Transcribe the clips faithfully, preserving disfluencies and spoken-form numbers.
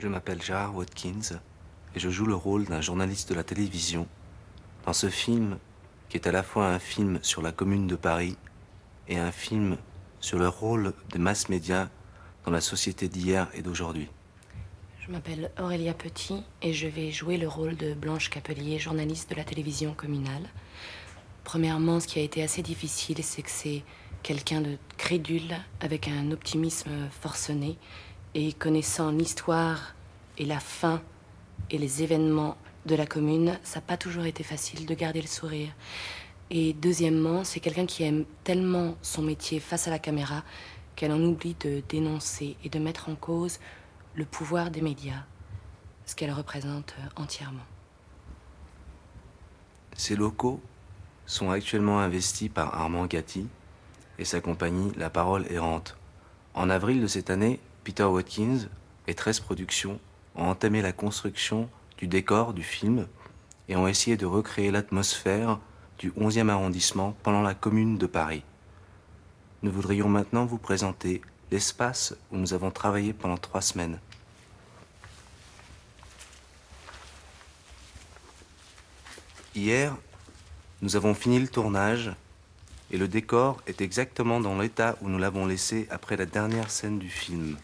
Je m'appelle Gérard Watkins et je joue le rôle d'un journaliste de la télévision dans ce film qui est à la fois un film sur la Commune de Paris et un film sur le rôle des mass médias dans la société d'hier et d'aujourd'hui. Je m'appelle Aurélia Petit et je vais jouer le rôle de Blanche Capelier, journaliste de la télévision communale. Premièrement, ce qui a été assez difficile, c'est que c'est quelqu'un de crédule, avec un optimisme forcené, et connaissant l'histoire et la fin et les événements de la commune, ça n'a pas toujours été facile de garder le sourire. Et deuxièmement, c'est quelqu'un qui aime tellement son métier face à la caméra qu'elle en oublie de dénoncer et de mettre en cause le pouvoir des médias, ce qu'elle représente entièrement. Ces locaux sont actuellement investis par Armand Gatti et sa compagnie La Parole Errante. En avril de cette année, Peter Watkins et treize Productions ont entamé la construction du décor du film et ont essayé de recréer l'atmosphère du onzième arrondissement pendant la Commune de Paris. Nous voudrions maintenant vous présenter l'espace où nous avons travaillé pendant trois semaines. Hier, nous avons fini le tournage et le décor est exactement dans l'état où nous l'avons laissé après la dernière scène du film.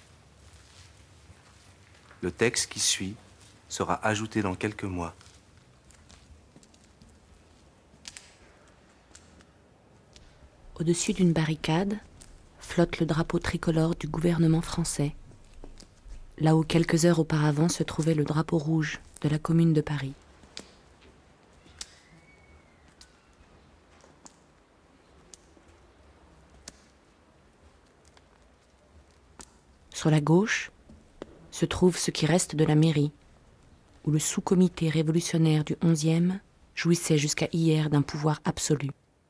Le texte qui suit sera ajouté dans quelques mois. Au-dessus d'une barricade, flotte le drapeau tricolore du gouvernement français, là où quelques heures auparavant se trouvait le drapeau rouge de la Commune de Paris. Sur la gauche se trouve ce qui reste de la mairie, où le sous-comité révolutionnaire du onzième jouissait jusqu'à hier d'un pouvoir absolu.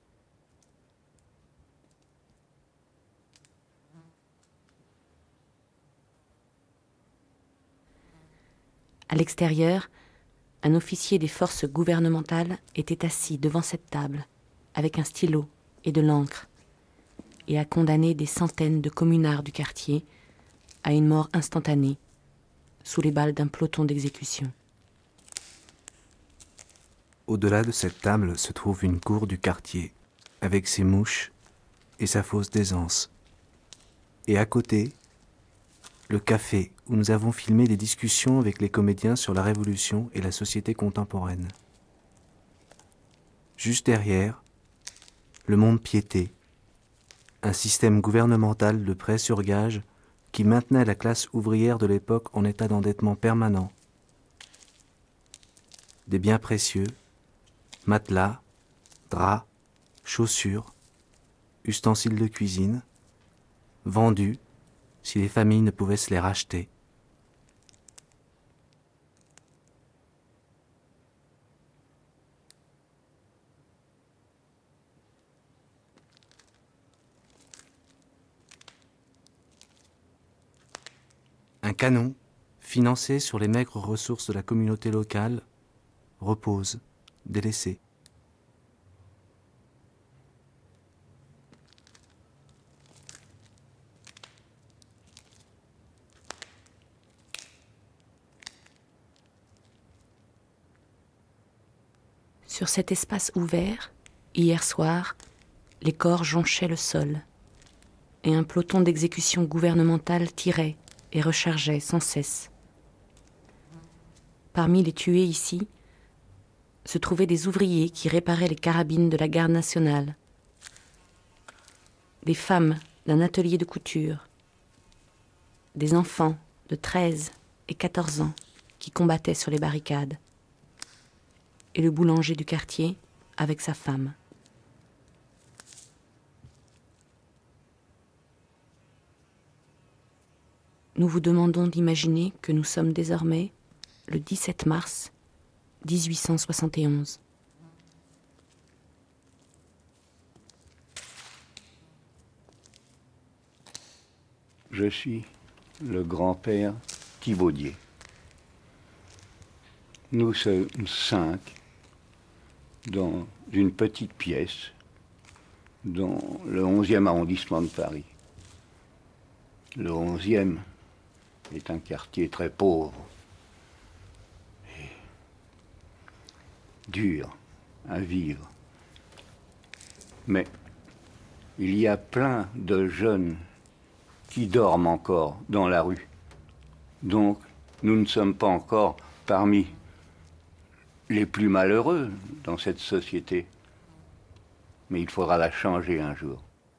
À l'extérieur, un officier des forces gouvernementales était assis devant cette table, avec un stylo et de l'encre, et a condamné des centaines de communards du quartier à une mort instantanée, sous les balles d'un peloton d'exécution. Au-delà de cette table se trouve une cour du quartier, avec ses mouches et sa fausse d'aisance. Et à côté, le café où nous avons filmé des discussions avec les comédiens sur la Révolution et la société contemporaine. Juste derrière, le monde piété, un système gouvernemental de prêt sur gage qui maintenait la classe ouvrière de l'époque en état d'endettement permanent. Des biens précieux, matelas, draps, chaussures, ustensiles de cuisine, vendus si les familles ne pouvaient se les racheter. Un canon, financé sur les maigres ressources de la communauté locale, repose, délaissé. Sur cet espace ouvert, hier soir, les corps jonchaient le sol, et un peloton d'exécution gouvernementale tirait et rechargeait sans cesse. Parmi les tués ici, se trouvaient des ouvriers qui réparaient les carabines de la garde nationale, des femmes d'un atelier de couture, des enfants de treize et quatorze ans qui combattaient sur les barricades, et le boulanger du quartier avec sa femme. Nous vous demandons d'imaginer que nous sommes désormais le dix-sept mars mille huit cent soixante et onze. Je suis le grand-père Thibaudier. Nous sommes cinq dans une petite pièce dans le onzième arrondissement de Paris. Le onzième est un quartier très pauvre et dur à vivre. Mais il y a plein de jeunes qui dorment encore dans la rue. Donc, nous ne sommes pas encore parmi les plus malheureux dans cette société. Mais il faudra la changer un jour.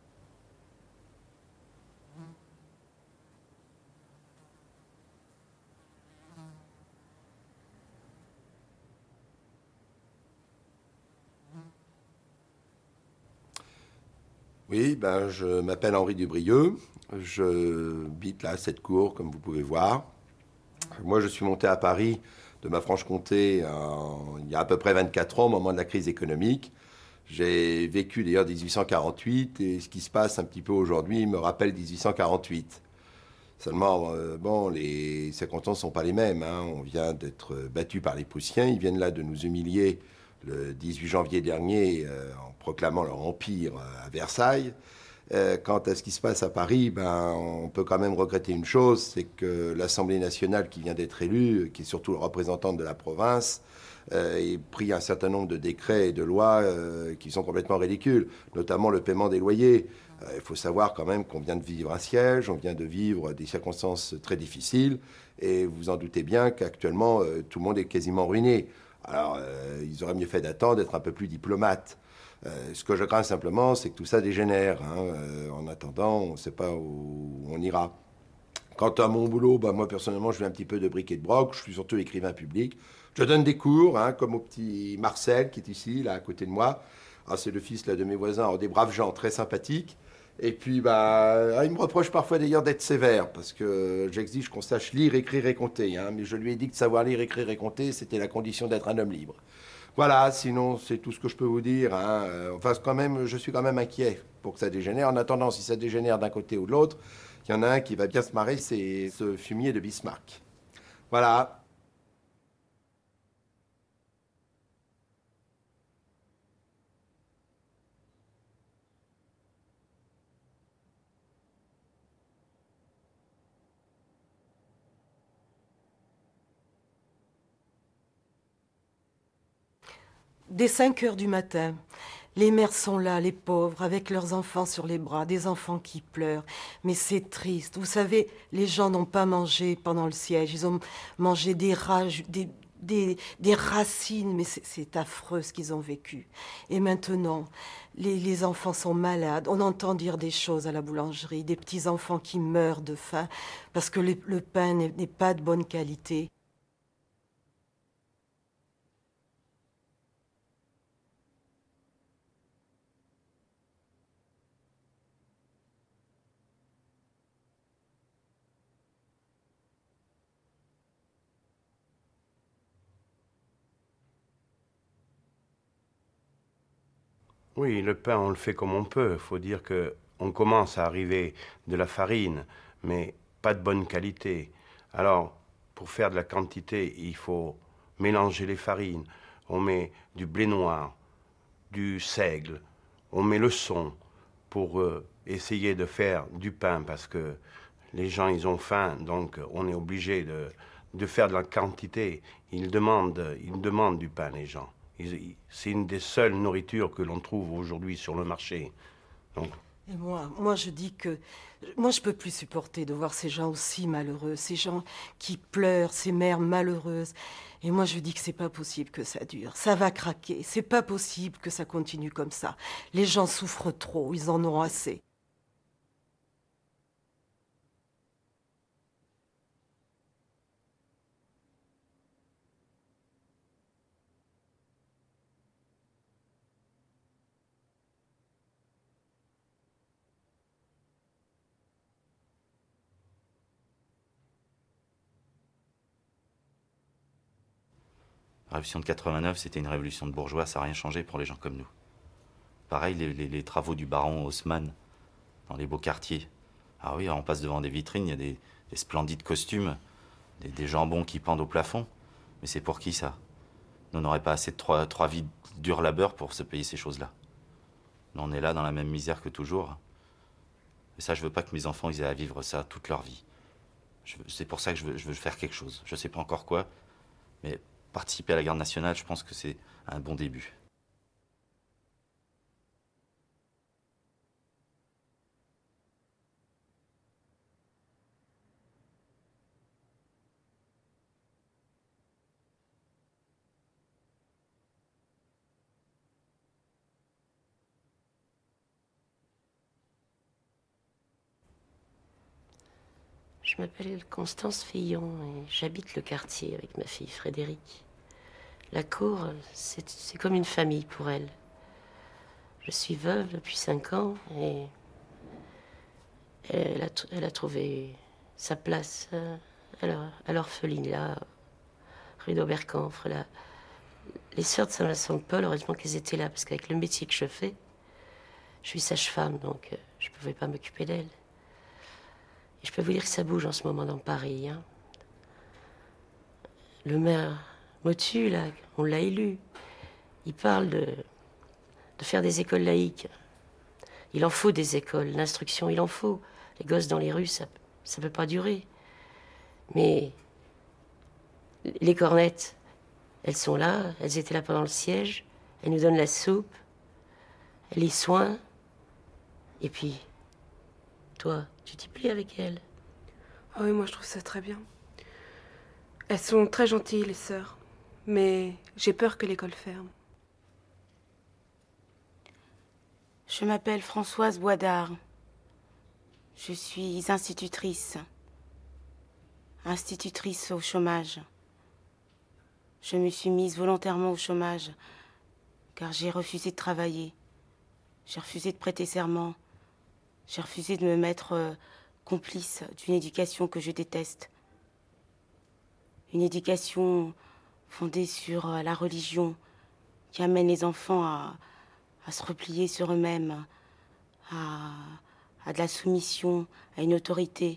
Oui, ben, je m'appelle Henri Dubrieux. Je habite là à cette cour, comme vous pouvez voir. Moi, je suis monté à Paris de ma Franche-Comté en- il y a à peu près vingt-quatre ans, au moment de la crise économique. J'ai vécu d'ailleurs mille huit cent quarante-huit et ce qui se passe un petit peu aujourd'hui me rappelle mille huit cent quarante-huit. Seulement, euh, bon, les circonstances ne sont pas les mêmes, hein. On vient d'être battu par les Prussiens. Ils viennent là de nous humilier le dix-huit janvier dernier euh, en proclamant leur empire euh, à Versailles. Euh, quant à ce qui se passe à Paris, ben, on peut quand même regretter une chose, c'est que l'Assemblée nationale qui vient d'être élue, qui est surtout le représentant de la province, euh, ait pris un certain nombre de décrets et de lois euh, qui sont complètement ridicules, notamment le paiement des loyers. Euh, il faut savoir quand même qu'on vient de vivre un siège, on vient de vivre des circonstances très difficiles, et vous en doutez bien qu'actuellement, euh, tout le monde est quasiment ruiné. Alors, euh, ils auraient mieux fait d'attendre, d'être un peu plus diplomates. Euh, ce que je crains simplement, c'est que tout ça dégénère, hein. Euh, en attendant, on ne sait pas où on ira. Quant à mon boulot, bah, moi personnellement, je fais un petit peu de bric et de broc. Je suis surtout écrivain public. Je donne des cours, hein, comme au petit Marcel qui est ici, là, à côté de moi. Ah, c'est le fils là, de mes voisins, alors, des braves gens très sympathiques. Et puis, bah, ah, il me reproche parfois d'ailleurs d'être sévère, parce que j'exige qu'on sache lire, écrire et compter, hein. Mais je lui ai dit que savoir lire, écrire et compter, c'était la condition d'être un homme libre. Voilà, sinon, c'est tout ce que je peux vous dire, hein. Euh, Enfin, quand même, je suis quand même inquiet pour que ça dégénère. En attendant, si ça dégénère d'un côté ou de l'autre, il y en a un qui va bien se marrer, c'est ce fumier de Bismarck. Voilà. Dès cinq heures du matin, les mères sont là, les pauvres, avec leurs enfants sur les bras, des enfants qui pleurent. Mais c'est triste. Vous savez, les gens n'ont pas mangé pendant le siège. Ils ont mangé des rages, des, des, des racines, mais c'est- c'est affreux ce qu'ils ont vécu. Et maintenant, les, les enfants sont malades. On entend dire des choses à la boulangerie, des petits-enfants qui meurent de faim parce que le, le pain n'est n'est pas de bonne qualité. Oui, le pain, on le fait comme on peut. Il faut dire que on commence à arriver de la farine, mais pas de bonne qualité. Alors, pour faire de la quantité, il faut mélanger les farines. On met du blé noir, du seigle, on met le son pour euh, essayer de faire du pain parce que les gens, ils ont faim, donc on est obligé de, de faire de la quantité. Ils demandent, ils demandent du pain, les gens. Ils- ils- C'est une des seules nourritures que l'on trouve aujourd'hui sur le marché. Donc, Et moi, moi je dis que moi je peux plus supporter de voir ces gens aussi malheureux, ces gens qui pleurent, ces mères malheureuses. Et moi je dis que c'est pas possible que ça dure. Ça va craquer. C'est pas possible que ça continue comme ça. Les gens souffrent trop, ils en ont assez. La révolution de quatre-vingt-neuf, c'était une révolution de bourgeois, ça n'a rien changé pour les gens comme nous. Pareil, les, les- les travaux du baron Haussmann dans les beaux quartiers. Ah oui, on passe devant des vitrines, il y a des, des splendides costumes, des, des jambons qui pendent au plafond. Mais c'est pour qui ça? Nous, on n'aurait pas assez de trois, trois vies de dur labeur pour se payer ces choses-là. Nous, on est là dans la même misère que toujours. Et ça, je veux pas que mes enfants ils aient à vivre ça toute leur vie. C'est pour ça que je veux, je veux faire quelque chose. Je ne sais pas encore quoi, mais participer à la garde nationale, je pense que c'est un bon début. Je m'appelle Constance Fillon et j'habite le quartier avec ma fille Frédérique. La cour, c'est comme une famille pour elle. Je suis veuve depuis cinq ans et elle a, elle a trouvé sa place à l'orphelinat, rue d'Oberkampf. Les sœurs de Saint-Vincent-de-Paul, heureusement qu'elles étaient là, parce qu'avec le métier que je fais, je suis sage-femme, donc je ne pouvais pas m'occuper d'elle. Et je peux vous dire que ça bouge en ce moment dans Paris. Hein. Le maire Motu, là, on l'a élu. Il parle de, de faire des écoles laïques. Il en faut des écoles, l'instruction, il en faut. Les gosses dans les rues, ça ne peut pas durer. Mais les cornettes, elles sont là, elles étaient là pendant le siège. Elles nous donnent la soupe, les soins. Et puis, toi, tu t'y plais avec elles? Ah oui, moi je trouve ça très bien. Elles sont très gentilles, les sœurs. Mais j'ai peur que l'école ferme. Je m'appelle Françoise Boisdard. Je suis institutrice. Institutrice au chômage. Je me suis mise volontairement au chômage car j'ai refusé de travailler. J'ai refusé de prêter serment. J'ai refusé de me mettre euh, complice d'une éducation que je déteste. Une éducation fondée sur euh, la religion qui amène les enfants à, à se replier sur eux-mêmes, à, à de la soumission, à une autorité.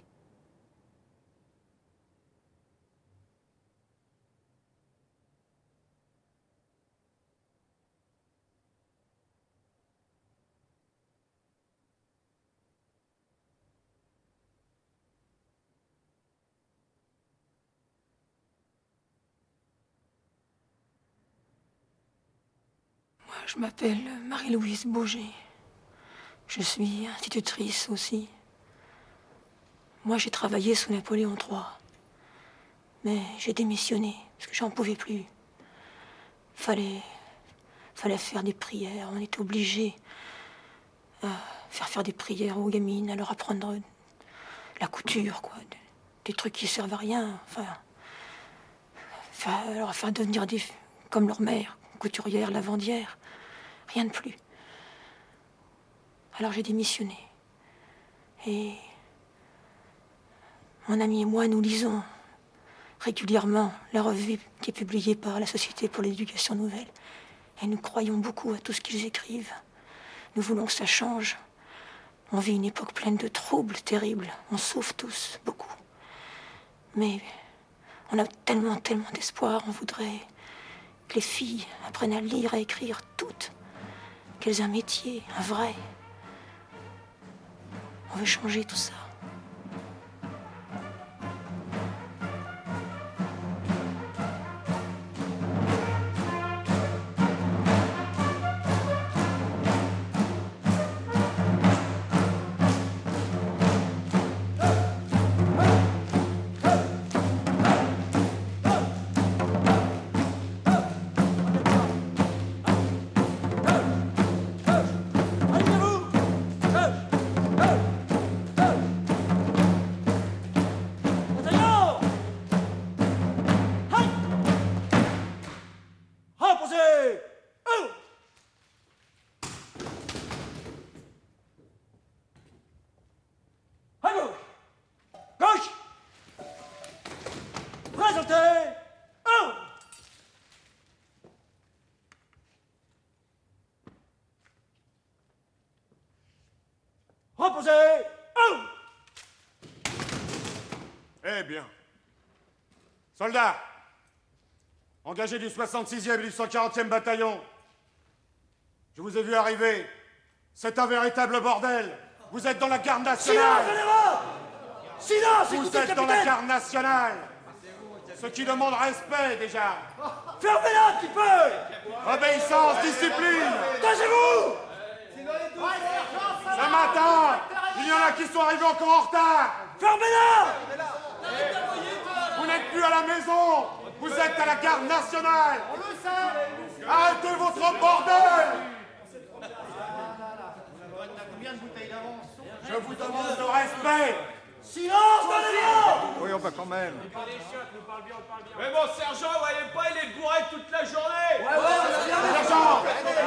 Je m'appelle Marie-Louise Bauger. Je suis institutrice aussi. Moi, j'ai travaillé sous Napoléon trois. Mais j'ai démissionné, parce que j'en pouvais plus. Fallait... Fallait faire des prières. On était obligés à faire faire des prières aux gamines, à leur apprendre la couture, quoi. Des trucs qui servent à rien. Enfin... Faire, leur faire devenir des... comme leur mère, couturière, lavandière. Rien de plus. Alors j'ai démissionné. Et mon ami et moi, nous lisons régulièrement la revue qui est publiée par la Société pour l'éducation nouvelle. Et nous croyons beaucoup à tout ce qu'ils écrivent. Nous voulons que ça change. On vit une époque pleine de troubles terribles. On souffre tous, beaucoup. Mais on a tellement, tellement d'espoir. On voudrait que les filles apprennent à lire, à écrire toutes. Qu'elles aient un métier, un vrai. On veut changer tout ça. Reposez! Oh! Eh bien. Soldats, engagés du soixante-sixième et du cent quarantième bataillon, je vous ai vu arriver. C'est un véritable bordel. Vous êtes dans la garde nationale. Silence, Vous écoutez le êtes dans la capitaine. garde nationale. Ce qui demande respect, déjà. Fermez-la un petit peu. Obéissance, discipline. Taisez-vous. Ce matin, il y en a qui sont arrivés encore en retard. Fermez-la. Vous n'êtes plus à la maison. Vous êtes à la garde nationale. Arrêtez votre bordel. Je vous demande de respect. Silence dans les rangs. Oui, on va quand même. Mais bon, sergent, vous voyez pas, il est bourré toute la journée. Ouais, ouais, on a bien Sergent.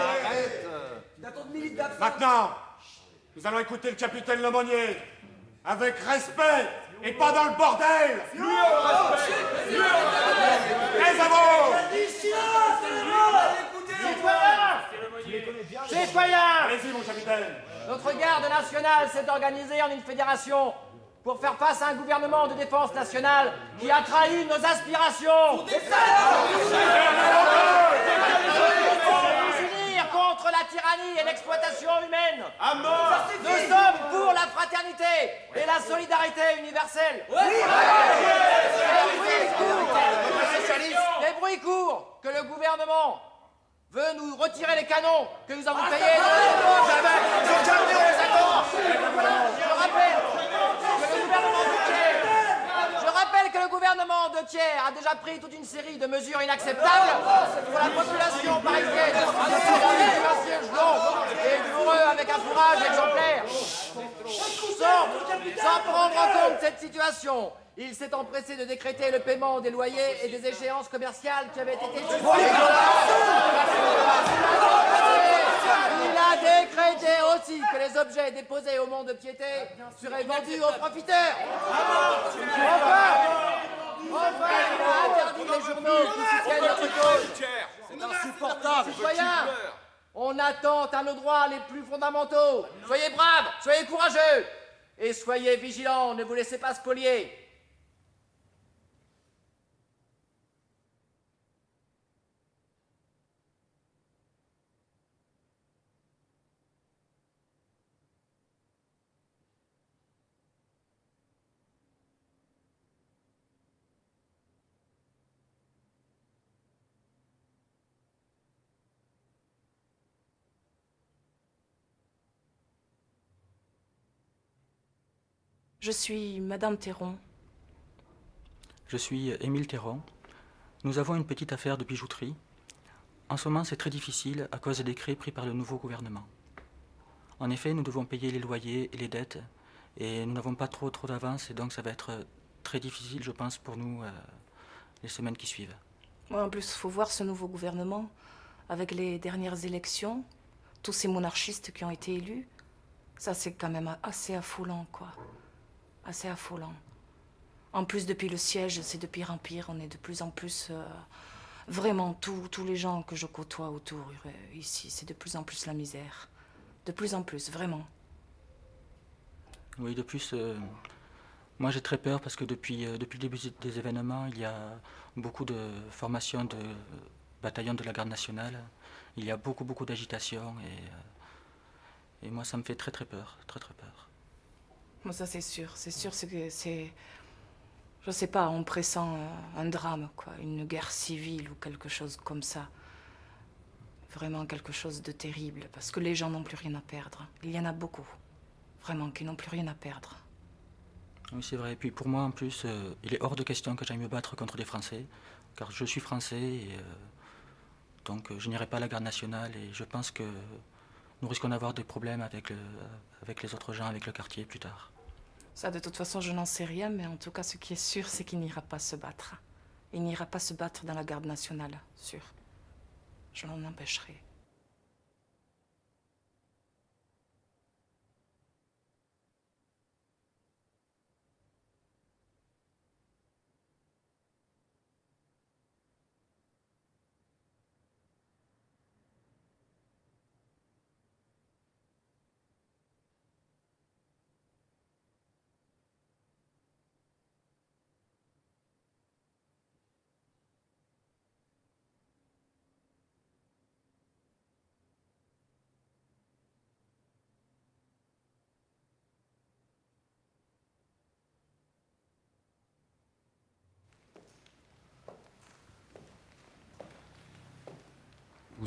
raison. Maintenant, nous allons écouter le capitaine Lemonnier. Avec respect et pas dans le bordel. Lui, on respecte. Lui, on Les avos. Silence dans les rangs. Citoyens Citoyens Allez-y, mon capitaine. Notre garde nationale s'est organisée en une fédération pour faire face à un gouvernement de défense nationale qui a trahi nos aspirations. Pour unir contre la tyrannie et l'exploitation humaine. À mort. Nous sommes pour la fraternité et la solidarité universelle. Les bruits courent que le gouvernement veut nous retirer les canons que nous avons payés dans les poches. Je rappelle que le gouvernement de Thiers, je rappelle que le gouvernement de Thiers a déjà pris toute une série de mesures inacceptables pour la population parisienne, un siège long et douloureux avec un courage exemplaire. Sans, sans prendre en compte cette situation, il s'est empressé de décréter le paiement des loyers et des échéances commerciales qui avaient été suspendus. Il a décrété aussi que les objets déposés au mont de piété seraient vendus aux profiteurs. Enfin, enfin, il a interdit les journaux qui soutiennent notre cause. C'est insupportable. Citoyens, on attente à nos droits les plus fondamentaux. Soyez braves, soyez courageux et soyez vigilants, ne vous laissez pas spolier. Je suis Madame Théron. Je suis Émile Théron. Nous avons une petite affaire de bijouterie. En ce moment, c'est très difficile à cause des décrets pris par le nouveau gouvernement. En effet, nous devons payer les loyers et les dettes et nous n'avons pas trop, trop d'avance et donc ça va être très difficile, je pense, pour nous euh, les semaines qui suivent. Ouais, en plus, il faut voir ce nouveau gouvernement avec les dernières élections, tous ces monarchistes qui ont été élus. Ça, c'est quand même assez affolant, quoi. Assez affolant. En plus, depuis le siège, c'est de pire en pire. On est de plus en plus... Euh, vraiment, tous tous les gens que je côtoie autour, euh, ici, c'est de plus en plus la misère. De plus en plus, vraiment. Oui, de plus, euh, moi j'ai très peur parce que depuis, euh, depuis le début des événements, il y a beaucoup de formations de bataillons de la garde nationale. Il y a beaucoup, beaucoup d'agitation et, euh, et moi ça me fait très, très peur, très, très peur. Bon, ça c'est sûr, c'est sûr, c'est que c'est... Je sais pas, on pressent euh, un drame, quoi, une guerre civile ou quelque chose comme ça. Vraiment quelque chose de terrible, parce que les gens n'ont plus rien à perdre. Il y en a beaucoup, vraiment, qui n'ont plus rien à perdre. Oui, c'est vrai. Et puis pour moi, en plus, euh, il est hors de question que j'aille me battre contre les Français, car je suis Français et euh, donc euh, je n'irai pas à la garde nationale et je pense que nous risquons d'avoir des problèmes avec, le, avec les autres gens, avec le quartier plus tard. Ça, de toute façon, je n'en sais rien, mais en tout cas, ce qui est sûr, c'est qu'il n'ira pas se battre. Il n'ira pas se battre dans la garde nationale, sûr. Je l'en empêcherai.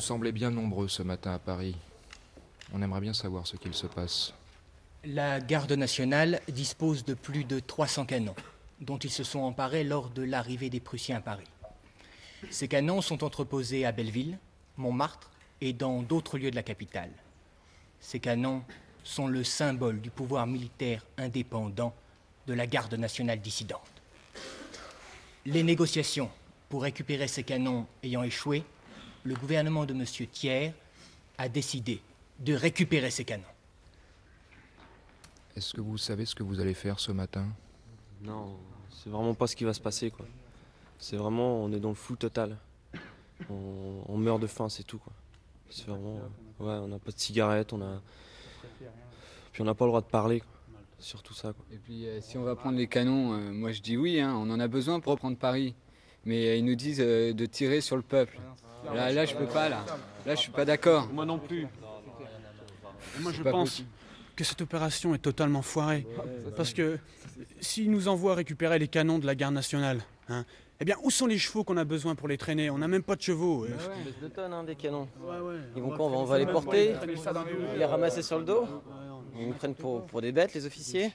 semblez bien nombreux ce matin à Paris. On aimerait bien savoir ce qu'il se passe. La garde nationale dispose de plus de trois cents canons, dont ils se sont emparés lors de l'arrivée des Prussiens à Paris. Ces canons sont entreposés à Belleville, Montmartre et dans d'autres lieux de la capitale. Ces canons sont le symbole du pouvoir militaire indépendant de la garde nationale dissidente. Les négociations pour récupérer ces canons ayant échoué, le gouvernement de M. Thiers a décidé de récupérer ces canons. Est-ce que vous savez ce que vous allez faire ce matin? Non, c'est vraiment pas ce qui va se passer, quoi. C'est vraiment, on est dans le flou total. On, on meurt de faim, c'est tout, quoi. C'est vraiment, ouais, on n'a pas de cigarettes, on a, puis on n'a pas le droit de parler, quoi. Surtout ça, quoi. Et puis euh, si on va prendre les canons, euh, moi je dis oui, hein, on en a besoin pour prendre Paris. Mais euh, ils nous disent euh, de tirer sur le peuple. Là, là je peux pas, là. Là je suis pas d'accord. Moi non plus. Et moi je pas pense possible. que cette opération est totalement foirée. Parce que s'ils nous envoient récupérer les canons de la garde nationale, hein, eh bien où sont les chevaux qu'on a besoin pour les traîner? On n'a même pas de chevaux. Une baisse de tonnes, hein, des canons. Ouais, ouais. Ils vont quand? On va les porter, les ramasser sur le dos. Ils nous prennent pour, pour des bêtes, les officiers.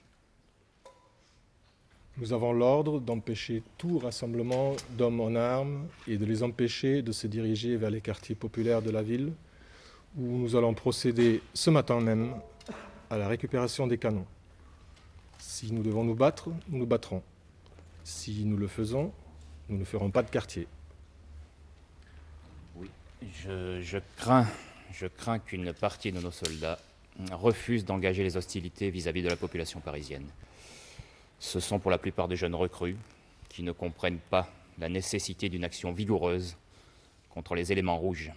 Nous avons l'ordre d'empêcher tout rassemblement d'hommes en armes et de les empêcher de se diriger vers les quartiers populaires de la ville, où nous allons procéder ce matin même à la récupération des canons. Si nous devons nous battre, nous nous battrons. Si nous le faisons, nous ne ferons pas de quartier. Oui, je, je crains, je crains qu'une partie de nos soldats refuse d'engager les hostilités vis-à-vis de la population parisienne. Ce sont pour la plupart des jeunes recrues qui ne comprennent pas la nécessité d'une action vigoureuse contre les éléments rouges.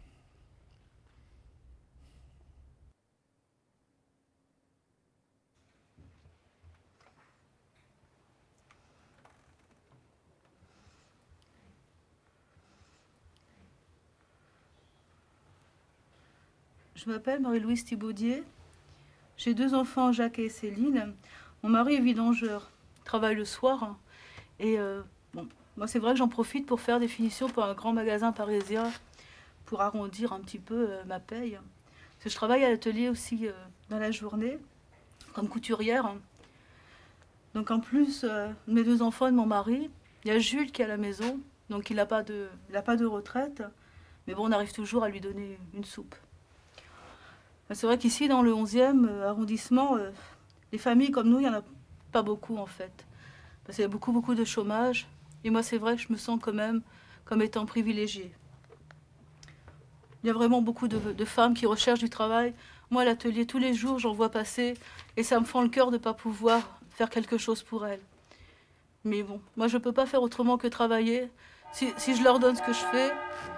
Je m'appelle Marie-Louise Thibaudier. J'ai deux enfants, Jacques et Céline. Mon mari est vidangeur, il travaille le soir. Et euh, bon, moi, c'est vrai que j'en profite pour faire des finitions pour un grand magasin parisien, pour arrondir un petit peu euh, ma paye. Parce que je travaille à l'atelier aussi euh, dans la journée, comme couturière. Donc en plus, euh, mes deux enfants et de mon mari, il y a Jules qui est à la maison, donc il n'a pas de, il n'a pas de retraite. Mais bon, on arrive toujours à lui donner une soupe. C'est vrai qu'ici, dans le onzième arrondissement, euh, les familles comme nous, il n'y en a pas beaucoup en fait. Parce qu'il y a beaucoup, beaucoup de chômage. Et moi, c'est vrai que je me sens quand même comme étant privilégiée. Il y a vraiment beaucoup de, de femmes qui recherchent du travail. Moi, à l'atelier, tous les jours, j'en vois passer. Et ça me fend le cœur de ne pas pouvoir faire quelque chose pour elles. Mais bon, moi, je ne peux pas faire autrement que travailler. Si, si je leur donne ce que je fais...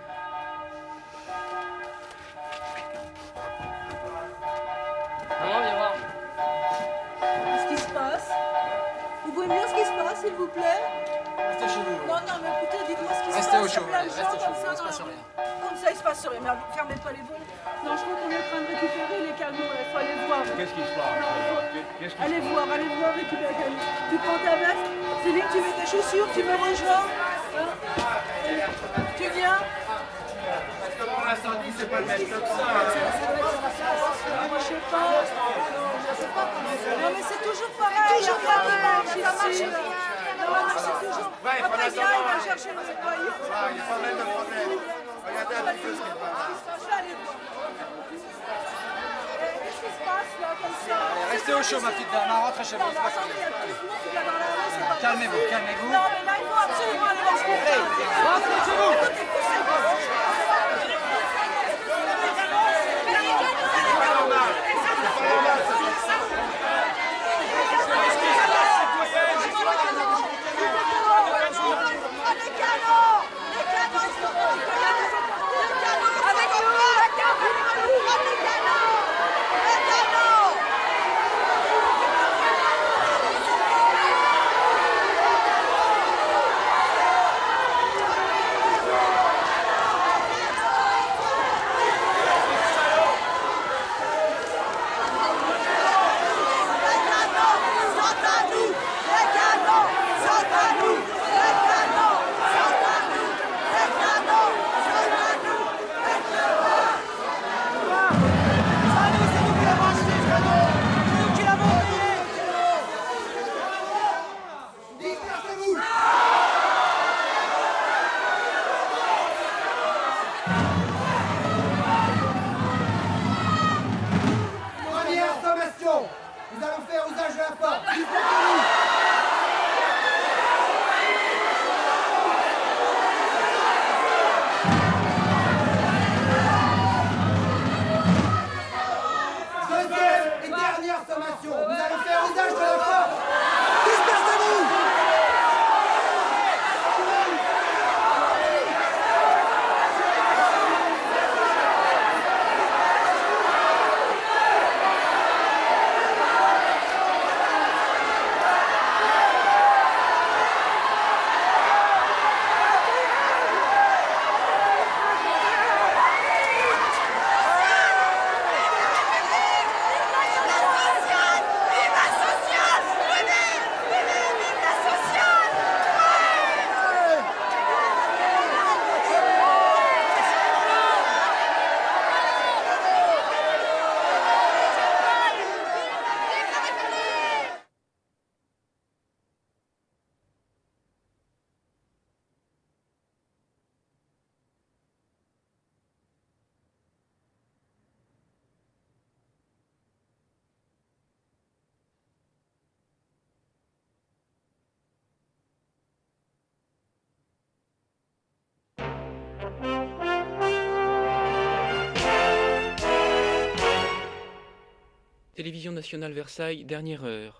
S'il vous plaît. Restez chez vous. Non, non, mais écoutez, dites-moi ce qui se passe. Restez au chaud. Restez Restez au chaud. Comme ça, Il se passe rien. Comme ça, il se passe rien. Mais fermez pas les volets. Non, je crois qu'on est en train de récupérer les canons. Il faut aller voir. Qu'est-ce qui se passe? Qu'est-ce qui Allez se voir, allez voir, récupérer les canons. Tu prends ta veste. Céline, tu mets tes chaussures, tu me rejoins. Hein? Tu viens? Parce que pour l'incendie, c'est pas le même que ça. Moi, je sais pas. Non, mais c'est toujours pareil. Toujours pareil. Ça marche bien. Non, mais c'est toujours... Ouais, Après, il viens, il va chercher le nettoyeur. Il y a pas mal de problèmes. Regardez un petit peu ce qui se passe. Je vais aller voir. Qu'est-ce qui se passe là, comme ça? Restez au chaud, ma petite dame. Rentrez chez vous. Non, mais attendez, il y a tout le monde qui va dans la rue, c'est pas Calmez-vous, possible. calmez-vous. Non, mais là, il faut absolument aller voir ce qu'on fait. Rentrez chez vous. Écoutez, poussez-vous. Nous allons faire usage de la force. Deuxième et dernière sommation. Nous allons faire usage de la force. Dispersez-vous. Télévision nationale Versailles, dernière heure.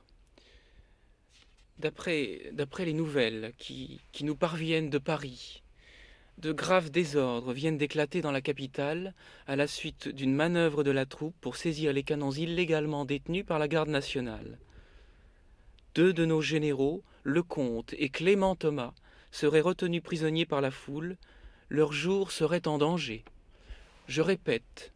D'après d'après les nouvelles qui, qui nous parviennent de Paris, de graves désordres viennent d'éclater dans la capitale à la suite d'une manœuvre de la troupe pour saisir les canons illégalement détenus par la garde nationale. Deux de nos généraux, Lecomte et Clément Thomas, seraient retenus prisonniers par la foule. Leur jour serait en danger. Je répète.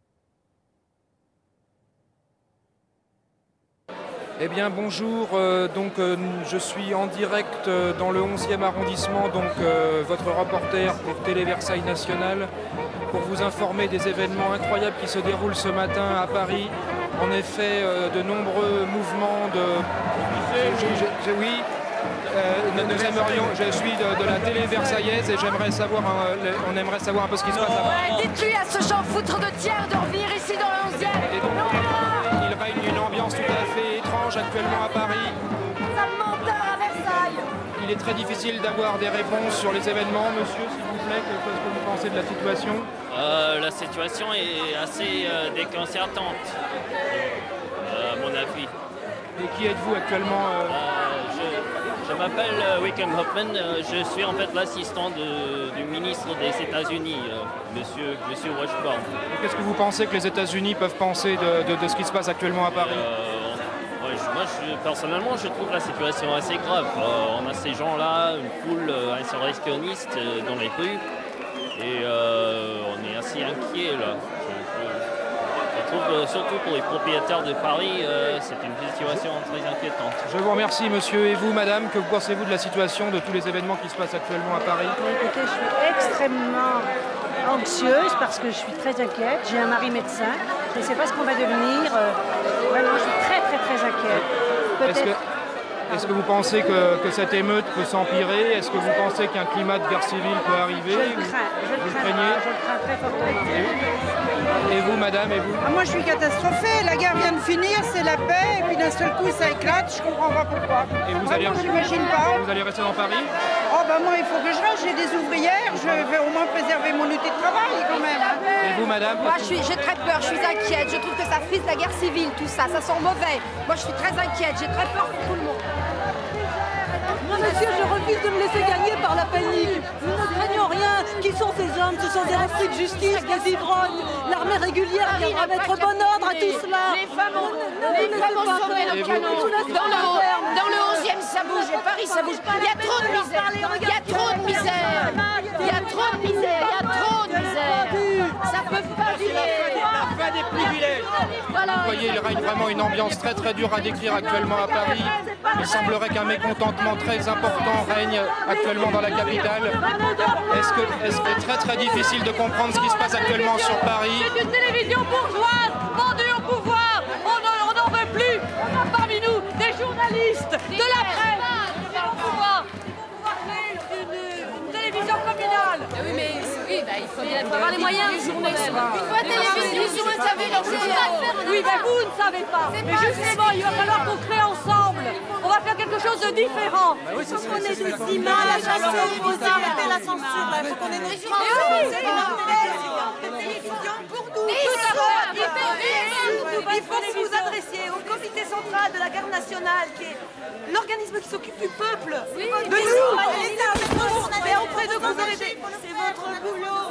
Eh bien bonjour, euh, donc euh, je suis en direct euh, dans le onzième arrondissement, donc euh, votre reporter pour Télé Versailles National, pour vous informer des événements incroyables qui se déroulent ce matin à Paris. En effet, euh, de nombreux mouvements de... Je, je, je, oui, euh, nous, nous aimerions, je suis de, de la télé versaillaise et j'aimerais savoir, un, on aimerait savoir un peu ce qui se passe à Ouais, dites-lui à ce Jean foutre de Thiers de revenir ici dans le onzième. Il règne une ambiance tout à fait étrange actuellement à Paris. Sale menteur à Versailles. Il est très difficile d'avoir des réponses sur les événements. Monsieur, s'il vous plaît, qu'est-ce que vous pensez de la situation? euh, La situation est assez euh, déconcertante, euh, à mon avis. Et qui êtes-vous actuellement euh... Euh, Je, je m'appelle euh, Wickham Hoffman, euh, je suis en fait l'assistant du ministre des États-Unis, euh, monsieur, monsieur Washburn. Qu'est-ce que vous pensez que les États-Unis peuvent penser de, de, de ce qui se passe actuellement à Paris? euh, ouais, je, Moi, je, personnellement, je trouve la situation assez grave. Euh, on a ces gens-là, une foule euh, insurrectionniste euh, dans les rues, et euh, on est assez inquiet là. Je trouve, euh, surtout pour les propriétaires de Paris, euh, c'est une situation très inquiétante. Je vous remercie, monsieur. Et vous, madame, que pensez-vous de la situation, de tous les événements qui se passent actuellement à Paris? Écoutez, je suis extrêmement anxieuse parce que je suis très inquiète. J'ai un mari médecin. Je ne sais pas ce qu'on va devenir. Euh, vraiment, je suis très, très, très inquiète. Est-ce que, est-ce que vous pensez que, que cette émeute peut s'empirer? Est-ce que vous pensez qu'un climat de guerre civile peut arriver? Je le crains. Je le crains, je le crains très fortement. Et vous, madame, et vous? Ah, moi, je suis catastrophée. La guerre vient de finir, c'est la paix, et puis d'un seul coup, ça éclate. Je comprends pas pourquoi. Et vous Vraiment, allez, j'imagine pas. Vous allez rester dans Paris? Oh, bah moi, il faut que je reste. J'ai des ouvrières. Je vais au moins préserver mon outil de travail, quand même. Hein. Et vous, madame? Moi, je suis, j'ai très peur. Je suis inquiète. Je trouve que ça frise la guerre civile, tout ça. Ça sent mauvais. Moi, je suis très inquiète. J'ai très peur pour tout le monde. Non, monsieur, je refuse de me laisser gagner par la panique. Nous ne craignons rien. Qui sont ces hommes? Ce sont des esprits de justice, des ivrognes. L'armée régulière viendra mettre bon ordre à tout cela. Les femmes ont, les femmes ont sauvé le canon. Dans le, dans le onzième, ça bouge. Et Paris, ça bouge. Il y a trop de misère. Il y a trop de misère. Il y a trop de misère. Il y a trop de misère. Ça peut pas durer. La fin des privilèges. Vous voyez, il règne vraiment une ambiance très très dure à décrire actuellement à Paris. Il semblerait qu'un mécontentement très important règne actuellement dans la capitale. Est-ce que est-ce que c'est très très difficile de comprendre ce qui se passe actuellement sur Paris? C'est une télévision bourgeoise, vendue au pouvoir. On n'en veut plus. On a parmi nous des journalistes, de la presse. Ils vont pouvoir, ils vont pouvoir créer une, une télévision communale. Oui, mais oui, bah, il faut bien avoir les moyens une journée. Une fois télévision, vous savez, oui, ben vous ne savez pas. Mais justement, il va falloir qu'on crée ensemble. On va faire quelque chose de différent. Il faut qu'on ait des images à chasser, il faut aussi arrêter la censure. Il faut qu'on ait des télévision pour nous. Il faut que vous vous adressiez au comité central de la garde nationale, qui est l'organisme qui s'occupe du peuple, de nous. Mais auprès de vous, c'est votre boulot.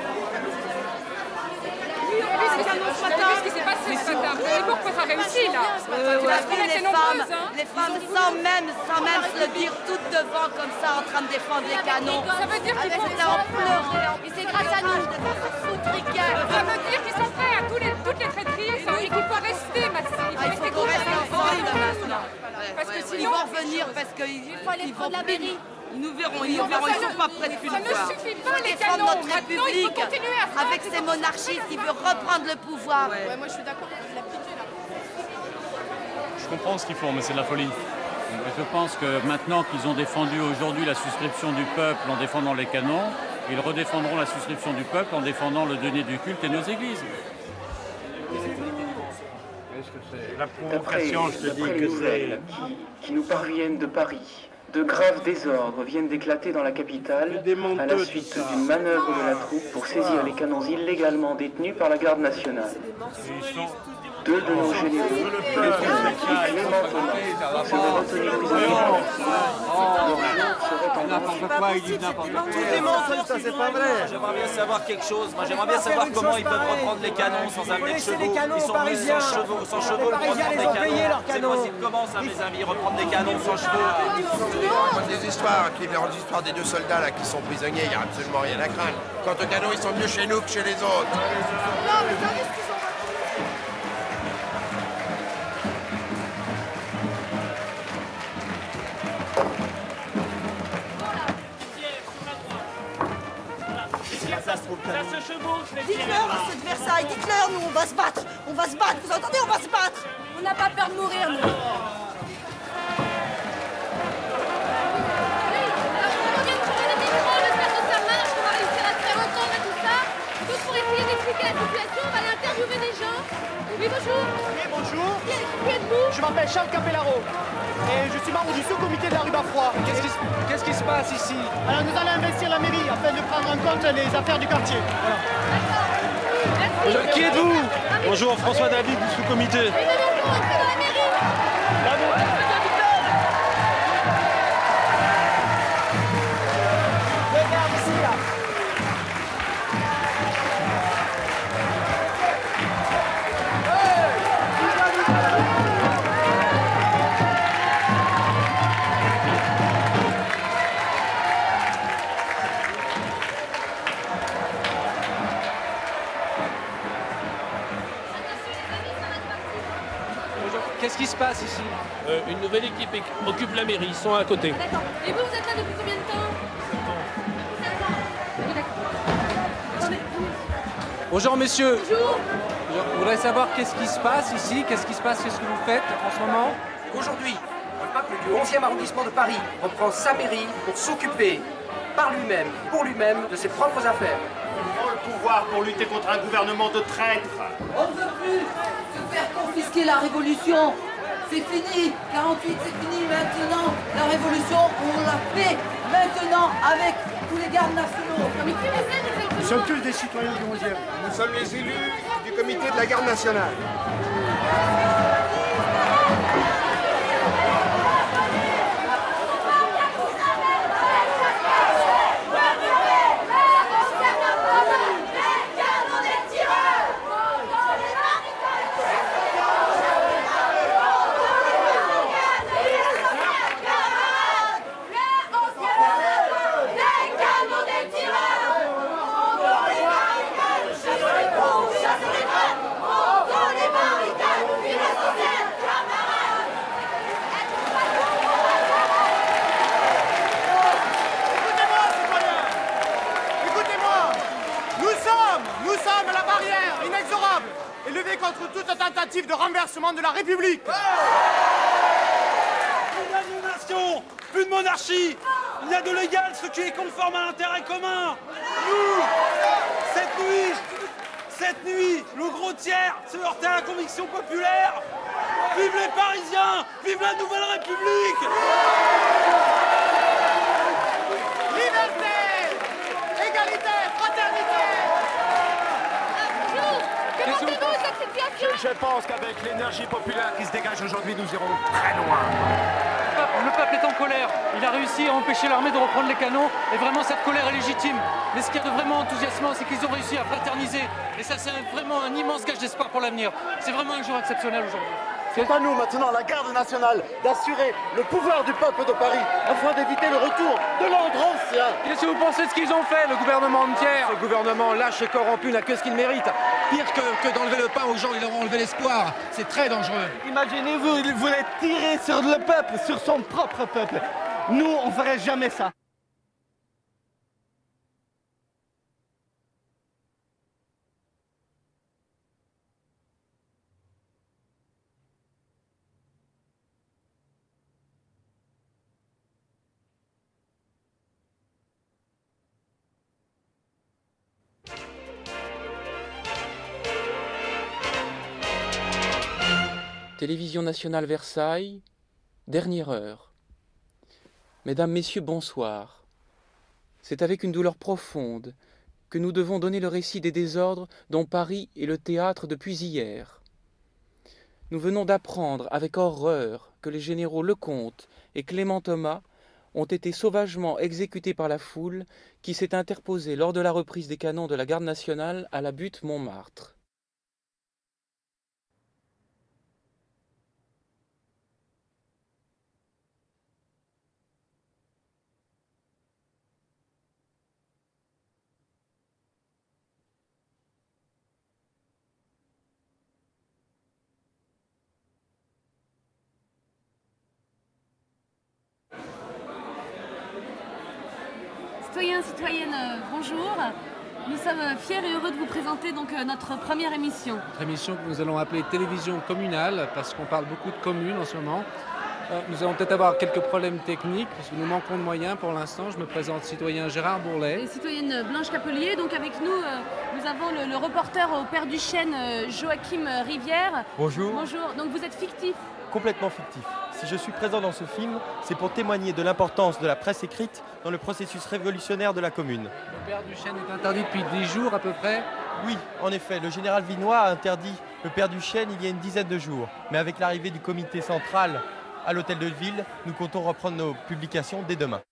Vous avez vu ce qui s'est passé ce matin? Vous savez pourquoi ça réussit là? Parce qu'on était nombreuses, hein. Les femmes, sans même, sans même se le dire, toutes devant comme ça, en train de défendre les canons. Ça veut dire qu'ils Avec font c'était en pleurer. Et c'est grâce à nous. Ça veut dire qu'ils sont prêts à tous les, toutes les traîtrises et qu'il faut rester, Maxime. Il faut qu'on reste ensemble maintenant. Parce que sinon... Ils vont revenir parce qu'ils vont la mairie. Ils nous verront, ils nous Non, verront, mais ils ça sont ne- pas prêts de plus ça nous ne voir. suffit pas, Pour les défendre canons. notre Maintenant, il faut République, continuer à se battre. avec ces monarchistes qui veulent reprendre le pouvoir. Ouais, moi je suis d'accord, c'est la pitié là. Je comprends ce qu'ils font, mais c'est de la folie. Je pense que maintenant qu'ils ont défendu aujourd'hui la souscription du peuple en défendant les canons, ils redéfendront la souscription du peuple en défendant le denier du culte et nos églises. La provocation, je te dis que c'est... Qui, qui nous parviennent de Paris. De graves désordres viennent d'éclater dans la capitale à la suite d'une manœuvre de la troupe pour saisir les canons illégalement détenus par la garde nationale. Deux de nos généraux, le prince Clément Thomas, seraient retenus prisonniers. N'importe quoi, il dit n'importe quoi. Tout démontre, ça c'est pas vrai. J'aimerais bien savoir quelque chose. Moi, j'aimerais bien savoir comment ils peuvent reprendre les canons sans amener de chevaux. Ils sont venus sans chevaux, sans chevaux pour reprendre des canons. C'est possible comment ça, mes amis, reprendre des canons sans chevaux? Des histoires, qui les histoires des deux soldats là qui sont prisonniers, il n'y a absolument rien à craindre. Quant aux canons, ils sont mieux chez nous que chez les autres. Ça se chevauche, les Dites-leur, c'est de Versailles, dites-leur, nous on va se battre, on va se battre, vous entendez, on va se battre. On n'a pas peur de mourir, nous. Expliquer la situation, on va aller interviewer des gens. Oui, bonjour. Oui, bonjour. Qui êtes-vous? Je m'appelle Charles Capellaro et je suis membre du sous-comité de la rue Bafrois. Qu'est-ce qui, qu'est-ce qui se passe ici? Alors nous allons investir la mairie afin de prendre en compte les affaires du quartier. Voilà. Merci. Qui êtes-vous? Bonjour, François David du sous-comité. Qu'est-ce qui se passe ici? Euh, une nouvelle équipe occupe la mairie, ils sont à côté. D'accord. Et vous, vous êtes là depuis combien de temps? Bonjour messieurs. Bonjour. Je voudrais savoir qu'est-ce qui se passe ici, qu'est-ce qui se passe, qu'est-ce que vous faites en ce moment? Aujourd'hui, le peuple du onzième arrondissement de Paris reprend sa mairie pour s'occuper par lui-même, pour lui-même, de ses propres affaires. Ils ont le pouvoir pour lutter contre un gouvernement de traîtres. On ne veut plus se faire confisquer la révolution. C'est fini. quarante-huit, c'est fini. Maintenant, la révolution, on l'a fait. Maintenant, avec tous les gardes nationaux. Nous sommes tous des citoyens du onzième. Nous sommes les élus du comité de la garde nationale. Contre toute tentative de renversement de la République. Plus d'aliénation, plus de monarchie. Il y a de légal, ce qui est conforme à l'intérêt commun. Nous, cette nuit, cette nuit, le gros tiers se heurtait à la conviction populaire. Vive les Parisiens! Vive la Nouvelle République! Liberté! Égalité! Fraternité! Commentez-nous cette situation? Je, je pense qu'avec l'énergie populaire qui se dégage aujourd'hui, nous irons très loin. Le peuple est en colère. Il a réussi à empêcher l'armée de reprendre les canons. Et vraiment, cette colère est légitime. Mais ce qui est de vraiment enthousiasmant, c'est qu'ils ont réussi à fraterniser. Et ça, c'est vraiment un immense gage d'espoir pour l'avenir. C'est vraiment un jour exceptionnel aujourd'hui. C'est à nous maintenant, la garde nationale, d'assurer le pouvoir du peuple de Paris afin d'éviter le retour de l'ordre ancien. Qu'est-ce que vous pensez de ce qu'ils ont fait, le gouvernement de Thiers? Ce gouvernement lâche et corrompu n'a que ce qu'il mérite. Pire que, que d'enlever le pain aux gens, ils leur ont enlevé l'espoir. C'est très dangereux. Imaginez-vous, il voulait tirer sur le peuple, sur son propre peuple. Nous, on ferait jamais ça. Télévision nationale Versailles, dernière heure. Mesdames, Messieurs, bonsoir. C'est avec une douleur profonde que nous devons donner le récit des désordres dont Paris est le théâtre depuis hier. Nous venons d'apprendre avec horreur que les généraux Lecomte et Clément Thomas ont été sauvagement exécutés par la foule qui s'est interposée lors de la reprise des canons de la garde nationale à la butte Montmartre. Citoyens, citoyennes, euh, bonjour. Nous sommes fiers et heureux de vous présenter donc euh, notre première émission. Notre émission que nous allons appeler télévision communale, parce qu'on parle beaucoup de communes en ce moment. Euh, nous allons peut-être avoir quelques problèmes techniques, parce que nous manquons de moyens pour l'instant. Je me présente citoyen Gérard Bourlet. Et citoyenne Blanche Capelier. Donc avec nous, euh, nous avons le, le reporter au Père du Chêne, euh, Joachim Rivière. Bonjour. Bonjour. Donc vous êtes fictif? Complètement fictif. Si je suis présent dans ce film, c'est pour témoigner de l'importance de la presse écrite dans le processus révolutionnaire de la Commune. Le Père du Chêne est interdit depuis dix jours à peu près? Oui, en effet, le général Vinoy a interdit le Père du Chêne il y a une dizaine de jours. Mais avec l'arrivée du comité central à l'hôtel de ville, nous comptons reprendre nos publications dès demain.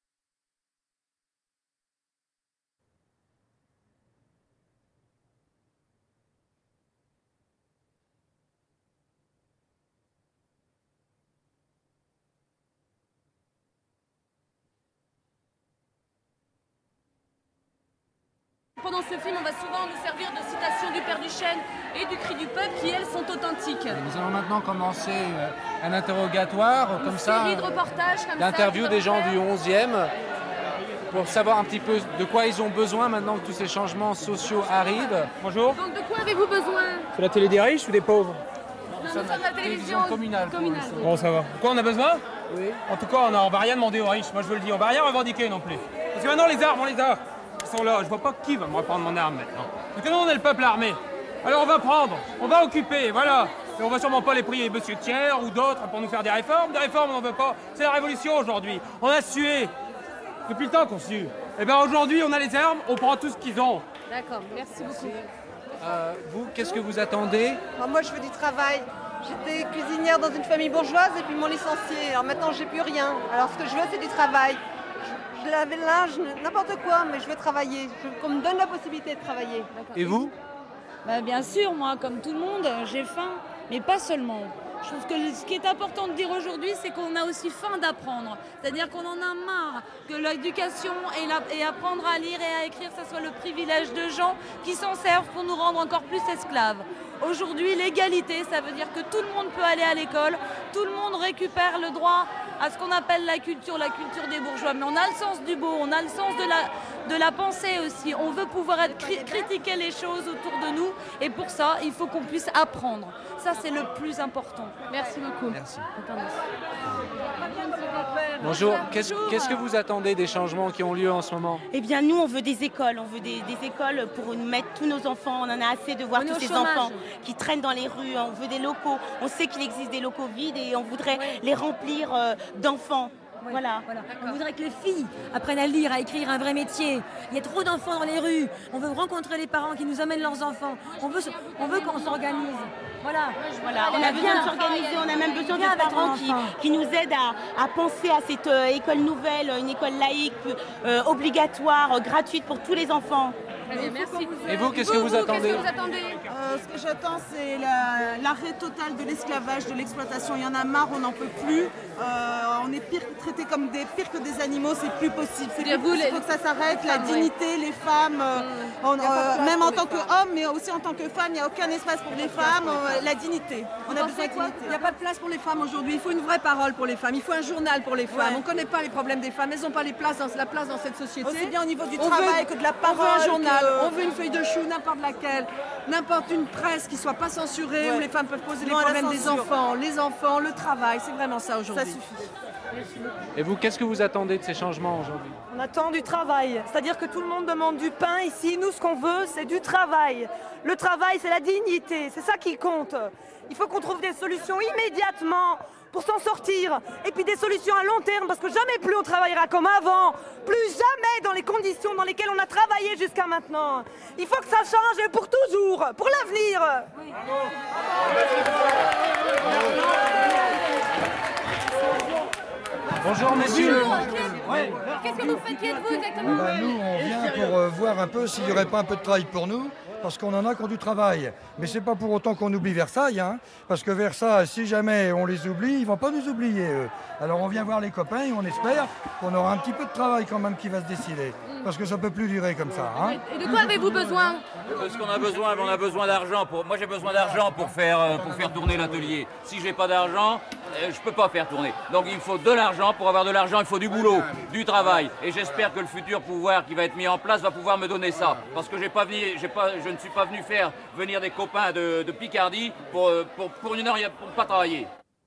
Pendant ce film, on va souvent nous servir de citations du Père du Chêne et du Cri du Peuple qui, elles, sont authentiques. Et nous allons maintenant commencer euh, un interrogatoire Une comme ça, série de reportages comme ça. d'interviews des gens faire. du onzième pour savoir un petit peu de quoi ils ont besoin maintenant que tous ces changements sociaux arrivent. Bonjour. Donc de quoi avez-vous besoin? C'est la télé des riches ou des pauvres? Nous sommes à la télévision communale. communale. Bon, ça va. Quoi, on a besoin? Oui. En tout cas, on ne va rien demander aux riches. Moi, je vous le dis, on va rien revendiquer non plus. Parce que maintenant, les armes, on les a. Ils sont là. Je vois pas qui va me reprendre mon arme maintenant. Parce que nous, on est le peuple armé. Alors, on va prendre, on va occuper, voilà. Et on va sûrement pas les prier Monsieur Thiers ou d'autres pour nous faire des réformes. Des réformes, on n'en veut pas. C'est la révolution aujourd'hui. On a sué. Depuis le temps qu'on sue. Et bien aujourd'hui, on a les armes, on prend tout ce qu'ils ont. D'accord, merci beaucoup. Euh, vous, qu'est-ce que vous attendez? Alors moi, je veux du travail. J'étais cuisinière dans une famille bourgeoise et puis ils m'ont licenciée. Alors maintenant, j'ai plus rien. Alors ce que je veux, c'est du travail. Je, je lavais le linge, n'importe quoi, mais je veux travailler. Je, qu'on me donne la possibilité de travailler. Et vous? Bah, bien sûr, moi, comme tout le monde, j'ai faim, mais pas seulement. Je trouve que ce qui est important de dire aujourd'hui, c'est qu'on a aussi faim d'apprendre. C'est-à-dire qu'on en a marre que l'éducation et, la, et apprendre à lire et à écrire, ça soit le privilège de gens qui s'en servent pour nous rendre encore plus esclaves. Aujourd'hui, l'égalité, ça veut dire que tout le monde peut aller à l'école, tout le monde récupère le droit à ce qu'on appelle la culture, la culture des bourgeois. Mais on a le sens du beau, on a le sens de la, de la pensée aussi. On veut pouvoir être, cri critiquer les choses autour de nous. Et pour ça, il faut qu'on puisse apprendre. Ça, c'est le plus important. Merci beaucoup. Merci. Bonjour, qu'est-ce qu'est-ce que vous attendez des changements qui ont lieu en ce moment? Eh bien, nous, on veut des écoles. On veut des, des écoles pour nous mettre tous nos enfants. On en a assez de voir tous ces enfants qui traînent dans les rues. On veut des locaux. On sait qu'il existe des locaux vides et on voudrait les remplir euh, d'enfants. Oui, voilà. voilà. On voudrait que les filles apprennent à lire, à écrire un vrai métier. Il y a trop d'enfants dans les rues. On veut rencontrer les parents qui nous amènent leurs enfants. On veut, on veut qu'on s'organise. Voilà. Voilà. On a besoin de s'organiser. On a même besoin de parents qui, qui nous aident à, à penser à cette euh, école nouvelle, une école laïque, euh, obligatoire, euh, gratuite pour tous les enfants. Merci. Et vous, qu'est-ce que vous attendez? Qu'est-ce que vous attendez? Euh, ce que j'attends, c'est l'arrêt la, total de l'esclavage, de l'exploitation. Il y en a marre, on n'en peut plus. Euh, on est pire, traités comme des pires que des animaux, c'est plus possible. Il faut que ça s'arrête, la dignité, les femmes, euh, mmh. on, euh, même en tant qu'homme, mais aussi en tant que femme, il n'y a aucun espace pour les femmes, euh, la dignité. On a besoin de dignité. Il n'y a pas de place pour les femmes aujourd'hui. Il faut une vraie parole pour les femmes. Il faut un journal pour les femmes. Ouais. On ne connaît pas les problèmes des femmes. Elles n'ont pas les places dans, la place dans cette société. Aussi bien au niveau du on travail veut, que de la parole. On veut un journal, que... on veut une feuille de chou, n'importe laquelle, n'importe une presse qui ne soit pas censurée, ouais. où les femmes peuvent poser non, les problèmes des enfants, les enfants, le travail. C'est vraiment ça aujourd'hui. Ça suffit. Et vous, qu'est-ce que vous attendez de ces changements aujourd'hui? On attend du travail. C'est-à-dire que tout le monde demande du pain ici. Nous, ce qu'on veut, c'est du travail. Le travail, c'est la dignité. C'est ça qui compte. Il faut qu'on trouve des solutions immédiatement pour s'en sortir. Et puis des solutions à long terme, parce que jamais plus on travaillera comme avant. Plus jamais dans les conditions dans lesquelles on a travaillé jusqu'à maintenant. Il faut que ça change pour toujours, pour l'avenir. Oui. Bonjour messieurs. Qu'est-ce que vous faites? Qui êtes-vous exactement? Ben, nous, on vient pour euh, voir un peu s'il n'y aurait pas un peu de travail pour nous, parce qu'on en a qui ont du travail. Mais c'est pas pour autant qu'on oublie Versailles, hein, parce que Versailles, si jamais on les oublie, ils vont pas nous oublier, eux. Alors on vient voir les copains et on espère qu'on aura un petit peu de travail quand même qui va se décider, parce que ça peut plus durer comme ça. Hein. Et de quoi avez-vous besoin? De ce qu'on a besoin, on a besoin d'argent. Pour... Moi j'ai besoin d'argent pour faire, pour faire tourner l'atelier. Si j'ai pas d'argent, je peux pas faire tourner. Donc il faut de l'argent. Pour avoir de l'argent, il faut du boulot, du travail. Et j'espère que le futur pouvoir qui va être mis en place va pouvoir me donner ça. Parce que j'ai pas venu, j'ai pas, je ne suis pas venu faire venir des copains de, de Picardie pour, pour, pour une heure pour pas travailler.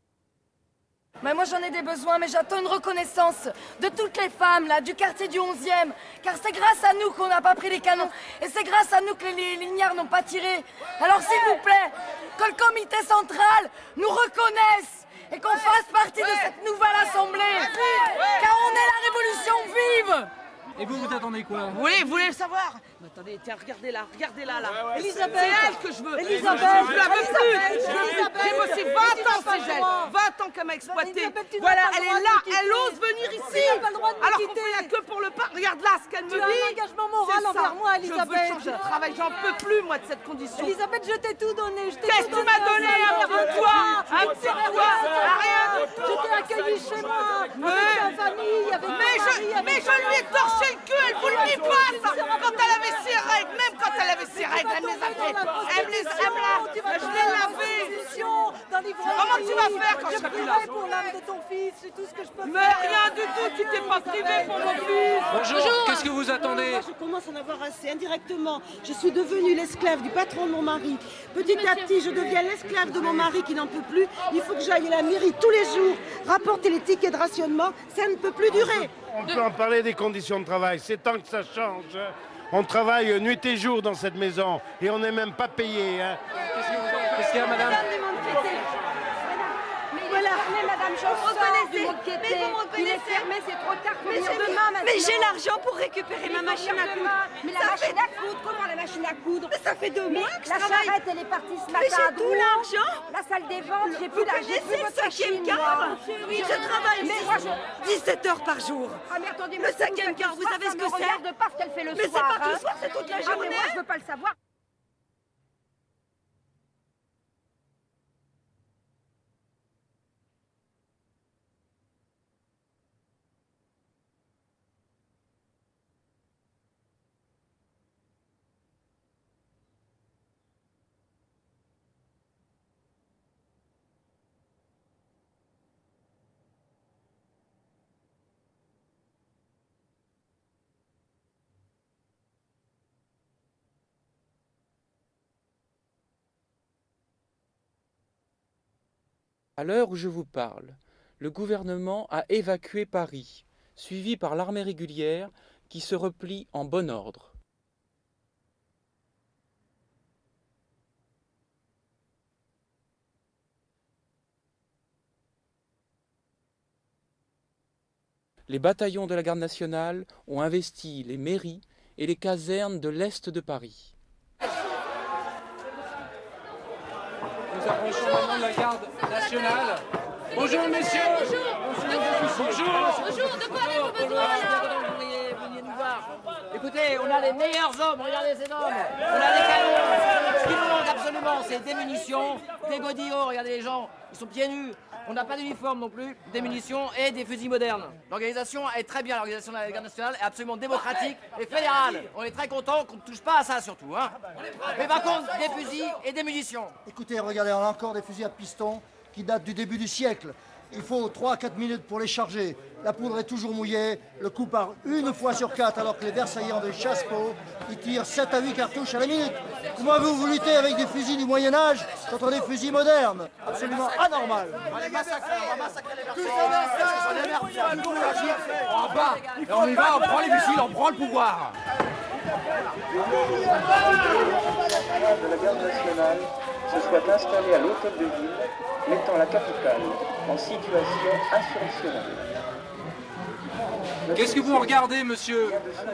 Mais moi j'en ai des besoins, mais j'attends une reconnaissance de toutes les femmes là, du quartier du onzième. Car c'est grâce à nous qu'on n'a pas pris les canons. Et c'est grâce à nous que les, les lignards n'ont pas tiré. Alors s'il vous plaît, que le comité central nous reconnaisse et qu'on fasse partie de cette nouvelle assemblée. Car on est la révolution vive. Et vous, vous attendez quoi? Vous voulez, vous voulez le savoir? Mais attendez, tiens, regardez là, regardez là, là. Ouais, ouais, Elisabeth, c'est elle que je veux. Elisabeth, je la veux Elisabeth, plus. Elisabeth, J'ai bossé vingt ans chez elle. vingt ans qu'elle m'a exploité. Voilà, elle est là, elle ose venir ici. Alors qu'on fait la queue pour le pain. Regarde là ce qu'elle me dit. Tu as un engagement moral envers moi, Elisabeth. Je veux changer de travail, j'en peux plus moi de cette condition. Elisabeth, je t'ai tout donné. Qu'est-ce que tu m'as donné? Un petit toit, un petit toit, rien du tout. Je t'ai accueilli chez moi, avec ta famille, avec ton mari. Mais je lui ai torché le cul, elle vous le dit pas ça. Quand elle avait ses règles, même quand elle avait ses règles, elle me les a fait. Elle me les a, je l'ai lavé. Comment tu vas faire quand je serai plus là? Pour l'âme de ton fils, c'est tout ce que je peux faire. Mais rien du tout, tu t'es pas privé pour mon fils. Bonjour, qu'est-ce que vous attendez? Moi, je commence à en avoir assez, indirectement. Je suis devenue l'esclave du patron de mon mari. Petit à petit, je deviens l'esclave de mon mari qui n'en peut plus. Il faut que j'aille à la mairie tous les jours, rapporter les tickets de rationnement. Ça ne peut plus durer. On peut en parler des conditions de travail. C'est temps que ça change. On travaille nuit et jour dans cette maison et on n'est même pas payé. Hein. Qu'est-ce qu'il y a, madame? Voilà, mais madame, je reconnaissez, mais vous me connaissez, mais c'est trop tard pour venir demain, madame. Mais j'ai l'argent pour récupérer ma machine à coudre. Mais la machine à coudre, comment la machine à coudre? Mais ça fait deux mois que je travaille. La charrette, elle est partie ce matin. Mais j'ai tout l'argent. La salle des ventes, j'ai plus l'argent. Vous connaissez le cinquième quart? Oui, je travaille dix-sept heures par jour. Ah mais attendez, le cinquième quart, vous savez ce que c'est? Ne regarde pas ce qu'elle fait le soir. Mais c'est pas tout le soir, c'est toute la journée. Moi, je veux pas le savoir. À l'heure où je vous parle, le gouvernement a évacué Paris, suivi par l'armée régulière qui se replie en bon ordre. Les bataillons de la garde nationale ont investi les mairies et les casernes de l'est de Paris. Nous approchons maintenant de la garde nationale. Bonjour messieurs. Bonjour. Bonjour. Bonjour, de quoi avez-vous besoin là? Vous veniez nous voir. Écoutez, on a les meilleurs hommes, regardez ces hommes. On a les canons. Ce qui nous manque absolument, c'est des munitions, des godillots, regardez les gens, ils sont pieds nus. On n'a pas d'uniforme non plus, des munitions et des fusils modernes. L'organisation est très bien, l'organisation de la garde nationale est absolument démocratique et fédérale. On est très content qu'on ne touche pas à ça surtout. Hein. Mais par contre, des fusils et des munitions. Écoutez, regardez, on a encore des fusils à piston qui datent du début du siècle. Il faut trois à quatre minutes pour les charger. La poudre est toujours mouillée, le coup part une fois sur quatre, alors que les Versaillais ont des chasse-peau. Ils tirent sept à huit cartouches à la minute. Comment vous, vous luttez avec des fusils du Moyen-Âge contre des fusils modernes? Absolument anormal. On va les massacrer, on va massacrer les Versaillais. On va, et on y va, on prend les fusiles, on prend le pouvoir. De la garde nationale se soit installé à l'hôtel de ville, mettant la capitale en situation insurrectionnelle. Qu'est-ce que vous regardez, monsieur?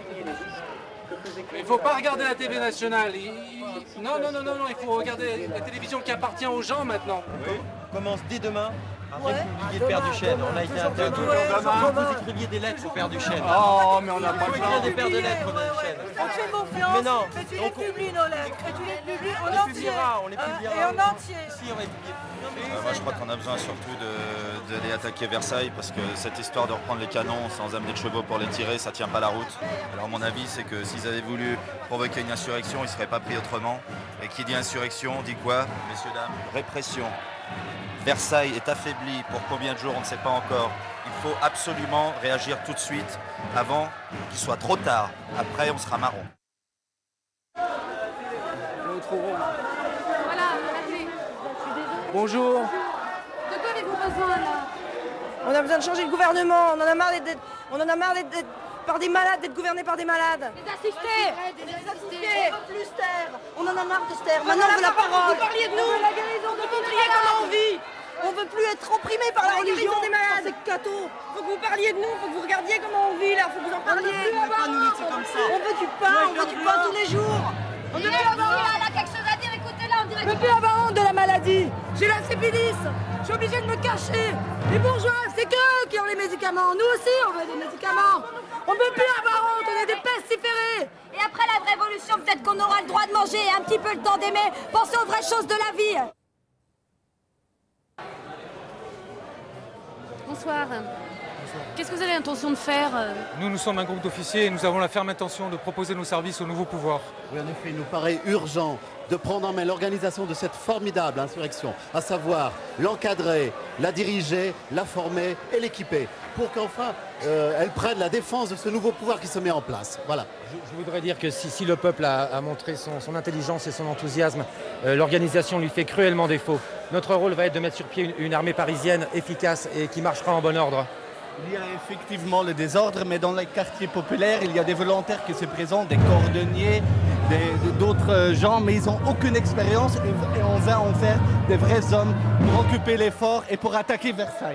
Il ne faut pas regarder la télé nationale. Il... Non, non, non, non, non, il faut regarder la télévision qui appartient aux gens maintenant. Oui. On commence dès demain à Ouais. républier le Père Duchesne. On a été interviewé. Vous écriviez des lettres au Père Duchesne. Oh, mais on n'a pas Il faut le écrire temps. des paires de lettres au Père Duchesne. On te fait confiance, Mais non. mais tu les Donc, publies nos lettres, et tu les publies on en les entier. publiera, on les Euh, publiera. Et en entier. Si, on va les publier. Euh, moi je crois qu'on a besoin surtout de- d'aller attaquer Versailles parce que cette histoire de reprendre les canons sans amener de chevaux pour les tirer, ça tient pas la route. Alors mon avis c'est que s'ils avaient voulu provoquer une insurrection, ils ne seraient pas pris autrement. Et qui dit insurrection dit quoi, messieurs, dames? Répression. Versailles est affaibli pour combien de jours, on ne sait pas encore. Il faut absolument réagir tout de suite avant qu'il soit trop tard. Après on sera marron. Voilà, allez. Bonjour. De quoi avez-vous besoin là? On a besoin de changer de gouvernement, on en a marre d'être, on en a marre d'être, d'être par des malades, d'être gouverné par des malades. Les assistés. Les assistés. On veut plus se taire. On en a marre de se taire. On Maintenant en on a veut la marre parole. que vous parliez de nous. On veut la guérison de vous montrer comment on vit. On veut plus être opprimé par la religion. des malades. C'est cateau. Faut que vous parliez de nous, faut que vous regardiez comment on vit là, faut que vous en parliez. On veut pas nous laisser comme ça. On veut du pain, on veut du pain tous les jours. On veut plus avoir honte. Elle a quelque chose à dire, écoutez-la, on dirait Je veux plus avoir honte de la maladie. J'ai la syphilis. Je suis obligée de me cacher. Les bourgeois, c'est qu'eux qui ont les médicaments. Nous aussi, on veut des médicaments. On veut plus avoir honte, on est des pestiférés. Et après la révolution, peut-être qu'on aura le droit de manger et un petit peu le temps d'aimer. Pensez aux vraies choses de la vie. Bonsoir. Qu'est-ce que vous avez l'intention de faire? Nous, nous sommes un groupe d'officiers et nous avons la ferme intention de proposer nos services au nouveau pouvoir. Oui, en effet, il nous paraît urgent de prendre en main l'organisation de cette formidable insurrection, à savoir l'encadrer, la diriger, la former et l'équiper, pour qu'enfin euh, elle prenne la défense de ce nouveau pouvoir qui se met en place. Voilà. Je, je voudrais dire que si, si le peuple a, a montré son, son intelligence et son enthousiasme, euh, l'organisation lui fait cruellement défaut. Notre rôle va être de mettre sur pied une, une armée parisienne efficace et qui marchera en bon ordre. Il y a effectivement le désordre, mais dans les quartiers populaires, il y a des volontaires qui se présentent, des cordonniers, des- d'autres gens, mais ils n'ont aucune expérience et, et on va en faire des vrais hommes pour occuper les forts et pour attaquer Versailles.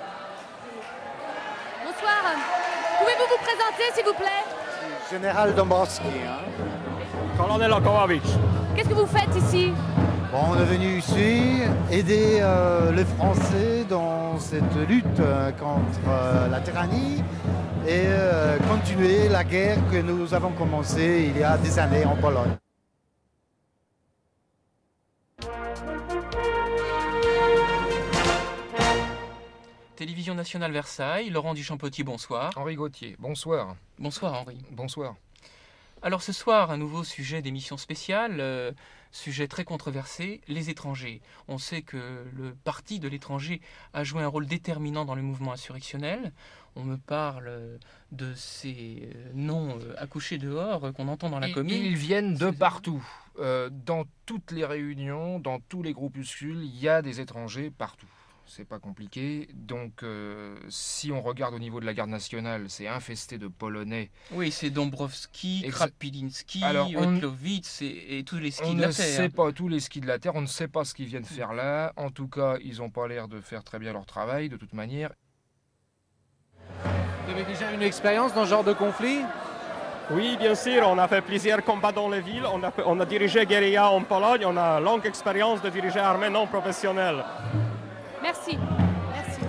Bonsoir. Pouvez-vous vous présenter, s'il vous plaît? Général Dombrovski. Colonel Okorovitch. Qu'est-ce que vous faites ici? Bon, on est venu ici aider euh, les Français dans cette lutte euh, contre euh, la tyrannie et euh, continuer la guerre que nous avons commencée il y a des années en Pologne. Télévision nationale Versailles, Laurent Duchampottier, bonsoir. Henri Gauthier, bonsoir. Bonsoir Henri. Bonsoir. Alors ce soir, un nouveau sujet d'émission spéciale, euh, sujet très controversé, les étrangers. On sait que le parti de l'étranger a joué un rôle déterminant dans le mouvement insurrectionnel. On me parle de ces noms euh, accouchés dehors euh, qu'on entend dans la Ils- commune. Ils viennent de partout. Euh, dans toutes les réunions, dans tous les groupuscules, il y a des étrangers partout. c'est pas compliqué. Donc, euh, si on regarde au niveau de la garde nationale, c'est infesté de Polonais. Oui, c'est Dąbrowski, Exa- Krapilinski, Alors, on- Otlowicz et, et tous les skis On de la ne Terre. sait pas tous les skis de la Terre, on ne sait pas ce qu'ils viennent faire là. En tout cas, ils n'ont pas l'air de faire très bien leur travail, de toute manière. Vous avez déjà une expérience dans ce genre de conflit? Oui, bien sûr, on a fait plusieurs combats dans les villes, on a, on a dirigé guérilla en Pologne, on a longue expérience de diriger armée non professionnelle. Merci. Merci.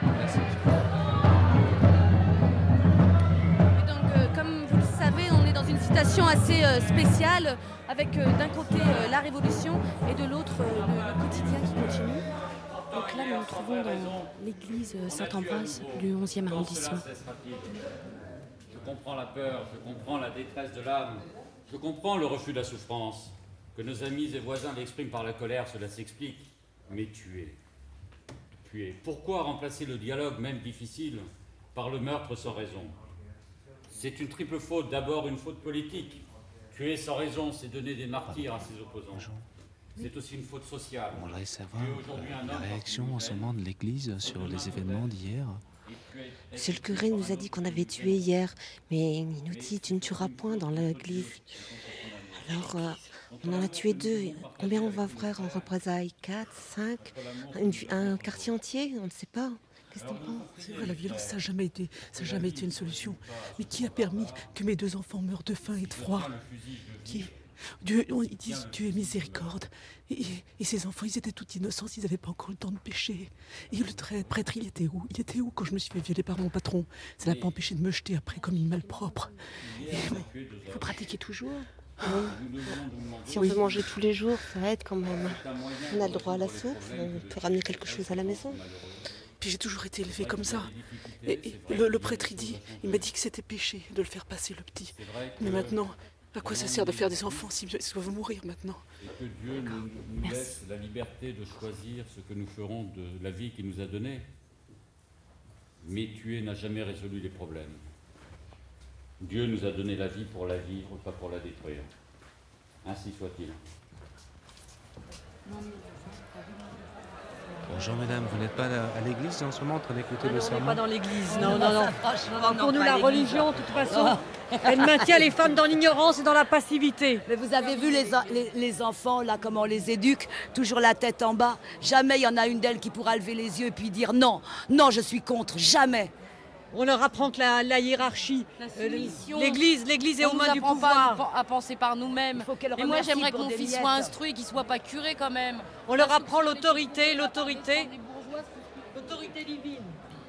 Donc, euh, comme vous le savez, on est dans une situation assez euh, spéciale, avec euh, d'un côté euh, la révolution et de l'autre euh, le, le quotidien qui continue. Donc là, nous nous trouvons dans l'église Saint-Ambroise du onzième arrondissement. Je comprends la peur, je comprends la détresse de l'âme, je comprends le refus de la souffrance. Que nos amis et voisins l'expriment par la colère, cela s'explique. Mais tuer, tuer. Pourquoi remplacer le dialogue, même difficile, par le meurtre sans raison? C'est une triple faute. D'abord, une faute politique. Tuer sans raison, c'est donner des martyrs à ses opposants. C'est aussi une faute sociale. On voudrait savoir la réaction en ce moment de l'Église sur les événements d'hier. Monsieur le curé nous a dit qu'on avait tué hier, mais il nous dit tu ne tueras point dans l'église. Alors, euh, on en a tué deux. Combien on va faire en représailles? Quatre, cinq, une, un quartier entier? On ne sait pas. Qu'est-ce que t'en penses? C'est vrai, la violence, ça n'a jamais été, ça n'a jamais été une solution. Mais qui a permis que mes deux enfants meurent de faim et de froid? Qui? Dieu, on, ils disent Dieu est miséricorde. Et, et ces enfants, ils étaient tout innocents, ils n'avaient pas encore le temps de pécher. Et le prêtre, il était où? Il était où quand je me suis fait violer par mon patron? Ça n'a pas empêché de me jeter après comme une malpropre. Il faut pratiquer toujours. Oui. Si on veut manger tous les jours, ça aide quand même. On a le droit à la soupe, on peut ramener quelque chose à la maison. Puis j'ai toujours été élevée comme ça. Et, et le, le prêtre, il dit, il m'a dit que c'était péché de le faire passer, le petit. Mais maintenant, à quoi ça sert de faire des enfants s'ils doivent mourir maintenant? Et que Dieu nous, nous laisse la liberté de choisir ce que nous ferons de la vie qu'il nous a donnée. Mais tuer n'a jamais résolu les problèmes. Dieu nous a donné la vie pour la vivre, pas pour la détruire. Ainsi soit-il. Bonjour madame, vous n'êtes pas à l'église en ce moment en train d'écouter Ah le non, on sermon? n'est pas dans l'église, Non, non, non, non, non. non. Pour nous, pas la l'église. religion, de toute façon, elle maintient les femmes dans l'ignorance et dans la passivité. Mais vous avez vu les, les, les enfants, là, comment on les éduque, toujours la tête en bas. Jamais il y en a une d'elles qui pourra lever les yeux et puis dire non, non, je suis contre, jamais. On leur apprend que la, la hiérarchie, euh, l'église, l'église est On aux nous mains du apprend pouvoir. pas à penser par nous-mêmes. Et moi, j'aimerais que mon fils soit instruit, qu'il soit pas curé quand même. On leur apprend l'autorité, l'autorité, l'autorité divine.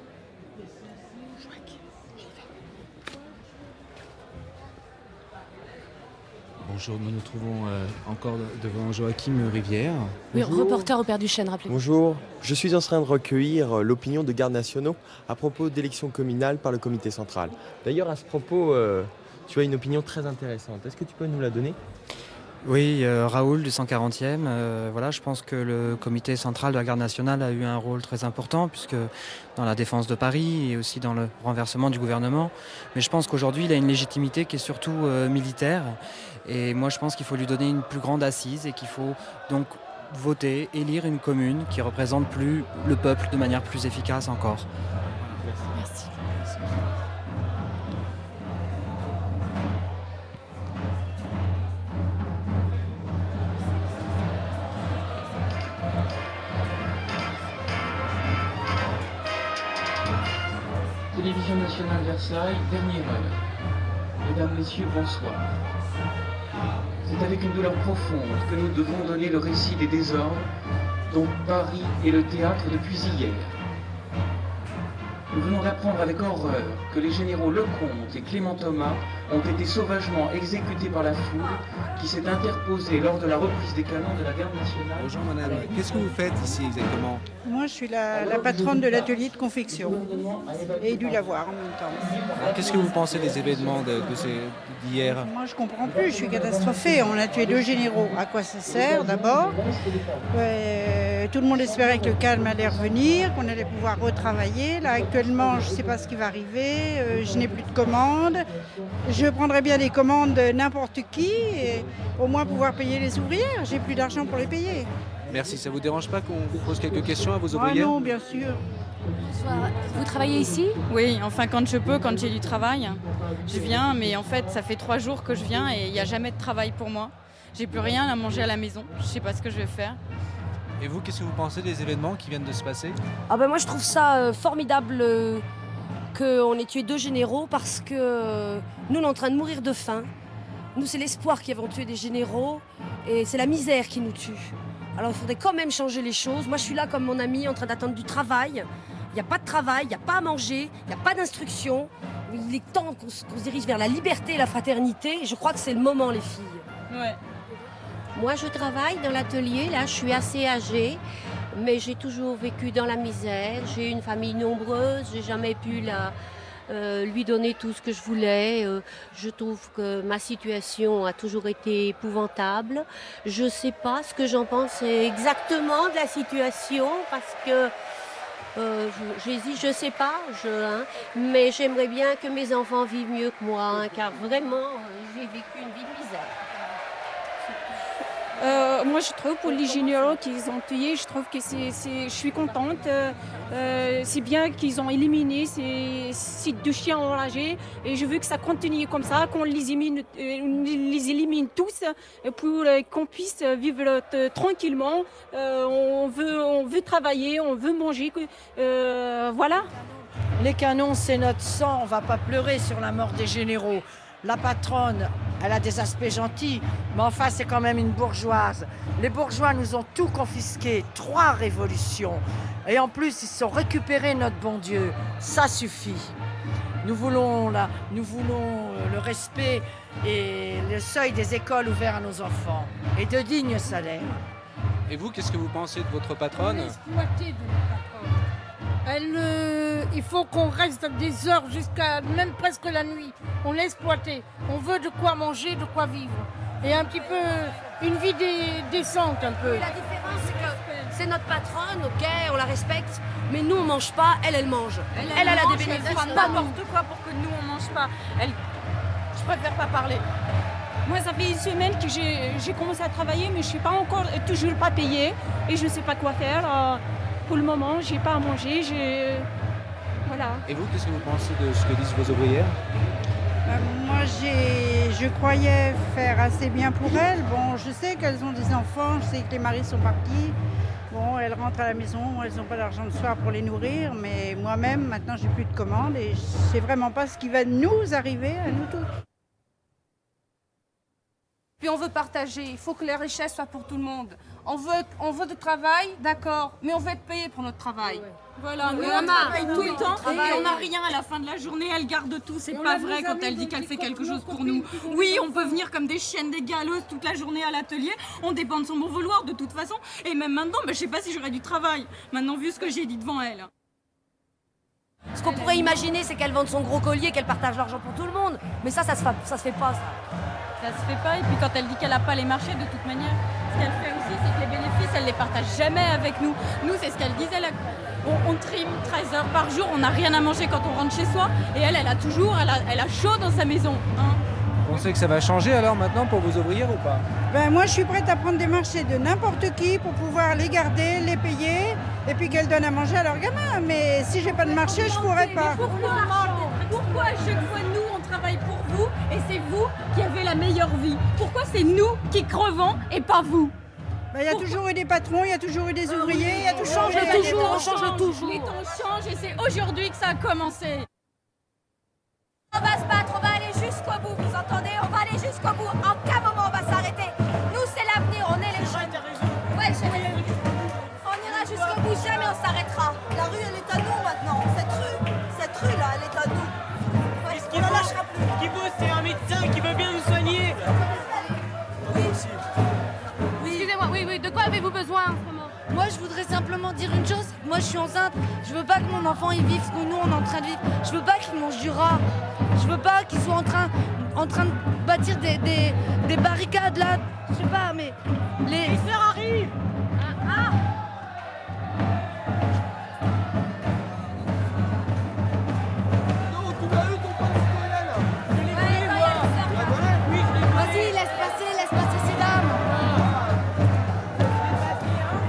Bonjour, nous nous trouvons euh, encore devant Joachim Rivière. Oui, Bonjour. reporter au Père Duchesne, rappelez-vous. Bonjour, je suis en train de recueillir l'opinion de gardes nationaux à propos d'élections communales par le comité central. D'ailleurs, à ce propos, euh, tu as une opinion très intéressante. Est-ce que tu peux nous la donner ? Oui, euh, Raoul du cent quarantième, euh, voilà, je pense que le comité central de la garde nationale a eu un rôle très important puisque dans la défense de Paris et aussi dans le renversement du gouvernement. Mais je pense qu'aujourd'hui, il a une légitimité qui est surtout euh, militaire. Et moi, je pense qu'il faut lui donner une plus grande assise et qu'il faut donc voter, élire une commune qui représente plus le peuple de manière plus efficace encore. Merci. Télévision nationale Versailles, dernière heure. Mesdames, Messieurs, bonsoir. C'est avec une douleur profonde que nous devons donner le récit des désordres dont Paris est le théâtre depuis hier. Nous venons d'apprendre avec horreur que les généraux Lecomte et Clément Thomas ont été sauvagement exécutés par la foule qui s'est interposée lors de la reprise des canons de la garde nationale. Bonjour madame, qu'est-ce que vous faites ici exactement? Moi, je suis la, la patronne de l'atelier de confection et du lavoir en même temps. Qu'est-ce que vous pensez des événements de, de ces, d'hier? Moi, je comprends plus, je suis catastrophée. On a tué deux généraux. À quoi ça sert d'abord? euh, Tout le monde espérait que le calme allait revenir, qu'on allait pouvoir retravailler. Là, actuellement, je ne sais pas ce qui va arriver. Euh, je n'ai plus de commandes. Je prendrais bien des commandes de n'importe qui et au moins pouvoir payer les ouvrières. J'ai plus d'argent pour les payer. Merci. Ça vous dérange pas qu'on vous pose quelques questions à vos Ah ouvrières? non, bien sûr. Bonsoir. Vous travaillez ici? Oui, enfin quand je peux, quand j'ai du travail, je viens, mais en fait ça fait trois jours que je viens et il n'y a jamais de travail pour moi. J'ai plus rien à manger à la maison, je sais pas ce que je vais faire. Et vous, qu'est-ce que vous pensez des événements qui viennent de se passer? Ah ben moi je trouve ça euh, formidable euh, qu'on ait tué deux généraux parce que euh, nous on est en train de mourir de faim. Nous c'est l'espoir qui avons tué des généraux et c'est la misère qui nous tue. Alors il faudrait quand même changer les choses. Moi je suis là comme mon ami en train d'attendre du travail. Il n'y a pas de travail, il n'y a pas à manger, il n'y a pas d'instruction. Il est temps qu'on se, qu'on se dirige vers la liberté et la fraternité. Et je crois que c'est le moment, les filles. Ouais. Moi, je travaille dans l'atelier. Là, je suis assez âgée, mais j'ai toujours vécu dans la misère. J'ai une famille nombreuse. J'ai jamais pu la, euh, lui donner tout ce que je voulais. Euh, je trouve que ma situation a toujours été épouvantable. Je ne sais pas ce que j'en pense exactement de la situation parce que Euh, j'hésite, je sais pas, je, hein, mais j'aimerais bien que mes enfants vivent mieux que moi, hein, car vraiment, euh, j'ai vécu une vie de misère. Euh, moi, je trouve pour les généraux qu'ils ont tués, je trouve que c'est, c'est, je suis contente. Euh, c'est bien qu'ils ont éliminé ces, ces deux chiens enragés et je veux que ça continue comme ça, qu'on les élimine, euh, les élimine tous pour qu'on puisse vivre euh, tranquillement. Euh, on veut, on veut travailler, on veut manger, euh, voilà. Les canons, c'est notre sang, on ne va pas pleurer sur la mort des généraux. La patronne, elle a des aspects gentils, mais enfin, c'est quand même une bourgeoise. Les bourgeois nous ont tout confisqué, trois révolutions. Et en plus, ils se sont récupérés notre bon Dieu. Ça suffit. Nous voulons, la, nous voulons le respect et le seuil des écoles ouverts à nos enfants. Et de dignes salaires. Et vous, qu'est-ce que vous pensez de votre patronne? Exploité de notre patronne. Elle, euh, il faut qu'on reste des heures jusqu'à même presque la nuit. On l'a exploité. On veut de quoi manger, de quoi vivre. Et un petit peu, une vie dé- décente un peu. Oui, la différence, c'est que c'est notre patronne, ok, on la respecte, mais nous on mange pas, elle, elle mange. Elle, elle, elle a mange, des bénéfices. Elle fera n'importe quoi pour que nous on mange pas. Elle... Je préfère pas parler. Moi, ça fait une semaine que j'ai, j'ai commencé à travailler, mais je ne suis pas encore, toujours pas payée et je ne sais pas quoi faire. Euh, pour le moment, je n'ai pas à manger. J'ai... Voilà. Et vous, qu'est-ce que vous pensez de ce que disent vos ouvrières? Euh, moi, j'ai, je croyais faire assez bien pour elles. Bon, je sais qu'elles ont des enfants, je sais que les maris sont partis. Bon, elles rentrent à la maison, elles n'ont pas d'argent le soir pour les nourrir, mais moi-même, maintenant, j'ai plus de commandes et je ne sais vraiment pas ce qui va nous arriver à nous tous. Puis on veut partager, il faut que les richesses soient pour tout le monde. On veut, on veut du travail, d'accord, mais on veut être payé pour notre travail. Voilà, nous Oui, on on travaille a- tout oui, le temps on travaille. et on n'a rien à la fin de la journée, elle garde tout, c'est Et on pas a vrai nos quand amis, elle dit nos qu'elle fait quelque copines, chose pour copines nous. qui font Oui, des on peut venir comme des chiennes, des galeuses toute la journée à l'atelier, on dépend de son bon vouloir de toute façon, et même maintenant, ben, je sais pas si j'aurais du travail, maintenant vu ce que j'ai dit devant elle. Ce qu'on pourrait imaginer, c'est qu'elle vende son gros collier, qu'elle partage l'argent pour tout le monde, mais ça, ça se fait, ça se fait pas, ça. Ça se fait pas, et puis quand elle dit qu'elle n'a pas les marchés, de toute manière, ce qu'elle fait aussi, c'est que les bénéfices, elle les partage jamais avec nous. Nous, c'est ce qu'elle disait, là, on, on trime treize heures par jour, on n'a rien à manger quand on rentre chez soi, et elle, elle a toujours, elle a, elle a chaud dans sa maison. Hein. Vous pensez que ça va changer alors maintenant pour vos ouvrières ou pas? Ben, moi, je suis prête à prendre des marchés de n'importe qui pour pouvoir les garder, les payer et puis qu'elles donnent à manger à leurs gamins. Mais si j'ai pas de marché, je pourrais pas. Pourquoi, pourquoi à chaque fois nous on travaille pour vous et c'est vous qui avez la meilleure vie? Pourquoi c'est nous qui crevons et pas vous? Ben, il y a toujours eu des patrons, il y a toujours eu des ouvriers, il y a tout changé. Les temps toujours, on changent, change toujours. Les temps changent et c'est aujourd'hui que ça a commencé. On va se battre, on va aller jusqu'au bout, vous entendez? On va aller jusqu'au bout. En aucun moment on va s'arrêter. Nous, c'est l'avenir, on est les jeunes. Ouais, chérie. On ira jusqu'au bout, jamais on s'arrêtera. La rue, elle est à nous maintenant. Cette rue, cette rue-là, elle est à nous. Ouais, Ce on qu'il la faut, lâchera plus. ce qu'il faut, c'est un médecin qui veut bien nous soigner. Oui. Excusez-moi, oui, oui, de quoi avez-vous besoin en ce moment? Moi, je voudrais simplement dire une chose. Moi, je suis enceinte. Je veux pas que mon enfant il vive ce que nous on est en train de vivre. Je veux pas qu'il mange du rat. Je veux pas qu'il soit en train, en train de bâtir des, des, des barricades là. Je sais pas, mais les. Les fleurs arrivent. Ah, ah. Vas-y, laisse passer, laisse passer ces dames.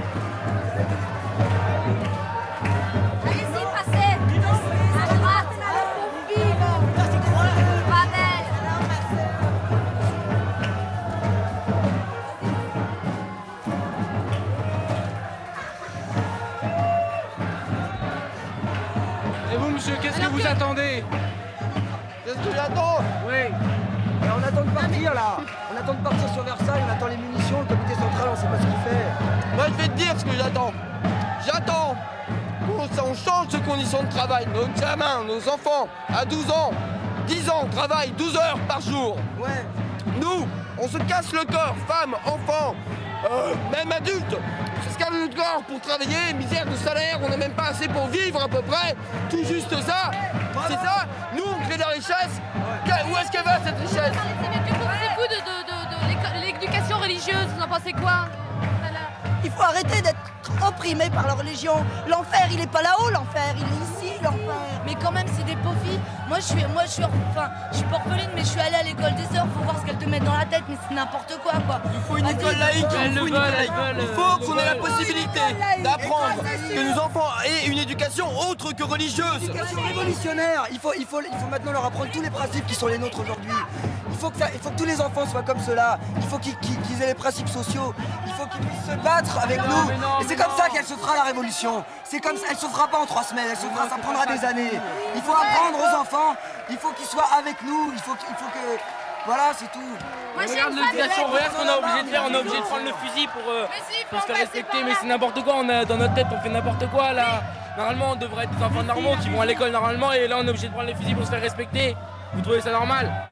Et vous, monsieur, qu'est-ce que vous attendez? Qu'est-ce que j'attends? Oui. Mais on attend de partir là. On attend de partir sur Versailles, on attend les munitions, le comité central, on sait pas ce qu'il fait. Moi je vais te dire ce que j'attends. J'attends qu'on change de conditions de travail. Nos gamins, nos enfants, à douze ans, dix ans, travaillent douze heures par jour. Ouais. Nous, on se casse le corps, femmes, enfants, euh, même adultes. On se casse le corps pour travailler, misère de salaire, on n'a même pas assez pour vivre à peu près. Tout juste ça. C'est ça. Nous, on crée de la richesse. Où est-ce qu'elle va cette richesse? Que pensez-vous de, de, de, de l'éducation religieuse? Vous en pensez quoi? Il faut arrêter d'être opprimé par la religion. L'enfer, il est pas là-haut, l'enfer, il est ici, l'enfer. Mais quand même, c'est des pauvres filles. Moi, je suis, moi, je suis, enfin, je suis pas orpheline, mais je suis allée à l'école des sœurs. Faut voir ce qu'elles te mettent dans la tête, mais c'est n'importe quoi, quoi. Il faut une école laïque. Il faut, une école laïque. Il faut qu'on ait la possibilité d'apprendre que nos enfants aient une éducation autre que religieuse. Une éducation révolutionnaire. Il faut, il faut, il faut maintenant leur apprendre tous les principes qui sont les nôtres aujourd'hui. Il faut que ça, il faut que tous les enfants soient comme cela. Il faut qu'ils qu'ils, qu'ils aient les principes sociaux. Il faut qu'ils puissent se battre avec non, nous. Non, et c'est comme ça qu'elle se fera la révolution. C'est comme ça, elle se fera pas en trois semaines. Elle se fera, ça prendra des années. Il faut apprendre aux enfants. Il faut qu'ils soient avec nous. Il faut, il faut que, voilà, c'est tout. Moi, regarde l'éducation, regarde ce qu'on a obligé de faire. On est obligé de prendre le fusil pour, euh, si, pour se faire respecter. Mais c'est n'importe quoi. On a, dans notre tête, on fait n'importe quoi là. Normalement, on devrait être des enfants normaux qui vont à l'école normalement. Et là, on est obligé de prendre les fusils pour se faire respecter. Vous trouvez ça normal?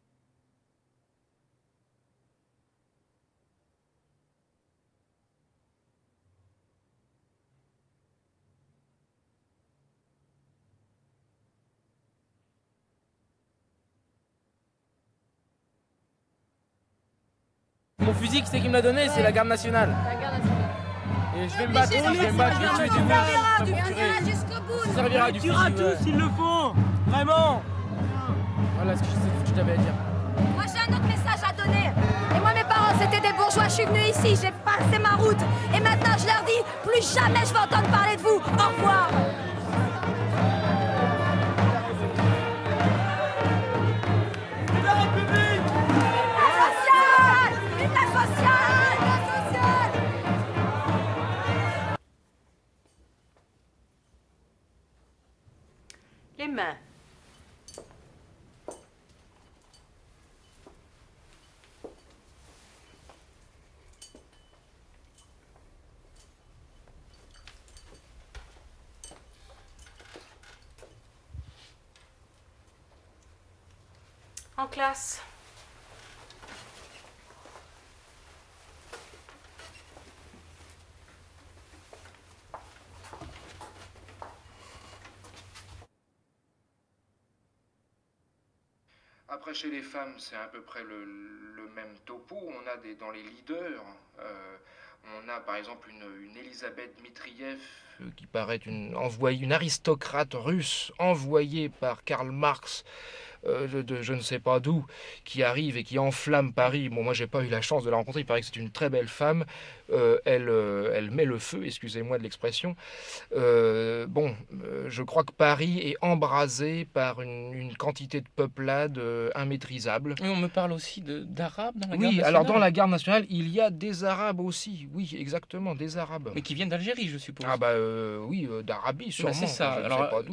Mon fusil, qui c'est qui me l'a donné? C'est la garde nationale. La garde nationale. Et je vais me battre, je vais me battre, je vais tuer du monde. Ça servira du fusil. On tuera tous s'ils le font. Vraiment. Voilà ce que je t'avais à dire. Moi j'ai un autre message à donner. Et moi mes parents c'était des bourgeois, je suis venue ici, j'ai passé ma route. Et maintenant je leur dis, plus jamais je vais entendre parler de vous. Au revoir. Les mains. En classe. Après, chez les femmes, c'est à peu près le, le même topo. On a des, dans les leaders, euh, on a par exemple une, une Elisabeth Dmitriev, euh, qui paraît une, envoyée, une aristocrate russe envoyée par Karl Marx, euh, de, de je ne sais pas d'où, qui arrive et qui enflamme Paris. Bon, moi, j'ai pas eu la chance de la rencontrer. Il paraît que c'est une très belle femme. Euh, elle, euh, elle met le feu, excusez-moi de l'expression. Euh, bon, euh, je crois que Paris est embrasé par une, une quantité de peuplade euh, immaîtrisable. Et on me parle aussi d'Arabes dans la oui, garde nationale. alors dans la garde nationale, il y a des Arabes aussi. Oui, exactement, des Arabes. Mais qui viennent d'Algérie, je suppose. Ah bah euh, oui, euh, d'Arabie sûrement. Bah c'est ça. Je ne alors, sais pas d'où.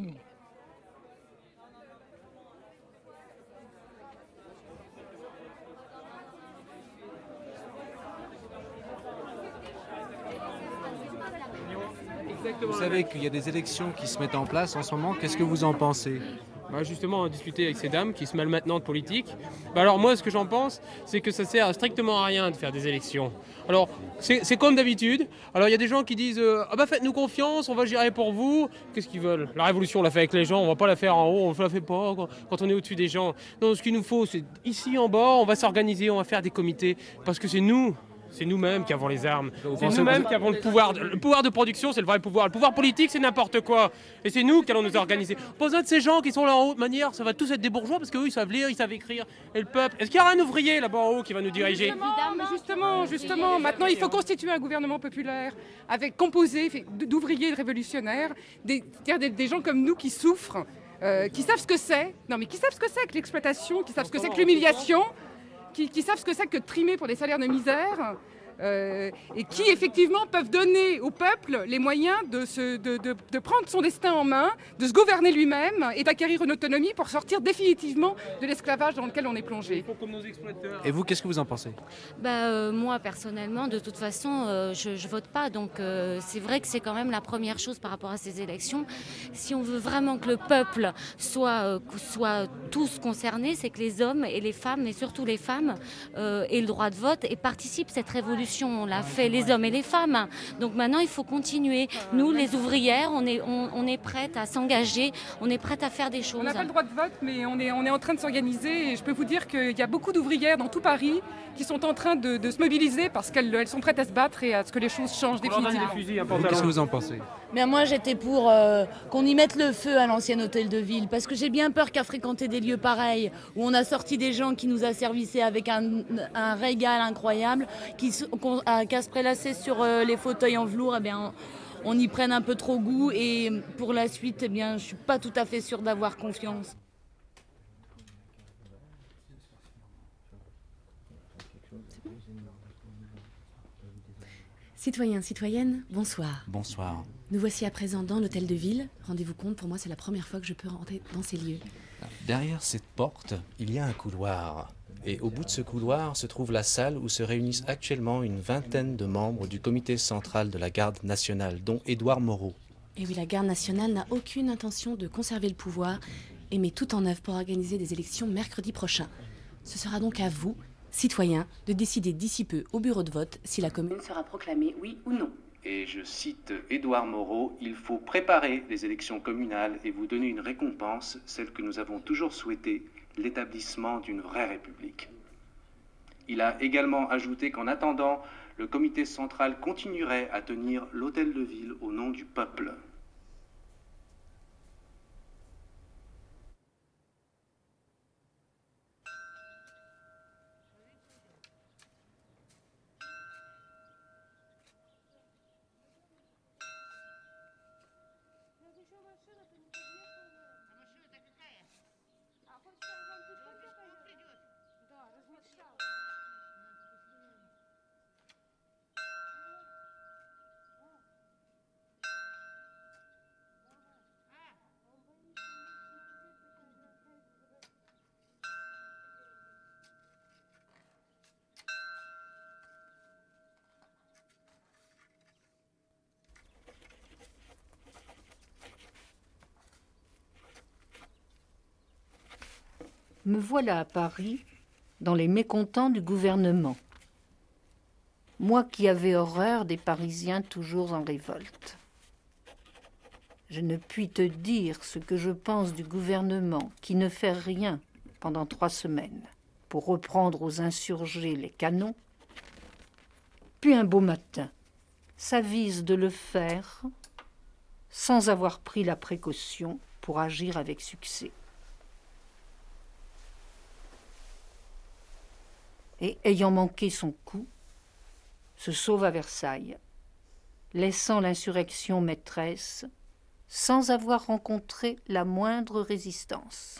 Vous savez qu'il y a des élections qui se mettent en place en ce moment. Qu'est-ce que vous en pensez? Bah justement, on a discuté avec ces dames qui se mêlent maintenant de politique. Bah alors moi, ce que j'en pense, c'est que ça sert strictement à rien de faire des élections. Alors, c'est comme d'habitude. Alors, il y a des gens qui disent euh, « Ah bah faites-nous confiance, on va gérer pour vous ». Qu'est-ce qu'ils veulent? La révolution, on l'a fait avec les gens, on va pas la faire en haut, on ne la fait pas quand, quand on est au-dessus des gens. Non, ce qu'il nous faut, c'est ici en bas, on va s'organiser, on va faire des comités, parce que c'est nous. C'est nous-mêmes qui avons les armes. C'est nous-mêmes qui avons le pouvoir. De, le pouvoir de production, c'est le vrai pouvoir. Le pouvoir politique, c'est n'importe quoi. Et c'est nous qui allons nous organiser. Pas besoin de ces gens qui sont là en haut de manière, ça va tous être des bourgeois parce qu'eux, ils savent lire, ils savent écrire. Et le peuple. Est-ce qu'il y aura un ouvrier là-bas en haut qui va nous diriger? Justement, justement, justement. Maintenant, il faut constituer un gouvernement populaire avec composé d'ouvriers révolutionnaires, des, des, des gens comme nous qui souffrent, euh, qui savent ce que c'est. Non, mais qui savent ce que c'est que l'exploitation, qui savent ce que c'est que l'humiliation. Qui, qui savent ce que c'est que de trimer pour des salaires de misère. euh, et qui effectivement peuvent donner au peuple les moyens de, se, de, de, de prendre son destin en main, de se gouverner lui-même et d'acquérir une autonomie pour sortir définitivement de l'esclavage dans lequel on est plongé. Et vous, qu'est-ce que vous en pensez? Bah, euh, moi, personnellement, de toute façon, euh, je ne vote pas. Donc, euh, c'est vrai que c'est quand même la première chose par rapport à ces élections. Si on veut vraiment que le peuple soit, euh, soit tous concernés, c'est que les hommes et les femmes, mais surtout les femmes, euh, aient le droit de vote et participent à cette révolution. On l'a fait, les hommes et les femmes. Donc maintenant, il faut continuer. Nous, les ouvrières, on est, on, on est prêtes à s'engager, on est prêtes à faire des choses. On n'a pas le droit de vote, mais on est, on est en train de s'organiser. Et je peux vous dire qu'il y a beaucoup d'ouvrières dans tout Paris qui sont en train de, de se mobiliser parce qu'elles elles sont prêtes à se battre et à ce que les choses changent définitivement. Qu'est-ce que vous en pensez? Mais moi, j'étais pour euh, qu'on y mette le feu à l'ancien hôtel de ville, parce que j'ai bien peur qu'à fréquenter des lieux pareils, où on a sorti des gens qui nous asservissaient avec un, un régal incroyable, qui qu'à se prélasser sur euh, les fauteuils en velours, eh bien, on, on y prenne un peu trop goût, et pour la suite, eh bien, je suis pas tout à fait sûre d'avoir confiance. Citoyens, citoyennes, bonsoir. Bonsoir. Nous voici à présent dans l'hôtel de ville. Rendez-vous compte, pour moi, c'est la première fois que je peux rentrer dans ces lieux. Derrière cette porte, il y a un couloir. Et au bout de ce couloir se trouve la salle où se réunissent actuellement une vingtaine de membres du comité central de la Garde nationale, dont Édouard Moreau. Et oui, la Garde nationale n'a aucune intention de conserver le pouvoir et met tout en œuvre pour organiser des élections mercredi prochain. Ce sera donc à vous, citoyens, de décider d'ici peu au bureau de vote si la commune sera proclamée oui ou non. Et je cite Édouard Moreau, il faut préparer les élections communales et vous donner une récompense, celle que nous avons toujours souhaitée, l'établissement d'une vraie république. Il a également ajouté qu'en attendant, le comité central continuerait à tenir l'hôtel de ville au nom du peuple. Me voilà à Paris, dans les mécontents du gouvernement. Moi qui avais horreur des Parisiens toujours en révolte. Je ne puis te dire ce que je pense du gouvernement qui ne fait rien pendant trois semaines pour reprendre aux insurgés les canons. Puis un beau matin, s'avise de le faire sans avoir pris la précaution pour agir avec succès. Et, ayant manqué son coup, se sauve à Versailles, laissant l'insurrection maîtresse sans avoir rencontré la moindre résistance.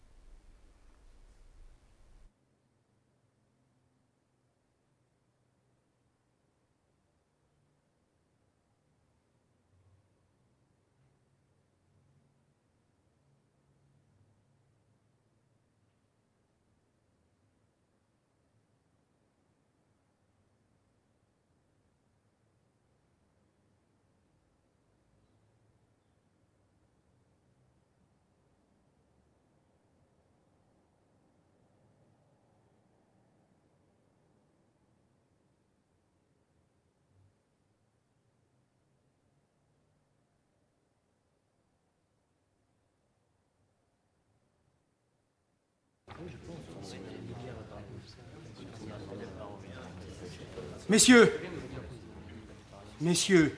Messieurs, messieurs,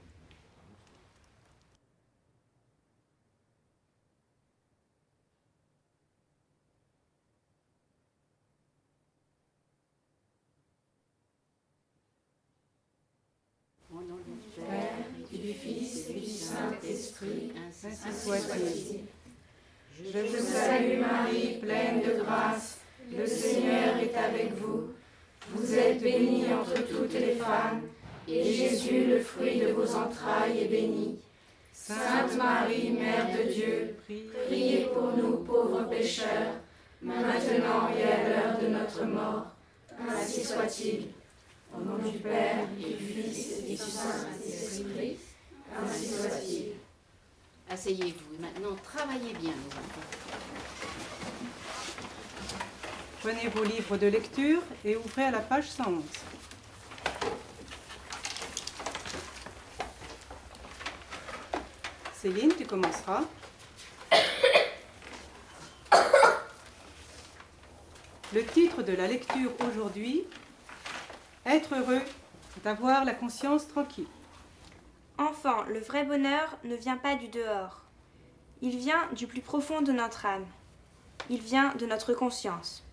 Au nom du Père, et du Fils et du Saint-Esprit, ainsi soit-il. Je vous salue Marie, pleine de grâce, le Seigneur est avec vous. Vous êtes bénie entre toutes les femmes, et Jésus, le fruit de vos entrailles, est béni. Sainte Marie, Mère de Dieu, priez pour nous pauvres pécheurs, maintenant et à l'heure de notre mort. Ainsi soit-il. Au nom du Père, et du Fils, et du Saint-Esprit, ainsi soit-il. Asseyez-vous et maintenant travaillez bien, les enfants. Prenez vos livres de lecture et ouvrez à la page cent onze. Céline, tu commenceras. Le titre de la lecture aujourd'hui, être heureux, d'avoir la conscience tranquille. Enfant, le vrai bonheur ne vient pas du dehors. Il vient du plus profond de notre âme. Il vient de notre conscience.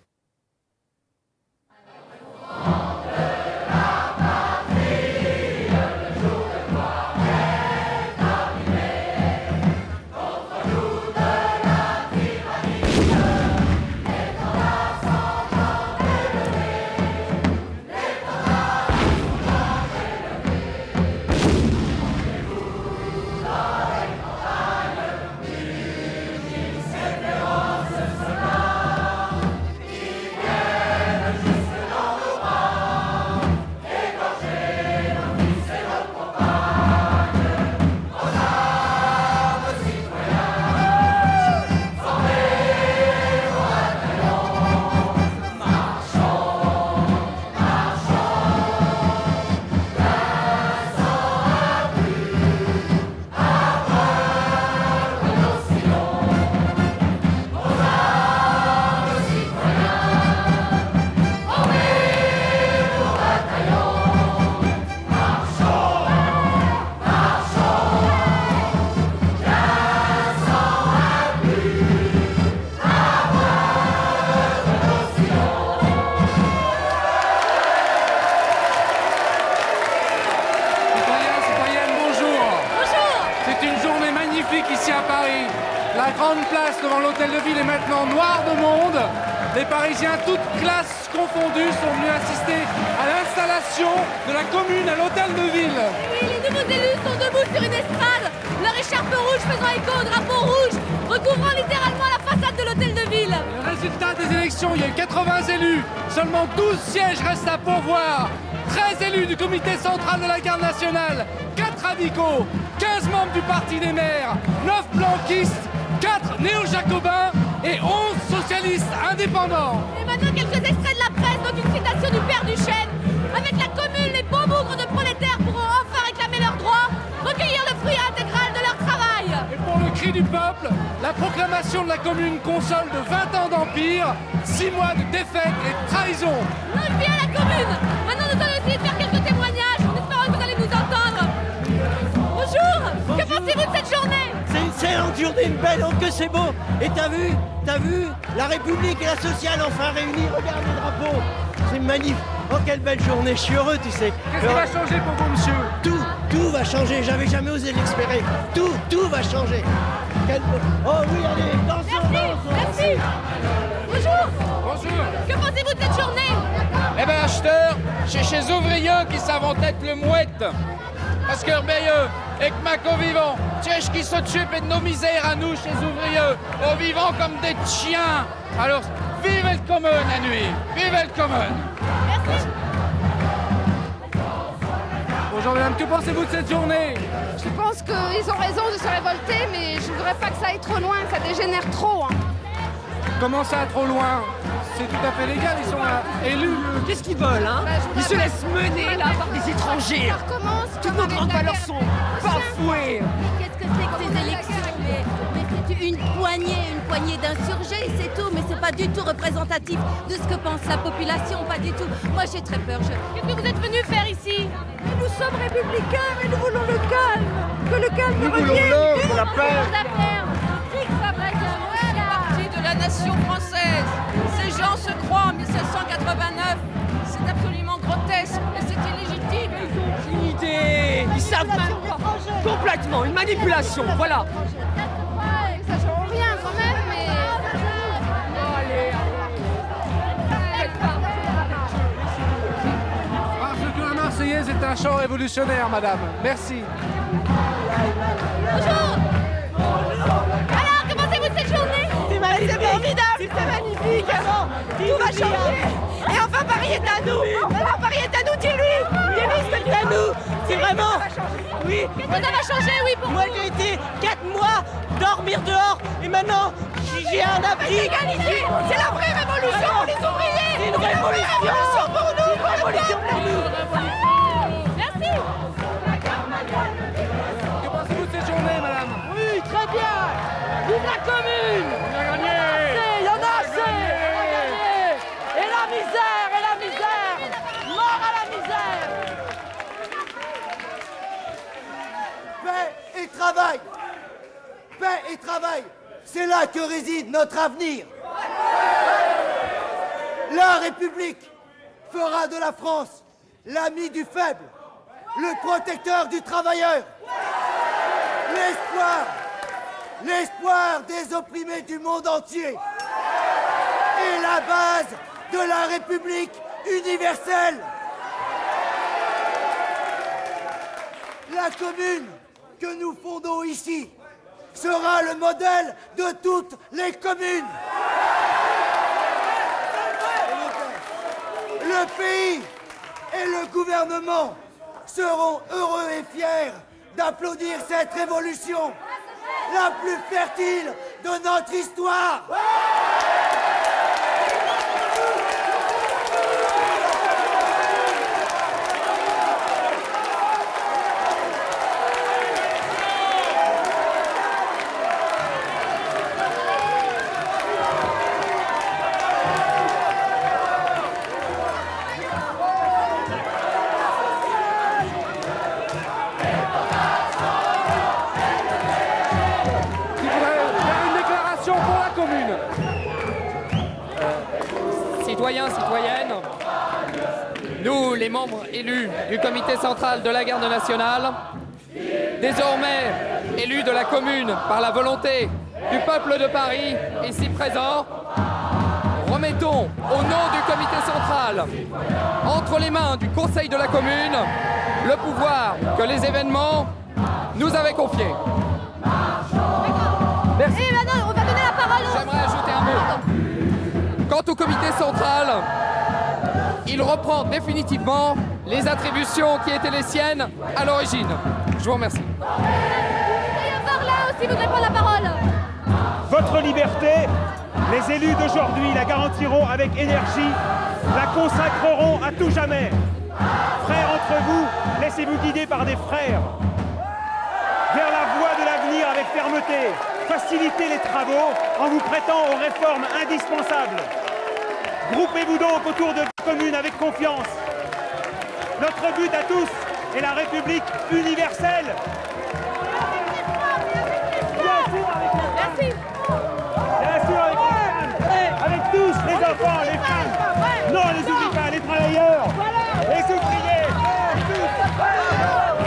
Devant l'hôtel de ville est maintenant noire de monde. Les Parisiens, toutes classes confondues, sont venus assister à l'installation de la commune à l'hôtel de ville. Et oui, les nouveaux élus sont debout sur une estrade, leur écharpe rouge faisant écho au drapeau rouge, recouvrant littéralement la façade de l'hôtel de ville. Et le résultat des élections, il y a eu quatre-vingts élus, seulement douze sièges restent à pourvoir. treize élus du comité central de la garde nationale, quatre radicaux, quinze membres du parti des maires, neuf blanquistes, quatre néo-jacobins et onze socialistes indépendants. Et maintenant quelques extraits de la presse, donc une citation du père Duchesne. Avec la commune, les beaux bougres de prolétaires pourront enfin réclamer leurs droits, recueillir le fruit intégral de leur travail. Et pour le cri du peuple, la proclamation de la commune console de vingt ans d'empire, six mois de défaite et de trahison. Longue vie à la commune. Maintenant nous allons essayer de faire quelques témoignages, en espérant que vous allez nous entendre. Bonjour, Bonjour. Que pensez-vous de cette journée? C'est une excellente journée, une belle, oh que c'est beau. Et t'as vu, t'as vu, la République et la sociale enfin réunies, regarde le drapeau. C'est magnifique. Oh quelle belle journée, je suis heureux, tu sais. Qu'est-ce qui va changer pour vous, monsieur? Tout, tout va changer, j'avais jamais osé l'espérer. Tout, tout va changer. Quel... Oh oui, allez, dansons, Merci, dansons. merci. Bonjour. Bonjour. Que pensez-vous de cette journée? Eh ben acheteur, chez chez ouvriers qui savent être le mouette. Parce que Rebeyeux, et que Maco vivant, tièche qui s'occupe de nos misères à nous, chez ouvriers, au vivant comme des chiens. Alors, vive le commun la nuit, vive le commun. Merci. Bonjour madame, que pensez-vous de cette journée? Je pense qu'ils ont raison de se révolter, mais je voudrais pas que ça aille trop loin, que ça dégénère trop. Hein. Comment ça, trop loin? C'est tout à fait légal, ils sont là, élus. Qu'est-ce qu'ils veulent, hein? Bah, Ils se laissent mener, là, par des étrangers. Ça recommence. Toutes nos grandes valeurs sont bafouées. Qu'est-ce que c'est que ces élections? Mais, mais c'est une poignée, une poignée d'insurgés, c'est tout. Mais c'est pas du tout représentatif de ce que pense la population, pas du tout. Moi, j'ai très peur. Je... Qu'est-ce que vous êtes venus faire ici? Nous sommes républicains, mais nous voulons le calme. Que le calme nous revienne. Nous voulons la paix. De la nation française. Ces gens se croient en mille sept cent quatre-vingt-neuf. C'est absolument grotesque et c'est illégitime. Ils ont une idée. Ils savent man... complètement une manipulation. Voilà. Ouais, ça change rien quand même, mais. Non, allez, allez. un chant révolutionnaire, madame. Merci. Bonjour. Alors, comment c'est-vous cette journée? C'est formidable, c'est magnifique. Tout va changer. Et enfin, Paris est à nous. Maintenant, Paris est à nous, dis-lui. Dis-lui, c'est à nous. C'est vraiment... Oui. Qu'est-ce que ça va changer, oui, pour moi, vous? j'ai été quatre mois dormir dehors. Et maintenant, j'ai un abri. L'égalité, c'est la vraie révolution pour les ouvriers. C'est une révolution pour nous. Une révolution pour nous. Merci. Que pensez-vous de cette journée, madame? Oui, très bien. Vive la commune. On a gagné. Il y en a assez. On a gagné. Et la misère, et la misère. Mort à la misère. Paix et travail. Paix et travail. C'est là que réside notre avenir. La République fera de la France l'ami du faible, le protecteur du travailleur, l'espoir, l'espoir des opprimés du monde entier et la base de la République universelle. La commune que nous fondons ici sera le modèle de toutes les communes. Le pays et le gouvernement seront heureux et fiers d'applaudir cette révolution, la plus fertile de notre histoire. Citoyens, citoyennes, nous, les membres élus du comité central de la garde nationale, désormais élus de la commune par la volonté du peuple de Paris ici présent, remettons au nom du comité central, entre les mains du conseil de la commune, le pouvoir que les événements nous avaient confié. Merci. Et maintenant, on va donner la parole. J'aimerais ajouter un mot. Quant au comité central, il reprend définitivement les attributions qui étaient les siennes à l'origine. Je vous remercie. Et par là aussi voudrait prendre la parole. Votre liberté, les élus d'aujourd'hui la garantiront avec énergie, la consacreront à tout jamais. Frères entre vous, laissez-vous guider par des frères. Vers la voie de l'avenir avec fermeté. Facilitez les travaux en vous prêtant aux réformes indispensables. Groupez-vous donc autour de la commune avec confiance. Notre but à tous est la République universelle. Bien sûr avec les femmes. Bien sûr avec les femmes. Avec tous, les enfants, les femmes. Non, les ouvriers pas, les travailleurs. Les ouvriers. Tous.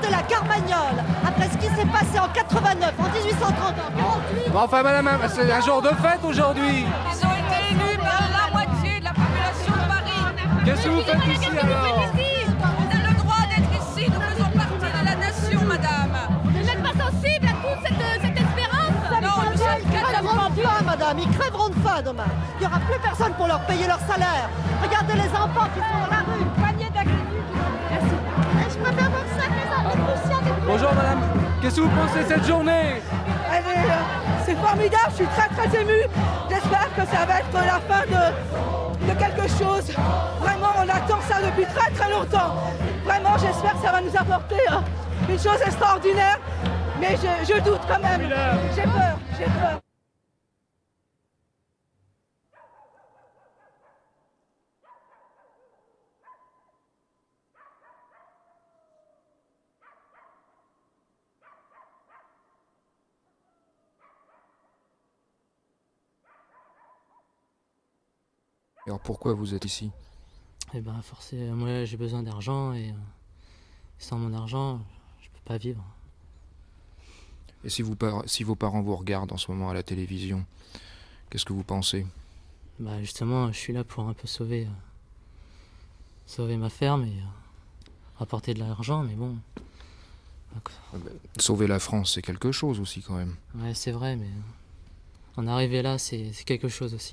de la Carmagnole, après ce qui s'est passé en quatre-vingt-neuf, en dix-huit cent trente, en quarante-huit. Bon, enfin, madame, c'est un jour de fête aujourd'hui. Ils ont été élus par la moitié de la population de Paris. Qu'est-ce que vous faites ici alors? On a le droit d'être ici, nous faisons partie de la nation, madame. Vous n'êtes pas sensible à toute cette, cette espérance? Non, nous sommes ils crèveront de faim, madame, ils crèveront de faim demain. Il n'y aura plus personne pour leur payer leur salaire. Regardez les enfants qui sont dans la rue, une poignée d'agriculteurs. Merci. Je préfère voir ça que les enfants. Bonjour madame, qu'est-ce que vous pensez de cette journée? C'est formidable, je suis très très émue. J'espère que ça va être la fin de, de quelque chose. Vraiment, on attend ça depuis très très longtemps. Vraiment, j'espère que ça va nous apporter euh, une chose extraordinaire. Mais je, je doute quand même. J'ai peur, j'ai peur. Alors pourquoi vous êtes ici? Eh ben forcément, moi j'ai besoin d'argent et euh, sans mon argent, je peux pas vivre. Et si, vous par... si vos parents vous regardent en ce moment à la télévision, qu'est-ce que vous pensez? Bah justement, je suis là pour un peu sauver, euh, sauver ma ferme et euh, rapporter de l'argent, mais bon. Sauver la France, c'est quelque chose aussi quand même. Ouais, c'est vrai, mais en arriver là, c'est quelque chose aussi.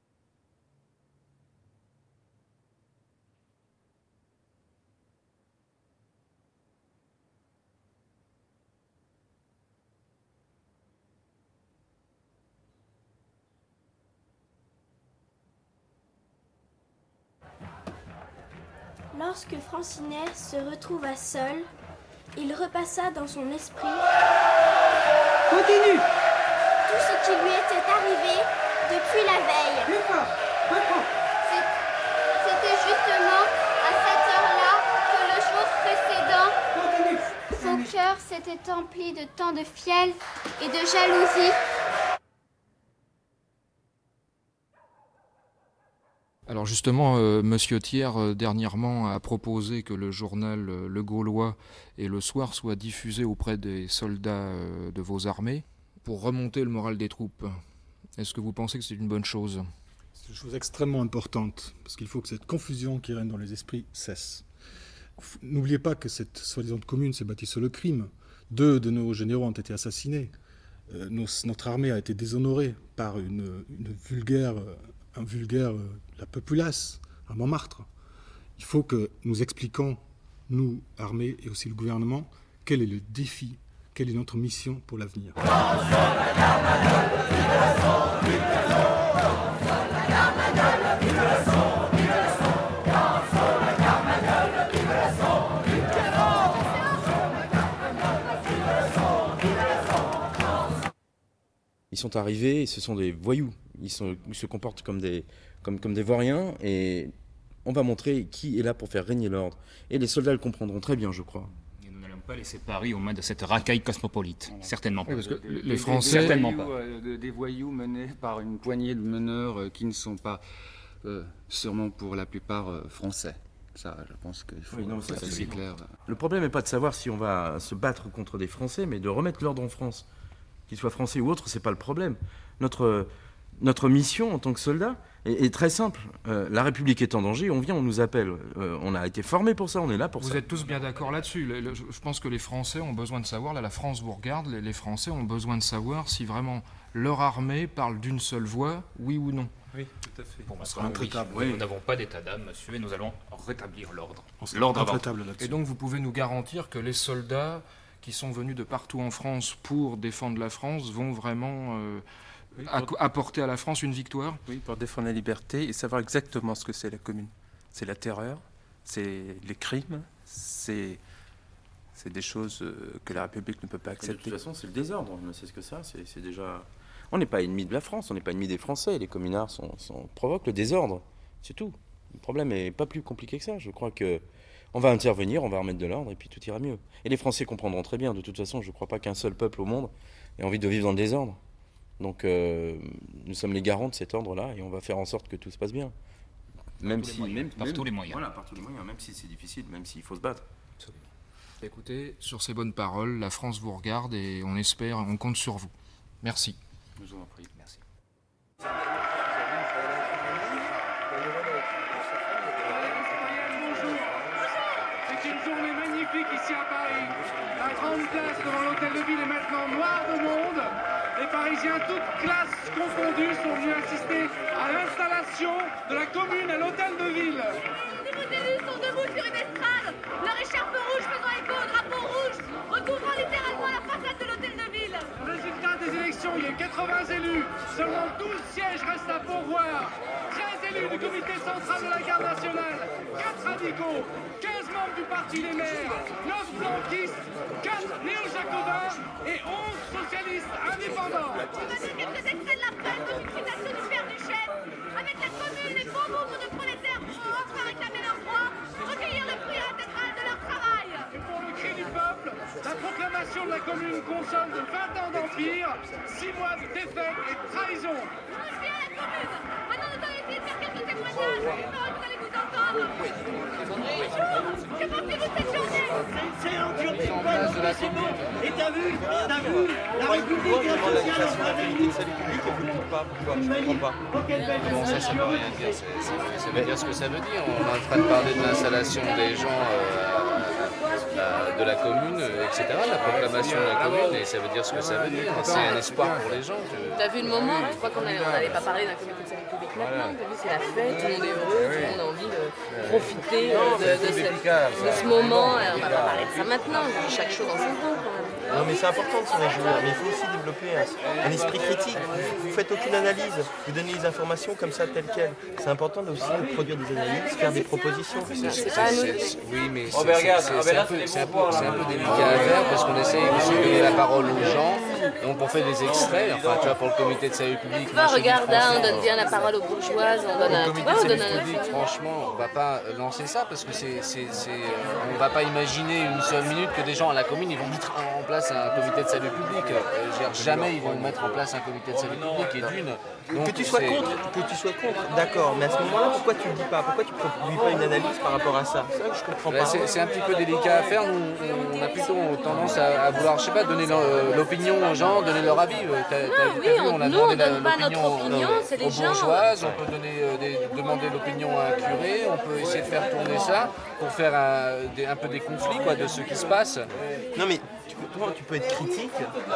Lorsque Francinet se retrouva seul, il repassa dans son esprit Continue. tout ce qui lui était arrivé depuis la veille. Plus fort, plus fort. C'était justement à cette heure-là que le jour précédent, son cœur s'était empli de tant de fiel et de jalousie. Alors justement, euh, Monsieur Thiers, euh, dernièrement, a proposé que le journal euh, Le Gaulois et Le Soir soient diffusés auprès des soldats euh, de vos armées pour remonter le moral des troupes. Est-ce que vous pensez que c'est une bonne chose? C'est une chose extrêmement importante, parce qu'il faut que cette confusion qui règne dans les esprits cesse. N'oubliez pas que cette soi-disant commune s'est bâtie sur le crime. Deux de nos généraux ont été assassinés. Euh, nos, notre armée a été déshonorée par une, une vulgaire... Euh, un vulgaire, euh, la populace, à Montmartre. Il faut que nous expliquions, nous, armée et aussi le gouvernement, quel est le défi, quelle est notre mission pour l'avenir. Ils sont arrivés et ce sont des voyous. Ils, sont, ils se comportent comme des, comme, comme des vauriens et on va montrer qui est là pour faire régner l'ordre. Et les soldats le comprendront très bien, je crois. Et nous n'allons pas laisser Paris aux mains de cette racaille cosmopolite. Voilà. Certainement pas. Oui, parce que les, les Français... Des, des, voyous, pas. Euh, des voyous menés par une poignée de meneurs euh, qui ne sont pas euh, sûrement pour la plupart euh, français. Ça, je pense qu'il faut oui, non, ça, ça, c'est clair. Le problème n'est pas de savoir si on va se battre contre des Français, mais de remettre l'ordre en France. Qu'ils soient français ou autres, c'est pas le problème. Notre, notre mission en tant que soldat est, est très simple. Euh, la République est en danger, on vient, on nous appelle. Euh, on a été formés pour ça, on est là pour vous ça. Vous êtes tous bien d'accord là-dessus. Le, le, je pense que les Français ont besoin de savoir, là la France vous regarde, les, les Français ont besoin de savoir si vraiment leur armée parle d'une seule voix, oui ou non. Oui, tout à fait. Bon, bah, oui. Oui. Nous n'avons pas d'état d'âme, monsieur, et nous allons rétablir l'ordre. L'ordre avant. Et donc vous pouvez nous garantir que les soldats qui sont venus de partout en France pour défendre la France vont vraiment euh, oui, pour... apporter à la France une victoire? Oui, pour défendre la liberté et savoir exactement ce que c'est la commune. C'est la terreur, c'est les crimes, c'est des choses que la République ne peut pas accepter. De toute façon, c'est le désordre, c'est ce que ça, c'est déjà... On n'est pas ennemi de la France, on n'est pas ennemi des Français, les communards sont, sont... provoquent le désordre, c'est tout. Le problème n'est pas plus compliqué que ça, je crois que... On va intervenir, on va remettre de l'ordre et puis tout ira mieux. Et les Français comprendront très bien. De toute façon, je ne crois pas qu'un seul peuple au monde ait envie de vivre dans le désordre. Donc euh, nous sommes les garants de cet ordre-là et on va faire en sorte que tout se passe bien. Même par si, tous les moyens, même, par même, tous les moyens. Voilà, par tous les moyens, même si c'est difficile, même s'il faut se battre. Et Écoutez, sur ces bonnes paroles, la France vous regarde et on espère, on compte sur vous. Merci. Nous vous en prie. Merci. C'est une journée magnifique ici à Paris. La grande place devant l'hôtel de ville est maintenant noire de monde. Les Parisiens, toutes classes confondues, sont venus assister à l'installation de la commune à l'hôtel de ville. Les nouveaux élus sont debout sur une estrade, leur écharpe rouge faisant écho au drapeau rouge, recouvrant littéralement la façade de l'hôtel de ville. Résultat des élections, il y a eu quatre-vingts élus. Seulement douze sièges restent à pourvoir. treize élus du comité central de la garde nationale, quatre radicaux, quinze membres du parti des maires, neuf blanquistes, quatre néo-jacobins et onze socialistes indépendants. Voici quelques extraits de la presse aux citation du père Duchesne. Avec la commune, les beaux membres de prolétaires vont enfin réclamer leurs droits, recueillir le fruit intégral de leur travail. Et pour le cri du peuple, la proclamation de la commune consomme de vingt ans d'empire, six mois de défaite et de trahison. Aussi à la commune. Maintenant, nous allons essayer de faire quelques témoignages. J'espère que vous allez vous entendre. Que pensez-vous de cette journée? C'est excellente journée. C'est bon. Et t'as vu, t'as vu, la République est sociale. La vérité de salut public, on ne le pas. Pourquoi? Je ne comprends pas. Bon, ça, ça veut rien dire. C'est- c'est- Ça veut dire ce que ça veut dire. On est en train de parler de l'installation des gens euh, euh, de la commune, et cetera. La proclamation de la commune, et ça veut dire ce que ça veut dire. C'est un espoir pour les gens. Je- T'as vu le moment? Je crois qu'on n'allait pas parler d'un comité de salut public maintenant. T'as vu, c'est la fête, tout le monde est heureux, tout le monde a envie de profiter euh, de, de, ce, de ce moment. Et on va pas parler de ça maintenant, on dit chaque chose en son temps quand même. Non mais c'est important de se réjouir, mais il faut aussi développer un, un esprit critique. Vous ne faites aucune analyse, vous donnez les informations comme ça telles quelles. C'est important aussi de produire des analyses, faire des propositions. C'est pas nous. Oui, mais c'est c'est- c'est un peu, c'est un peu, c'est un peu délicat à faire parce qu'on essaye aussi de donner la parole aux gens. Donc on fait des extraits, enfin tu vois, pour le comité de salut public. Tu vois, regarde, hein, on donne bien la parole aux bourgeoises, on donne un... Le Tu comité vois, de on donne salut un... public, franchement, on va pas lancer ça parce que c'est, c'est, c'est, on ne va pas imaginer une seule minute que des gens à la commune ils vont mettre en place un comité de salut public. Euh, je veux dire, jamais ils vont mettre en place un comité de salut public et d'une. Que tu sois contre, que tu sois contre, d'accord, mais à ce moment-là, pourquoi tu ne le dis pas? Pourquoi tu ne produis pas une analyse par rapport à ça? C'est ça que je comprends Là, pas. c'est, c'est un petit peu délicat à faire. Nous, on a plutôt tendance à, à vouloir, je sais pas, donner l'opinion aux gens, donner leur avis. T'as, t'as, t'as oui, vu, on- on a nous, on demandé la- donne pas notre l'opinion opinion, euh, c'est les aux gens. bourgeoises. On peut donner, euh, des- demander l'opinion à un curé. On peut essayer de faire tourner ça pour faire un, des- un peu des conflits, quoi, de ce qui se passe. Non mais tu peux, toi, tu peux être critique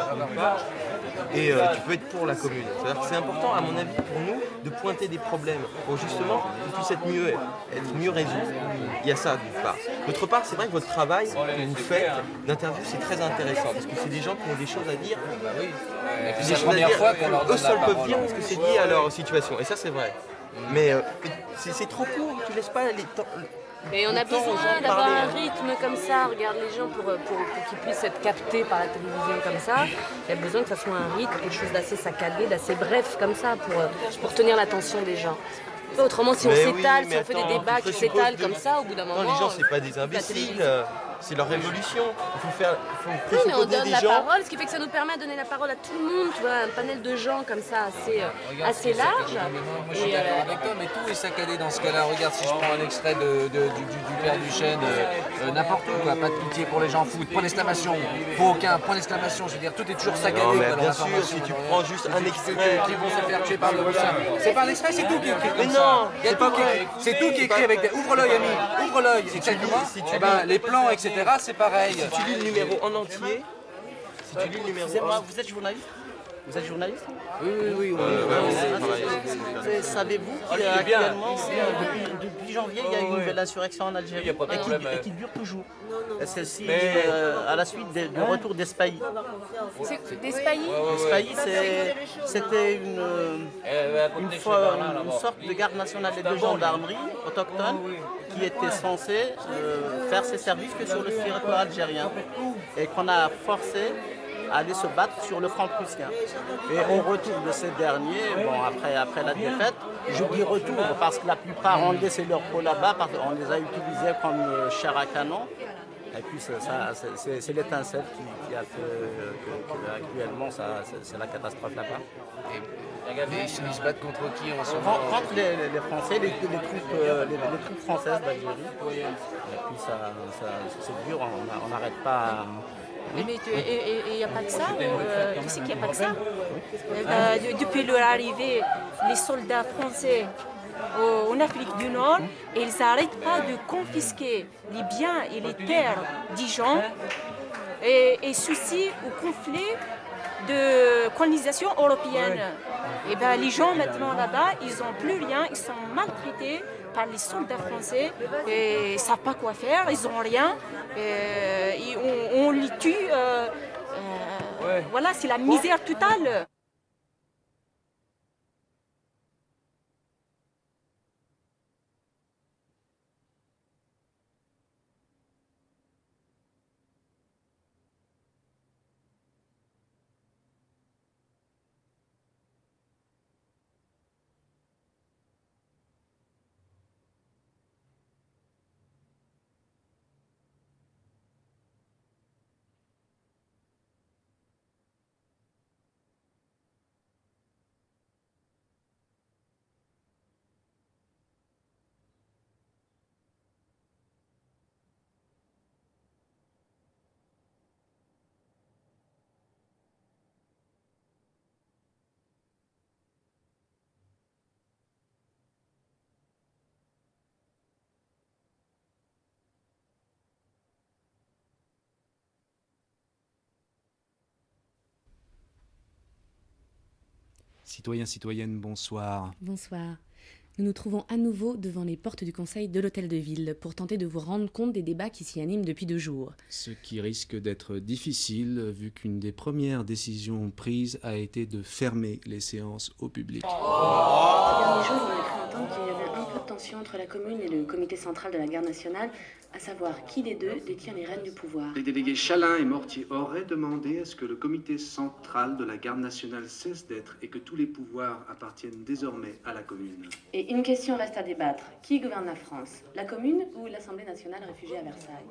et euh, tu peux être pour la commune. C'est-à-dire que c'est important, à mon avis, pour nous, de pointer des problèmes pour justement qu'ils puissent être mieux, être mieux résolus. Il y a ça d'une part. D'autre part, c'est vrai que votre travail que vous faites d'interview, c'est très intéressant parce que c'est des gens qui ont des choses à dire. Et puis Des c'est la choses à première dire fois qu'on leur eux donne la seuls peuvent parole. dire parce que c'est lié à leur situation. Et ça, c'est vrai. Mais euh, c'est c'est trop court. Tu laisses pas les temps. Mais on a le temps aux gens besoin de d'avoir parler. un rythme comme ça. Regarde les gens pour, pour, pour qu'ils puissent être captés par la télévision comme ça. Il y a besoin que ça soit un rythme, quelque chose d'assez saccadé, d'assez bref comme ça pour, pour tenir l'attention des gens. Autrement, si on Mais oui, s'étale, mais si on fait des attends, débats tu qui présupposes s'étalent de- comme ça, au bout d'un moment... Non, les gens, c'est pas des la imbéciles. télévision. euh, C'est leur révolution. Il faut faire. Il faut Oui, mais on présupposer donne des la gens. parole, ce qui fait que ça nous permet de donner la parole à tout le monde, tu vois, un panel de gens comme ça assez, euh, Regarde, assez c'est large. saccadé. Moi, moi, je suis Et, d'accord euh, avec toi, mais tout est saccadé dans ce cas-là. Regarde, si je prends un extrait de, de- du, du- du père Duchesne, euh, euh, n'importe où, quoi, pas de pitié pour les gens foot, point d'exclamation, pour aucun, point d'exclamation, je veux dire, tout est toujours saccadé. Non, mais quoi, dans bien sûr, l'information. si tu Alors, prends juste c'est- un c'est- extrait. Qui vont se faire tuer par le ça. C'est pas un extrait, c'est tout qui est écrit Mais comme non, ça. Il y a c'est tout pas qui est vrai. écrit. C'est tout qui est écrit avec des. Ouvre l'œil, ami, ouvre l'œil, exactement. Eh ben, les plans, et cetera, c'est pareil. Si tu lis le numéro en entier, si tu lis le numéro Excusez-moi, en vous êtes journaliste Vous êtes journaliste Oui, oui, oui. oui. Euh, ouais, euh, on travaille. euh, Savez-vous Ah, il est bien. qu'actuellement, euh, depuis, depuis janvier, il y a eu une nouvelle insurrection en Algérie Il y a pas de et, qui, problème. et qui dure toujours. Celle-ci, Mais- euh, à la suite de- du retour d'Espailly. C'est d'Espailly Espailly, c'est- c'était une, euh, une, fois, une sorte de garde nationale et de gendarmerie autochtone qui était censée euh, faire ses services que sur le territoire algérien et qu'on a forcé à aller se battre sur le front prussien. Et au retour de ces derniers, bon, après, après la défaite, je dis retour parce que la plupart ont laissé leur peau là-bas, parce qu'on les a utilisés comme euh, chair à canon. Et puis c'est l'étincelle qui, qui a fait euh, que, que actuellement c'est la catastrophe là-bas. Et ils se battent contre qui en ce moment? Contre les, les, les Français, les, les, troupes, euh, les, les troupes françaises d'Algérie. Et puis ça, ça, c'est dur, on n'arrête pas à... Oui. Mais il n'y a pas que ça, euh, tu sais qu'il n'y a pas que ça. Euh, depuis leur arrivée, les soldats français au, en Afrique du Nord, ils n'arrêtent pas de confisquer les biens et les terres des gens et, et ceci au conflit de colonisation européenne. Et ben, les gens maintenant là-bas, ils n'ont plus rien, ils sont maltraités par les soldats français, et ils ne savent pas quoi faire, ils n'ont rien, et on, on les tue, euh, euh, ouais. Voilà, c'est la misère totale. Citoyens, citoyennes, bonsoir. Bonsoir. Nous nous trouvons à nouveau devant les portes du conseil de l'Hôtel de Ville pour tenter de vous rendre compte des débats qui s'y animent depuis deux jours. Ce qui risque d'être difficile vu qu'une des premières décisions prises a été de fermer les séances au public. Ces derniers jours, on a cru entendre qu'il y avait un peu de tension entre la commune et le comité central de la garde nationale, à savoir qui des deux détient les rênes du pouvoir. Les délégués Chalin et Mortier auraient demandé à ce que le comité central de la garde nationale cesse d'être et que tous les pouvoirs appartiennent désormais à la commune. Et une question reste à débattre. Qui gouverne la France? La commune ou l'Assemblée nationale réfugiée à Versailles?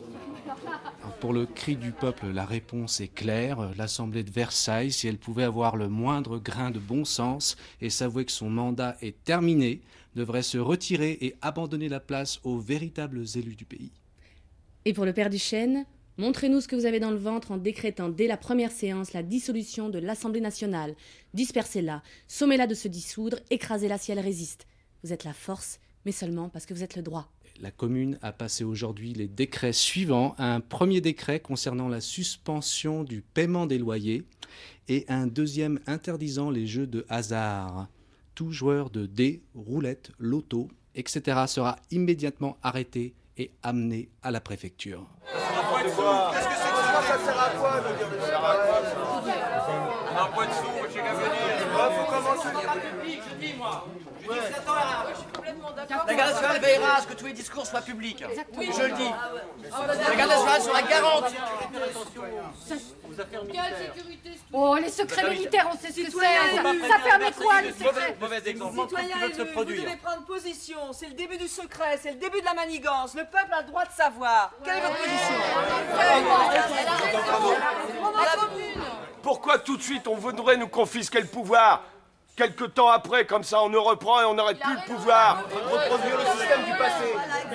Alors pour le cri du peuple, la réponse est claire. L'Assemblée de Versailles, si elle pouvait avoir le moindre grain de bon sens et s'avouer que son mandat est terminé, devrait se retirer et abandonner la place aux véritables élus du pays. Et pour le père Duchesne, montrez-nous ce que vous avez dans le ventre en décrétant dès la première séance la dissolution de l'Assemblée nationale. Dispersez-la, sommez-la de se dissoudre, écrasez-la si elle résiste. Vous êtes la force, mais seulement parce que vous êtes le droit. La commune a passé aujourd'hui les décrets suivants. Un premier décret concernant la suspension du paiement des loyers et un deuxième interdisant les jeux de hasard. Tout joueur de dés, roulettes, loto, et cetera sera immédiatement arrêté et amené à la préfecture. Qu'est-ce que c'est que ça? Ça sert à quoi de dire des On a un point de sous, j'ai qu'à venir. Il faut commencer. Je dis, moi. Je Ouais. dis que ça t'en je suis complètement d'accord. La garde nationale veillera à ce que tous les discours soient publics. Oui, je le dis. ah ouais. La garde nationale sera garante. Quelle sécurité? Oh, les secrets Bah, militaires, on sait ce que c'est. Citoyens Ça, élus. ça permet quoi, les secrets? Mauvais exemple. Citoyens Qui veut se élus, vous produire. devez prendre position. C'est le début du secret, c'est le début de la manigance. Le peuple a le droit de savoir. Quelle est votre position? Pourquoi tout de suite on voudrait nous confisquer le pouvoir? Quelque temps après, comme ça on nous reprend et on n'aurait plus le pouvoir. Reproduire le système du passé.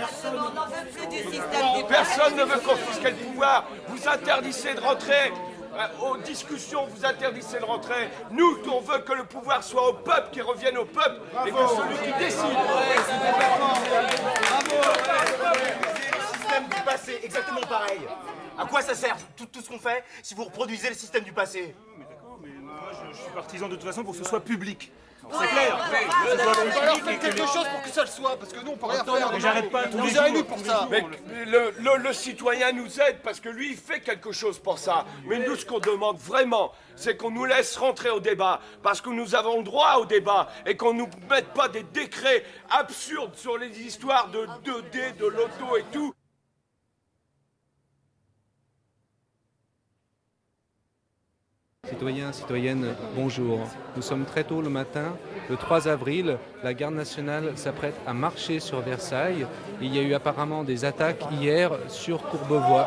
Personne ne veut confisquer le pouvoir. Vous interdissez de rentrer. Euh, aux discussions, vous interdissez de rentrer. Nous, on veut que le pouvoir soit au peuple, qu'il revienne au peuple, et que celui qui décide. Le système du passé, exactement pareil. À quoi ça sert tout, tout ce qu'on fait si vous reproduisez le système du passé? Je suis partisan de toute façon pour que ce soit public. C'est Ouais, clair. ouais, ouais, Que ce soit ouais, public alors et faites que quelque les- chose pour que ça le soit, parce que nous on peut rien Attends, faire. mais j'arrête pas tous On les nous a jours, élus pour tous les ça. jours. Mais le, le- le citoyen nous aide parce que lui, il fait quelque chose pour ça. Mais nous, ce qu'on demande vraiment, c'est qu'on nous laisse rentrer au débat parce que nous avons le droit au débat et qu'on ne nous mette pas des décrets absurdes sur les histoires de deux D, de loto et tout. Citoyens, citoyennes, bonjour. Nous sommes très tôt le matin. Le trois avril, la garde nationale s'apprête à marcher sur Versailles. Il y a eu apparemment des attaques hier sur Courbevoie.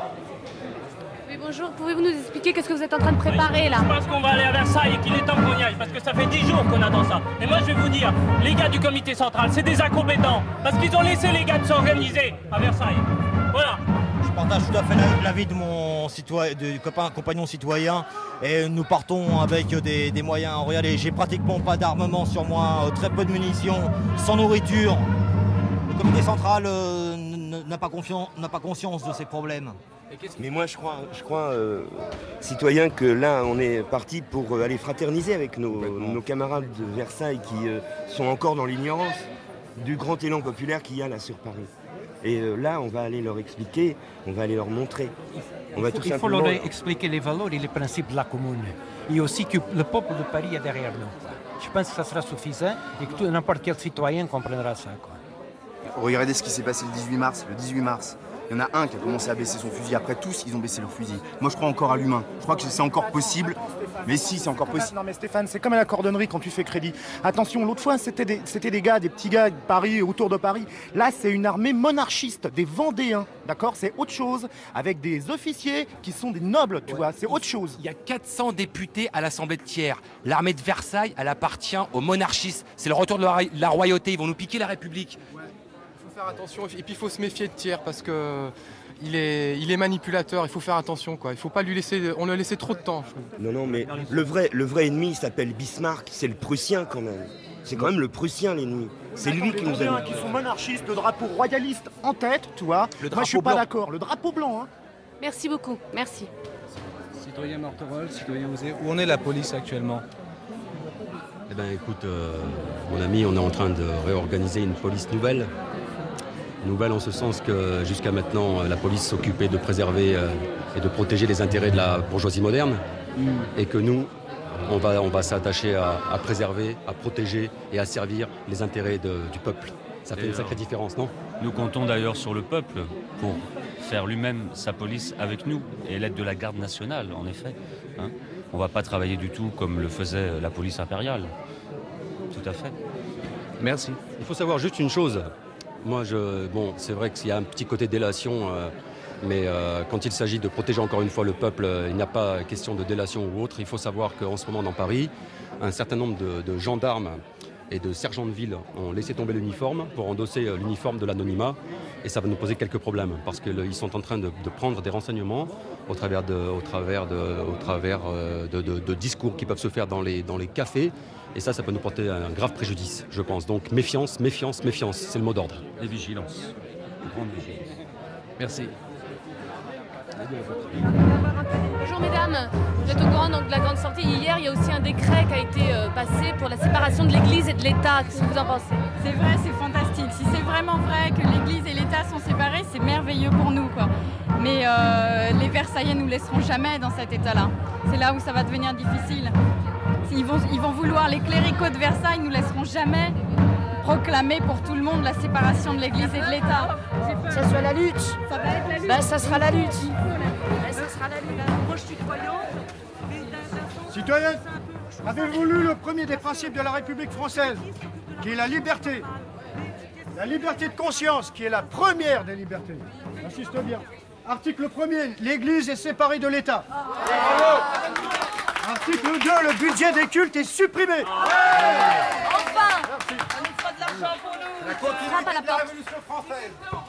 Oui, bonjour. Pouvez-vous nous expliquer qu'est-ce que vous êtes en train de préparer là? Je pense qu'on va aller à Versailles et qu'il est temps qu'on y aille parce que ça fait dix jours qu'on attend ça. Et moi je vais vous dire, les gars du comité central, c'est des incompétents parce qu'ils ont laissé les gars de s'organiser à Versailles. Voilà. Je partage tout à fait l'avis de mon citoyen, de copain, compagnon citoyen, et nous partons avec des, des moyens. Regardez, j'ai pratiquement pas d'armement sur moi, très peu de munitions, sans nourriture. Le comité central euh, n'a pas, pas conscience de ces problèmes. Mais moi je crois, je crois euh, citoyen, que là on est parti pour euh, aller fraterniser avec nos, nos camarades de Versailles qui euh, sont encore dans l'ignorance du grand élan populaire qu'il y a là sur Paris. Et euh, là on va aller leur expliquer, on va aller leur montrer. On va il faut, tout il faut simplement... leur expliquer les valeurs et les principes de la commune. Et aussi que le peuple de Paris est derrière nous. Je pense que ça sera suffisant et que n'importe quel citoyen comprendra ça. Quoi. Regardez ce qui s'est passé le dix-huit mars. Le dix-huit mars, il y en a un qui a commencé à baisser son fusil. Après, tous, ils ont baissé leur fusil. Moi, je crois encore à l'humain. Je crois que c'est encore possible. Mais si, c'est encore possible. Non mais Stéphane, c'est comme à la cordonnerie quand tu fais crédit. Attention, l'autre fois, c'était des, c'était des gars, des petits gars de Paris, autour de Paris. Là, c'est une armée monarchiste, des Vendéens, d'accord? C'est autre chose, avec des officiers qui sont des nobles, tu ouais. vois, c'est autre chose. Il y a quatre cents députés à l'Assemblée de Thiers. L'armée de Versailles, elle appartient aux monarchistes. C'est le retour de la, la royauté, ils vont nous piquer la République. Ouais. Il faut faire attention, et puis il faut se méfier de Thiers, parce que... Il est, il est manipulateur, il faut faire attention, quoi. Il faut pas lui laisser, on lui a laissé trop de temps. Non, non, mais le vrai, le vrai ennemi s'appelle Bismarck, c'est le Prussien quand même. C'est quand même le Prussien l'ennemi. C'est lui qui nous a... qui sont monarchistes, le drapeau royaliste en tête, tu vois. Moi je suis pas d'accord, le drapeau blanc. Hein. Merci beaucoup, merci. Citoyen Marterol, citoyen Osé, où en est la police actuellement? Eh bien écoute, euh, mon ami, on est en train de réorganiser une police nouvelle. Nouvelle en ce sens que jusqu'à maintenant, la police s'occupait de préserver euh, et de protéger les intérêts de la bourgeoisie moderne. Mm. Et que nous, on va, on va s'attacher à, à préserver, à protéger et à servir les intérêts de, du peuple. Ça fait une sacrée différence, non? Nous comptons d'ailleurs sur le peuple pour faire lui-même sa police avec nous et l'aide de la garde nationale, en effet. Hein, on ne va pas travailler du tout comme le faisait la police impériale. Tout à fait. Merci. Il faut savoir juste une chose. Moi, je, bon, c'est vrai qu'il y a un petit côté délation, euh, mais euh, quand il s'agit de protéger encore une fois le peuple, euh, il n'y a pas question de délation ou autre. Il faut savoir qu'en ce moment, dans Paris, un certain nombre de, de gendarmes et de sergents de ville ont laissé tomber l'uniforme pour endosser euh, l'uniforme de l'anonymat. Et ça va nous poser quelques problèmes, parce qu'ils sont en train de, de prendre des renseignements au travers de, au travers de, au travers, euh, de, de, de discours qui peuvent se faire dans les, dans les cafés. Et ça, ça peut nous porter un grave préjudice, je pense. Donc méfiance, méfiance, méfiance, c'est le mot d'ordre. Et vigilance. Grande vigilance. Merci. Bonjour mesdames, vous êtes au courant donc, de la grande sortie. Hier, il y a aussi un décret qui a été euh, passé pour la séparation de l'Église et de l'État. Qu'est-ce que vous en pensez? C'est vrai, c'est fantastique. Si c'est vraiment vrai que l'Église et l'État sont séparés, c'est merveilleux pour nous, quoi. Mais euh, les Versaillais nous laisseront jamais dans cet état-là. C'est là où ça va devenir difficile. Ils vont, ils vont vouloir, les cléricaux de Versailles nous laisseront jamais proclamer pour tout le monde la séparation de l'Église et de l'État. Ça sera la lutte. Ça va être la lutte. Ben, ça sera la lutte. Ben, ça sera la lutte. Moi, je suis croyante. Citoyens, avez-vous lu le premier des principes de la République française, qui est la liberté? La liberté de conscience, qui est la première des libertés. Insiste bien. Article premier, l'Église est séparée de l'État. Article deux, le budget des cultes est supprimé. Enfin, merci. Ça nous fera de l'argent pour nous. La continuité de la Révolution française.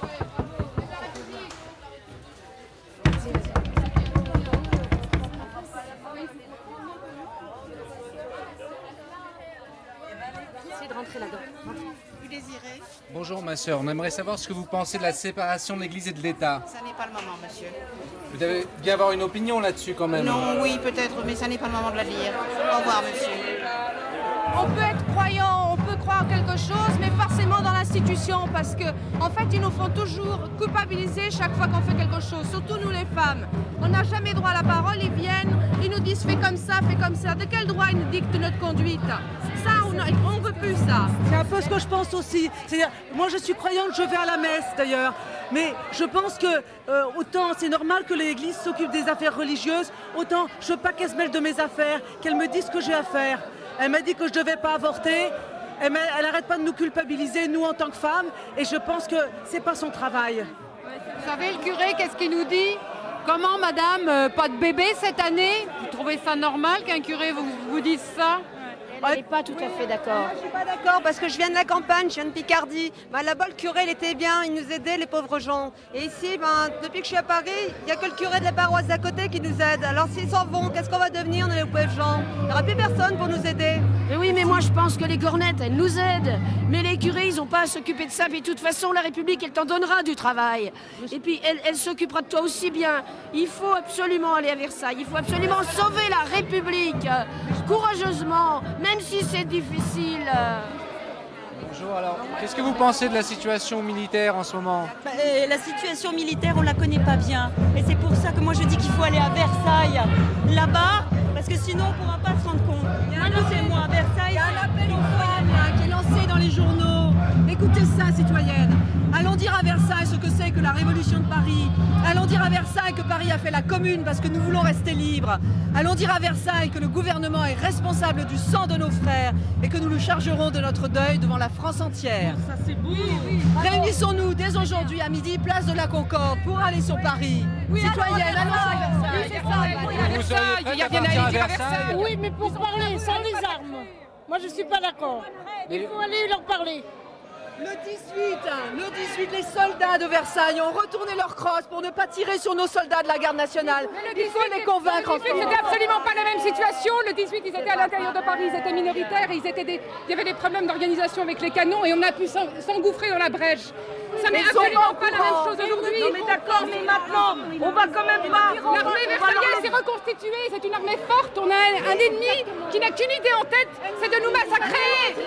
Essayez de rentrer là-dedans. Vous désirez? Bonjour ma sœur, on aimerait savoir ce que vous pensez de la séparation de l'Église et de l'État. Ça n'est pas le moment, monsieur. Vous devez bien avoir une opinion là-dessus quand même. Non, oui, peut-être, mais ça n'est pas le moment de la dire. Au revoir, monsieur. On peut être croyant, on peut croire quelque chose, mais forcément dans l'institution, parce que en fait, ils nous font toujours culpabiliser chaque fois qu'on fait quelque chose, surtout nous les femmes. On n'a jamais droit à la parole, ils viennent, ils nous disent fais comme ça, fais comme ça. De quel droit ils nous dictent notre conduite? ça, on ne veut plus ça. C'est un peu ce que je pense aussi. Moi, je suis croyante, je vais à la messe d'ailleurs. Mais je pense que euh, autant c'est normal que l'Église s'occupe des affaires religieuses, autant je veux pas qu'elle se mêle de mes affaires, qu'elle me dise ce que j'ai à faire. Elle m'a dit que je devais pas avorter. Elle n'arrête pas de nous culpabiliser, nous en tant que femmes, et je pense que c'est pas son travail. Vous savez, le curé, qu'est-ce qu'il nous dit? Comment, madame, euh, pas de bébé cette année? Vous trouvez ça normal qu'un curé vous, vous dise ça? Elle n'est pas tout à fait d'accord. Je suis pas d'accord parce que je viens de la campagne, je viens de Picardie. Ben, là-bas, le curé, il était bien, il nous aidait, les pauvres gens. Et ici, ben, depuis que je suis à Paris, il n'y a que le curé de la paroisse d'à côté qui nous aide. Alors s'ils s'en vont, qu'est-ce qu'on va devenir, les pauvres gens? Il n'y aura plus personne pour nous aider. Mais oui, mais moi, je pense que les cornettes, elles nous aident. Mais les curés, ils n'ont pas à s'occuper de ça. Puis de toute façon, la République, elle t'en donnera du travail. Et puis, elle, elle s'occupera de toi aussi bien. Il faut absolument aller à Versailles. Il faut absolument sauver la République. Courageusement, même si c'est difficile. Bonjour, alors, qu'est-ce que vous pensez de la situation militaire en ce moment? bah, euh, La situation militaire, on la connaît pas bien. Et c'est pour ça que moi je dis qu'il faut aller à Versailles, là-bas, parce que sinon on ne pourra pas se rendre compte. Annoncez-moi à Versailles. Il y a un appel aux femmes là, qui est lancé dans les journaux. Écoutez ça, citoyennes. Allons dire à Versailles ce que c'est que la Révolution de Paris. Allons dire à Versailles que Paris a fait la commune parce que nous voulons rester libres. Allons dire à Versailles que le gouvernement est responsable du sang de nos frères et que nous le chargerons de notre deuil devant la France entière. Ça c'est beau. Oui, oui. Réunissons-nous dès aujourd'hui à midi, place de la Concorde, pour aller sur Paris. Oui, citoyennes, allons à Versailles. Oui, c'est ça. Vous seriez prête à partir à Versailles? Oui, mais pour parler, sans les armes. Moi, je suis pas d'accord. Il faut aller leur parler. Le dix-huit, le dix-huit, les soldats de Versailles ont retourné leur crosse pour ne pas tirer sur nos soldats de la garde nationale. Il faut les convaincre. Le dix-huit, c'était absolument pas la même situation. Le dix-huit, ils étaient à l'intérieur de Paris, ils étaient minoritaires, ils étaient des... il y avait des problèmes d'organisation avec les canons et on a pu s'engouffrer dans la brèche. Ça n'est absolument pas la même chose aujourd'hui. Non mais d'accord, mais maintenant, on va quand même pas... L'armée versaillaise s'est reconstituée, c'est une armée forte. On a un, un ennemi qui n'a qu'une idée en tête, c'est de nous massacrer.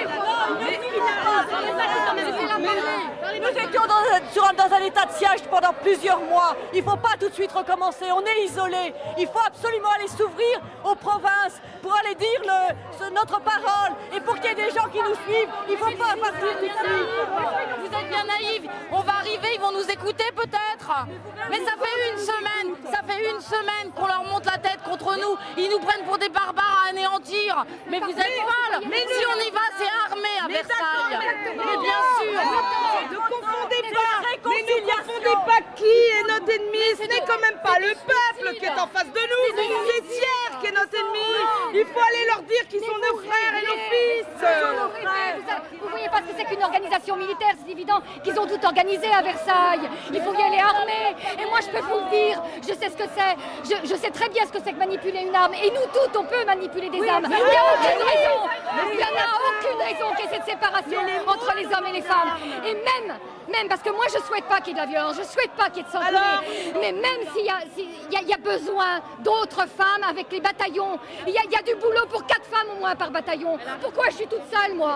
Nous étions dans, sur, dans un état de siège pendant plusieurs mois. Il ne faut pas tout de suite recommencer, on est isolés. Il faut absolument aller s'ouvrir aux provinces pour aller dire le, ce, notre parole. Et pour qu'il y ait des gens qui nous suivent, il ne faut pas partir d'ici. Vous êtes bien naïfs. On va arriver, ils vont nous écouter peut-être. Mais ça fait une semaine, ça fait une semaine qu'on leur monte la tête contre nous. Ils nous prennent pour des barbares à anéantir. Mais vous êtes folles. Mais si on y va, c'est armé à Versailles. Mais bien sûr. Ne confondez pas, mais ne confondez pas qui est notre ennemi. Ce n'est quand même pas le peuple qui est en face de nous. C'est Thiers qui est notre ennemi. Il faut aller leur dire qu'ils sont nos frères et nos fils. Vous voyez pas ce que c'est qu'une organisation militaire, c'est évident qu'ils ont tout organisé à Versailles. Il faut y aller armé. Et moi, je peux vous le dire, je sais ce que c'est. Je, je sais très bien ce que c'est que manipuler une arme. Et nous toutes, on peut manipuler des armes. Il n'y a aucune raison. Il n'y en a aucune raison qu'il y ait cette séparation entre les hommes et les femmes. Et même, même parce que moi, je souhaite pas qu'il y ait de la violence, je souhaite pas qu'il y ait de sanglier. Mais même s'il y a, s'il y a, il y a besoin d'autres femmes avec les bataillons, il y a, il y a du boulot pour quatre femmes au moins par bataillon. Pourquoi je suis toute seule, moi ?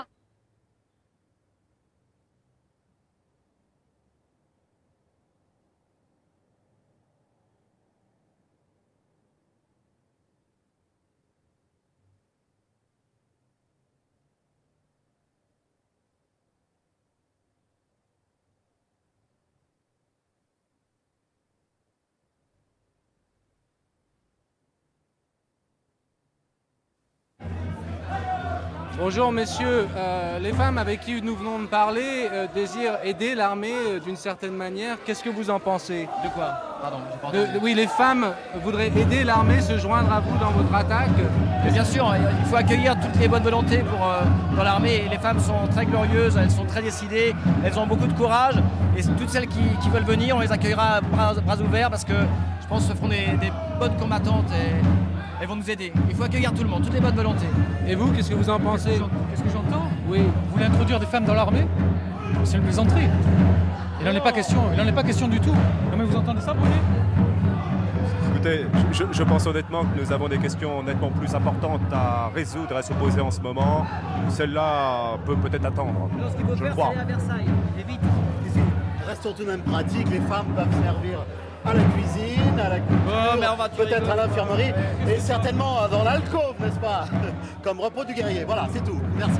Bonjour messieurs, euh, les femmes avec qui nous venons de parler euh, désirent aider l'armée euh, d'une certaine manière. Qu'est-ce que vous en pensez? De quoi? Pardon, j'ai pas de, entendu. Oui, les femmes voudraient aider l'armée, se joindre à vous dans votre attaque. Mais bien sûr, il faut accueillir toutes les bonnes volontés pour, euh, dans l'armée. Les femmes sont très glorieuses, elles sont très décidées, elles ont beaucoup de courage. Et toutes celles qui, qui veulent venir, on les accueillera à bras, bras ouverts parce que je pense que ce seront des, des bonnes combattantes et elles vont nous aider. Il faut accueillir tout le monde, toutes les bonnes volontés. Et vous, qu'est-ce que vous en pensez? Qu'est-ce que j'entends? Oui. Vous voulez introduire des femmes dans l'armée? C'est une plaisanterie. Il n'en est pas question, il n'en est pas question du tout. Comment vous entendez ça, Brunet? Écoutez, je, je pense honnêtement que nous avons des questions nettement plus importantes à résoudre, à se poser en ce moment. Celle-là peut peut-être attendre. Non, ce qu'il faut je faire, crois. c'est aller à Versailles. Et vite. Restons tout de même pratiques, les femmes peuvent servir à la cuisine, à la culture, mais on va peut-être à l'infirmerie, et certainement dans l'alcôve, n'est-ce pas? Comme repos du guerrier. Voilà, c'est tout. Merci.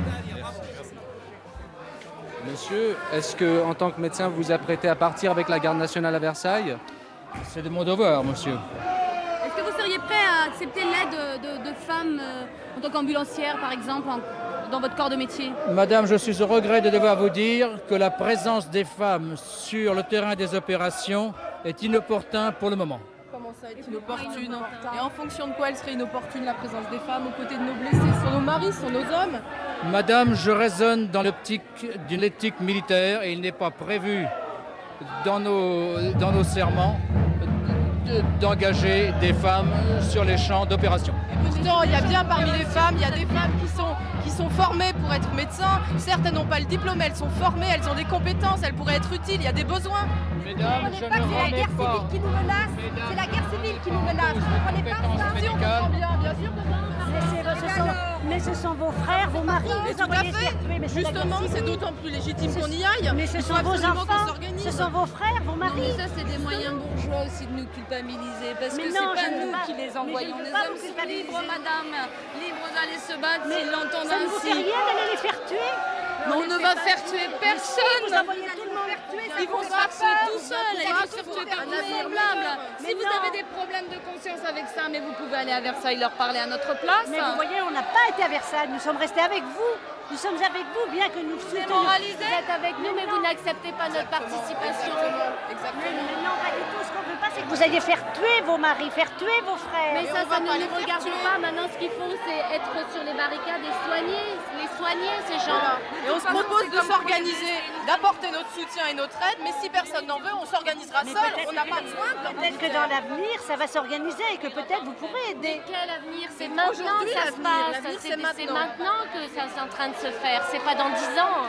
Monsieur, est-ce que, en tant que médecin, vous vous apprêtez à partir avec la garde nationale à Versailles? C'est de mon devoir, monsieur. Est-ce que vous seriez prêt à accepter l'aide de, de, de femmes euh, en tant qu'ambulancière, par exemple, en- dans votre corps de métier? Madame, je suis au regret de devoir vous dire que la présence des femmes sur le terrain des opérations est inopportun pour le moment. Comment ça est inopportune? Et en fonction de quoi elle serait inopportune, la présence des femmes aux côtés de nos blessés? Ce sont nos maris, ce sont nos hommes? Madame, je raisonne dans l'optique d'une éthique militaire et il n'est pas prévu dans nos, dans nos serments de- d'engager des femmes sur les champs d'opération. Pourtant, il y a bien parmi les femmes, il y a des femmes qui sont, qui sont formées pour être médecins. Certes, elles n'ont pas le diplôme, elles sont formées, elles ont des compétences, elles pourraient être utiles, il y a des besoins. Mesdames, je ne C'est la remets guerre pas. civile qui nous menace. C'est la guerre civile qui nous menace. Vous ne comprenez pas ça? Si on comprend bien, bien sûr que non. Mais, c'est- ce sont, mais ce sont vos frères, vos maris, Mais vous tout à envoyez fait. faire tuer, mais c'est la guerre Justement, c'est civile. d'autant plus légitime Ce- qu'on y aille. Mais ce Il sont faut vos absolument qu'on enfants, s'organise. ce sont vos frères, vos Non, maris. mais ça, c'est des moyens bourgeois aussi de nous culpabiliser. Parce Mais que non, c'est pas je ne veux nous pas- qui les mais je envoyons. ne veux Les pas hommes vous sont culpabiliser. libres, madame. Libres d'aller se battre Mais s'ils l'entendent ça ne vous ainsi. fait rien d'aller les faire tuer? Mais on ne va faire tuer personne. Vous envoyez tout le monde faire tuer, ça Ils vont vous se fait faire tuer peur. tout seuls. Vous Ils avez vont se faire tuer tout comme fait. des semblables. Mais Si vous non. avez des problèmes de conscience avec ça, mais vous pouvez aller à Versailles leur parler à notre place. Mais vous voyez, on n'a pas été à Versailles, nous sommes restés avec vous. Nous sommes avec vous, bien que nous soutenions. Vous êtes avec nous, mais vous n'acceptez pas notre participation. Mais, mais non, pas du tout. Ce qu'on veut pas, c'est que vous alliez faire tuer vos maris, faire tuer vos frères. Mais ça, ça ne nous regarde pas. Maintenant, ce qu'il faut, c'est être sur les barricades et soigner, les soigner, ces gens. Et on se propose de s'organiser, d'apporter notre soutien et notre aide, mais si personne n'en veut, on s'organisera Mais seul. peut-être- On n'a pas besoin de Peut-être que dans l'avenir, ça va s'organiser et que peut-être vous pourrez aider. Quel avenir? C'est maintenant Aujourd'hui, que ça se l'avenir. passe. L'avenir, C'est c'est c'est maintenant. maintenant que ça c'est en train de se faire. C'est pas dans dix ans.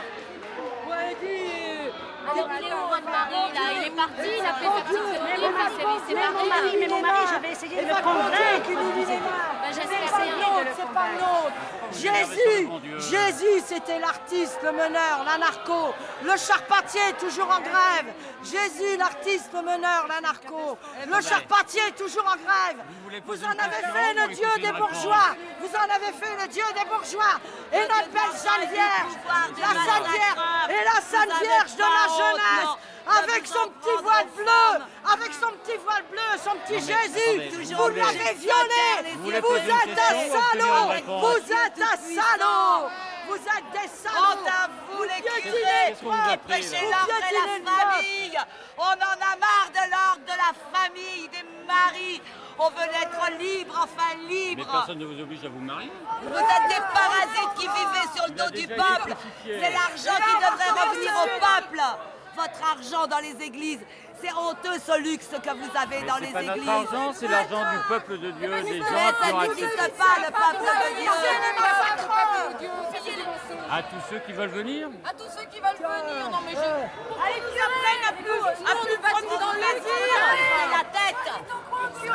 Alors, il est où votre mari là? Il est parti, il a fait sa petite Mais série, mon il mari, s'est mais mon mari, mais mon mari, je vais essayer de le convaincre. Ben, j'espère pas bien. l'autre, C'est pas l'autre. Jésus, Jésus, c'était l'artiste, le meneur, l'anarcho. Le charpentier, toujours en grève. Jésus, l'artiste, le meneur, l'anarcho. Le charpentier, toujours en grève. Vous en avez fait le Dieu des bourgeois. Vous en avez fait le Dieu des bourgeois. Et notre belle Sainte Vierge, la Sainte Vierge, et la Sainte Vierge de la jeunesse. Avec son petit voile bleu, avec son petit voile bleu, son petit Jésus, vous l'avez violé. Vous êtes un salaud. Vous êtes un salaud. Vous êtes des salauds. Vous les piétinez curés le peuple. qui prêchez Vous l'ordre piétinez de le la famille. On en a marre de l'ordre de la famille, des maris. On veut être libre, enfin Mais libre. personne ne vous oblige à vous marier. Vous êtes des parasites qui vivez sur le dos du peuple. C'est l'argent qui devrait revenir au peuple. Votre argent dans les églises. C'est honteux ce luxe que vous avez dans les C'est pas notre églises. argent, c'est l'argent du peuple de Dieu, des gens Mais qui ça ont n'existe accepté. pas, le peuple de Dieu. À tous ceux qui veulent venir. À tous ceux qui veulent venir, non mais je... Allez, vous apprennent à plus, à plus frotter dans le désir. La tête.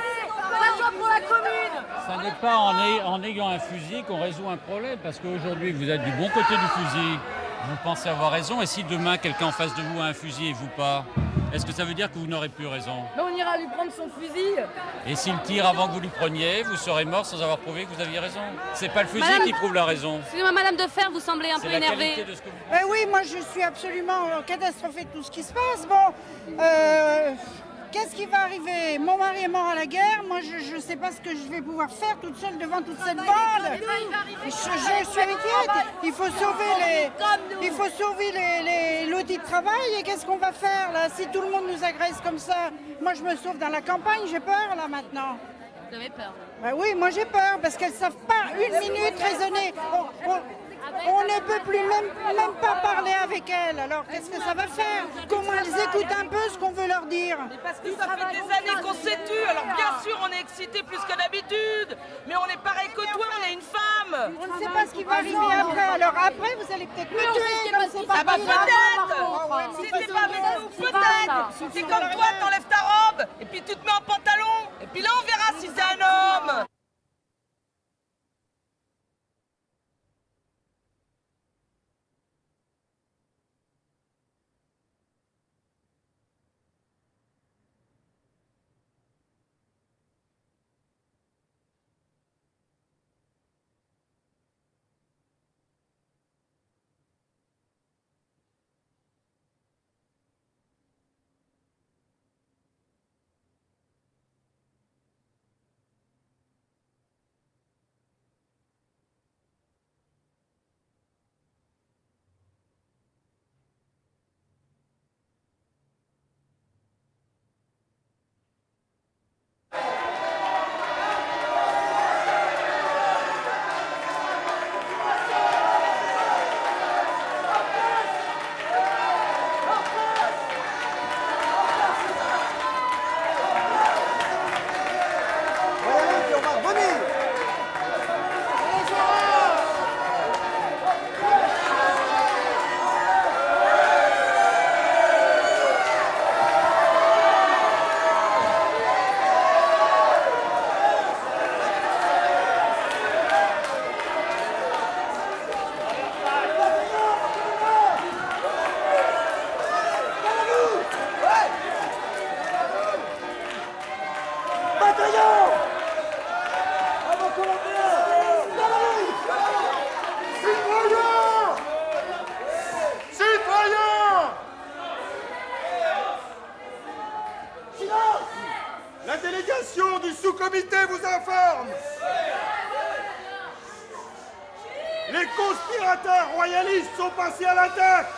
Pas pour la commune. Ça n'est pas en, ay- en ayant un fusil qu'on résout un problème, parce qu'aujourd'hui vous êtes du bon côté du fusil, vous pensez avoir raison, et si demain quelqu'un en face de vous a un fusil et vous pas, est-ce que ça veut dire que vous n'aurez plus raison? Mais on ira lui prendre son fusil. Et s'il tire avant que vous lui preniez, vous serez mort sans avoir prouvé que vous aviez raison. C'est pas le fusil Madame- qui prouve la raison. Excusez-moi, Madame de Fer, vous semblez un C'est peu la énervée. qualité de ce que vous Ben oui, moi je suis absolument euh, catastrophée de tout ce qui se passe. Bon, euh, qu'est-ce qui va arriver? Mon mari est mort à la guerre, moi je ne sais pas ce que je vais pouvoir faire toute seule devant toute cette bande. Je, je suis inquiète. Il faut sauver les, il faut sauver les, les- l'outil de travail. Et qu'est-ce qu'on va faire là? Si tout le monde nous agresse comme ça, moi je me sauve dans la campagne, j'ai peur là maintenant. Vous avez peur. Ben oui, moi j'ai peur parce qu'elles ne savent pas une minute raisonner. On, on- on ne peut plus même, même pas parler avec elles. Alors qu'est-ce que ça va faire? Comment elles écoutent un peu ce qu'on veut leur dire? Parce que ça fait des années qu'on s'est tu. Alors bien sûr, on est excité plus que d'habitude. Mais on est pareil que toi, on est une femme. On ne sait pas ce qui va arriver après. Alors après, vous allez peut-être me tuer comme c'est Ah bah parti. peut-être. Si t'es pas avec nous, peut-être. C'est comme toi, t'enlèves ta robe, et puis tu te mets en pantalon. Et puis là, on verra si c'est un homme. Les conspirateurs royalistes sont passés à l'attaque.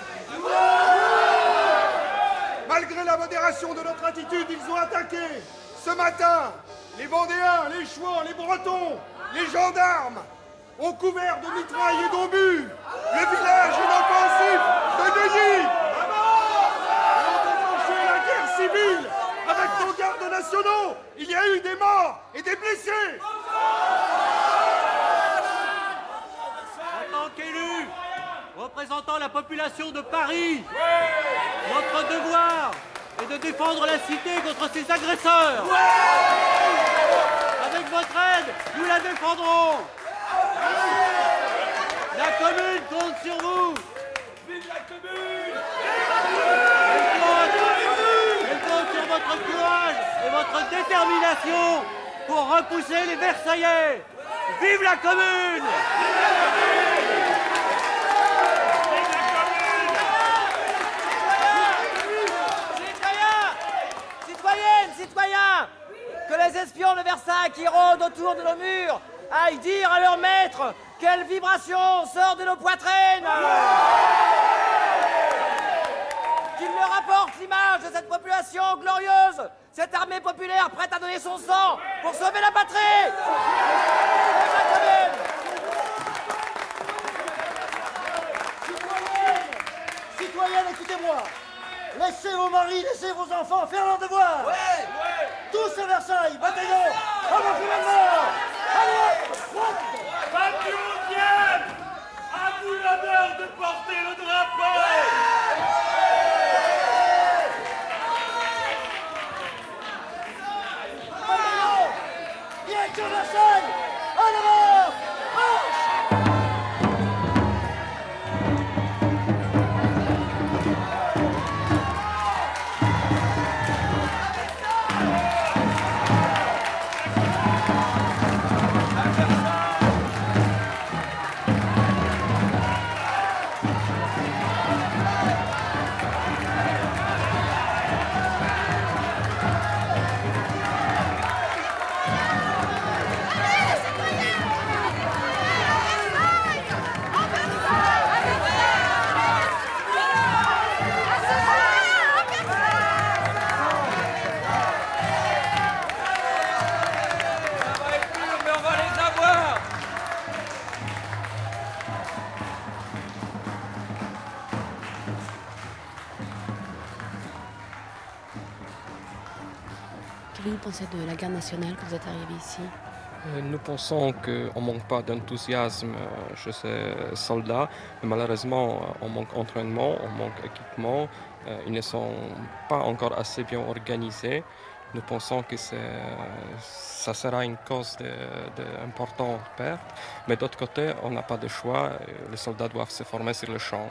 Malgré la modération de notre attitude, ils ont attaqué. Ce matin, les Vendéens, les Chouans, les Bretons, les gendarmes ont couvert de mitrailles et d'obus le village inoffensif de Neuilly. Et ont déclenché la guerre civile avec nos gardes nationaux. Il y a eu des morts et des blessés. En tant qu'élu, représentant la population de Paris, notre devoir est de défendre la cité contre ses agresseurs. Avec votre aide, nous la défendrons. La commune compte sur vous. Vive la commune! Elle compte, elle compte sur votre courage et votre détermination pour repousser les Versaillais. Vive la commune! Citoyennes, citoyens, que les espions de Versailles qui rôdent autour de nos murs aillent dire à leur maître quelle vibration sort de nos poitrines. Qu'ils leur apportent l'image de cette population glorieuse, cette armée populaire prête à donner son sang pour sauver la patrie. Citoyennes, écoutez-moi. Laissez vos maris, laissez vos enfants faire leur devoir. Ouais, ouais. Tous à Versailles, bataillon, avancez maintenant. Allez, Patriotienne, à vous l'honneur de porter le drapeau. Bataillon, direction Versailles, en avant, marche. Qu'est-ce que vous pensez de la garde nationale quand vous êtes arrivé ici? Nous pensons qu'on ne manque pas d'enthousiasme chez ces soldats, mais malheureusement, on manque d'entraînement, on manque d'équipement, ils ne sont pas encore assez bien organisés. Nous pensons que ça sera une cause d'importante perte, mais d'autre côté, on n'a pas de choix, les soldats doivent se former sur le champ.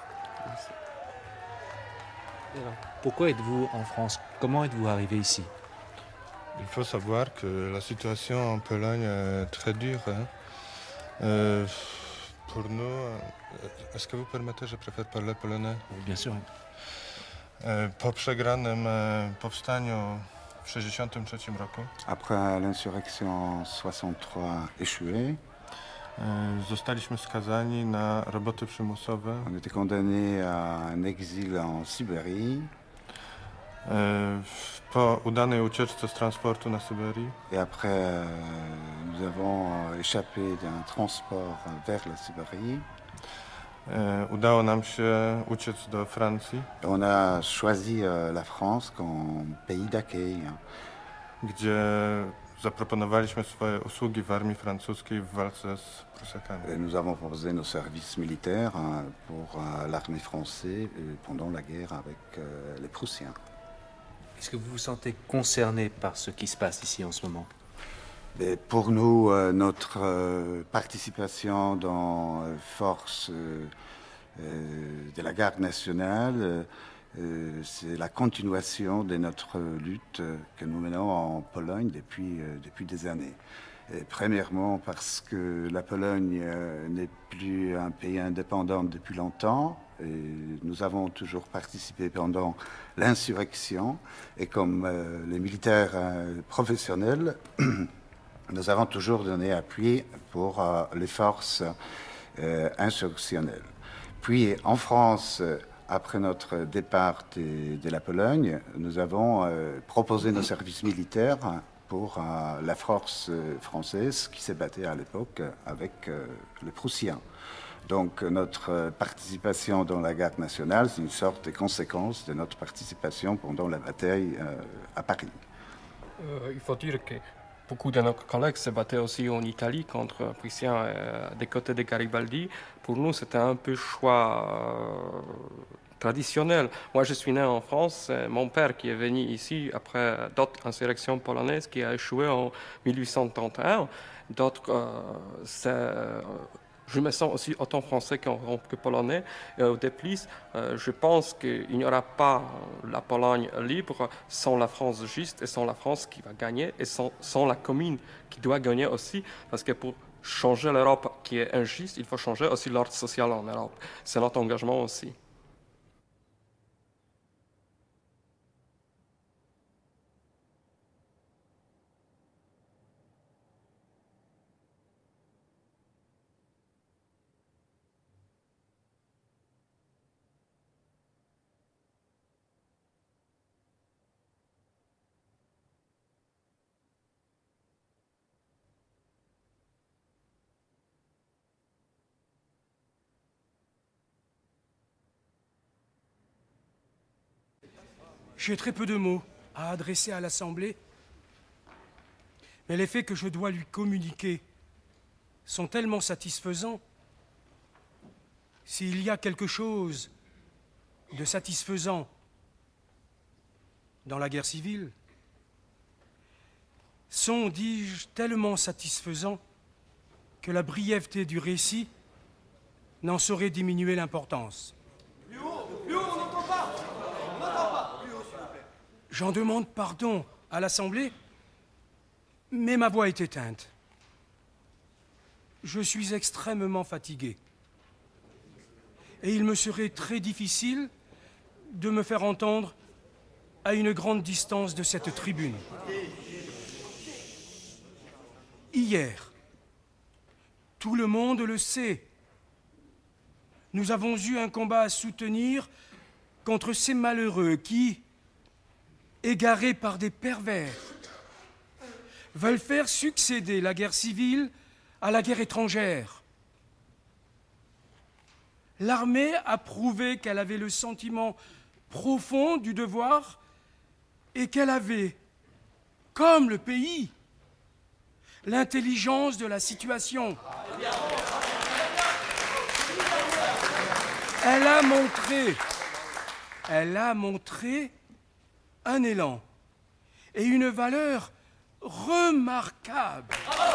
Pourquoi êtes-vous en France? Comment êtes-vous arrivé ici? Il faut savoir que la situation en Pologne est très dure. Hein. Euh, pour nous, est-ce que vous permettez, je préfère parler polonais? Oui, bien sûr. Euh, po przegranym powstaniu w sześćdziesiątym trzecim roku. Après l'insurrection soixante-trois échouée, zostaliśmy skazani na roboty przymusowe. On était condamné à un exil en Sibérie. Po udanej ucieczce z transportu na Syberii. Et après, euh, nous avons échappé d'un transport vers la Sibérie. Udało nam się uciec do Francji. On a choisi euh, la France comme pays d'accueil. Gdzie zaproponowaliśmy swoje usługi w armii francuskiej w walce z Prusakami. Et nous avons proposé nos services militaires hein, pour euh, l'armée française pendant la guerre avec euh, les Prussiens. Est-ce que vous vous sentez concerné par ce qui se passe ici en ce moment? Et pour nous, euh, notre euh, participation dans euh, force euh, euh, de la garde nationale, euh, c'est la continuation de notre lutte euh, que nous menons en Pologne depuis, euh, depuis des années. Et premièrement parce que la Pologne euh, n'est plus un pays indépendant depuis longtemps. Et nous avons toujours participé pendant l'insurrection et comme euh, les militaires euh, professionnels, nous avons toujours donné appui pour euh, les forces euh, insurrectionnelle. Puis en France, après notre départ de, de la Pologne, nous avons euh, proposé nos services militaires pour euh, la force française qui s'est battue à l'époque avec euh, les Prussiens. Donc notre participation dans la garde nationale, c'est une sorte de conséquence de notre participation pendant la bataille euh, à Paris. Euh, il faut dire que beaucoup de nos collègues se battaient aussi en Italie contre les Prussiens euh, des côtés de Garibaldi. Pour nous, c'était un peu choix euh, traditionnel. Moi, je suis né en France. Mon père qui est venu ici après d'autres insurrections polonaises qui a échoué en mille huit cent trente et un. D'autres, euh, je me sens aussi autant français que polonais. Euh, de plus, euh, je pense qu'il n'y aura pas la Pologne libre sans la France juste et sans la France qui va gagner et sans, sans la commune qui doit gagner aussi. Parce que pour changer l'Europe qui est injuste, il faut changer aussi l'ordre social en Europe. C'est notre engagement aussi. J'ai très peu de mots à adresser à l'Assemblée, mais les faits que je dois lui communiquer sont tellement satisfaisants. S'il y a quelque chose de satisfaisant dans la guerre civile, sont, dis-je, tellement satisfaisants que la brièveté du récit n'en saurait diminuer l'importance. Plus haut, plus haut, on n'entend pas, on n'entend pas. Plus haut, s'il vous plaît. J'en demande pardon à l'Assemblée, mais ma voix est éteinte. Je suis extrêmement fatigué. Et il me serait très difficile de me faire entendre à une grande distance de cette tribune. Hier, tout le monde le sait, nous avons eu un combat à soutenir contre ces malheureux qui, égarés par des pervers, veulent faire succéder la guerre civile à la guerre étrangère. L'armée a prouvé qu'elle avait le sentiment profond du devoir et qu'elle avait, comme le pays, l'intelligence de la situation. Elle a montré, elle a montré un élan et une valeur remarquable.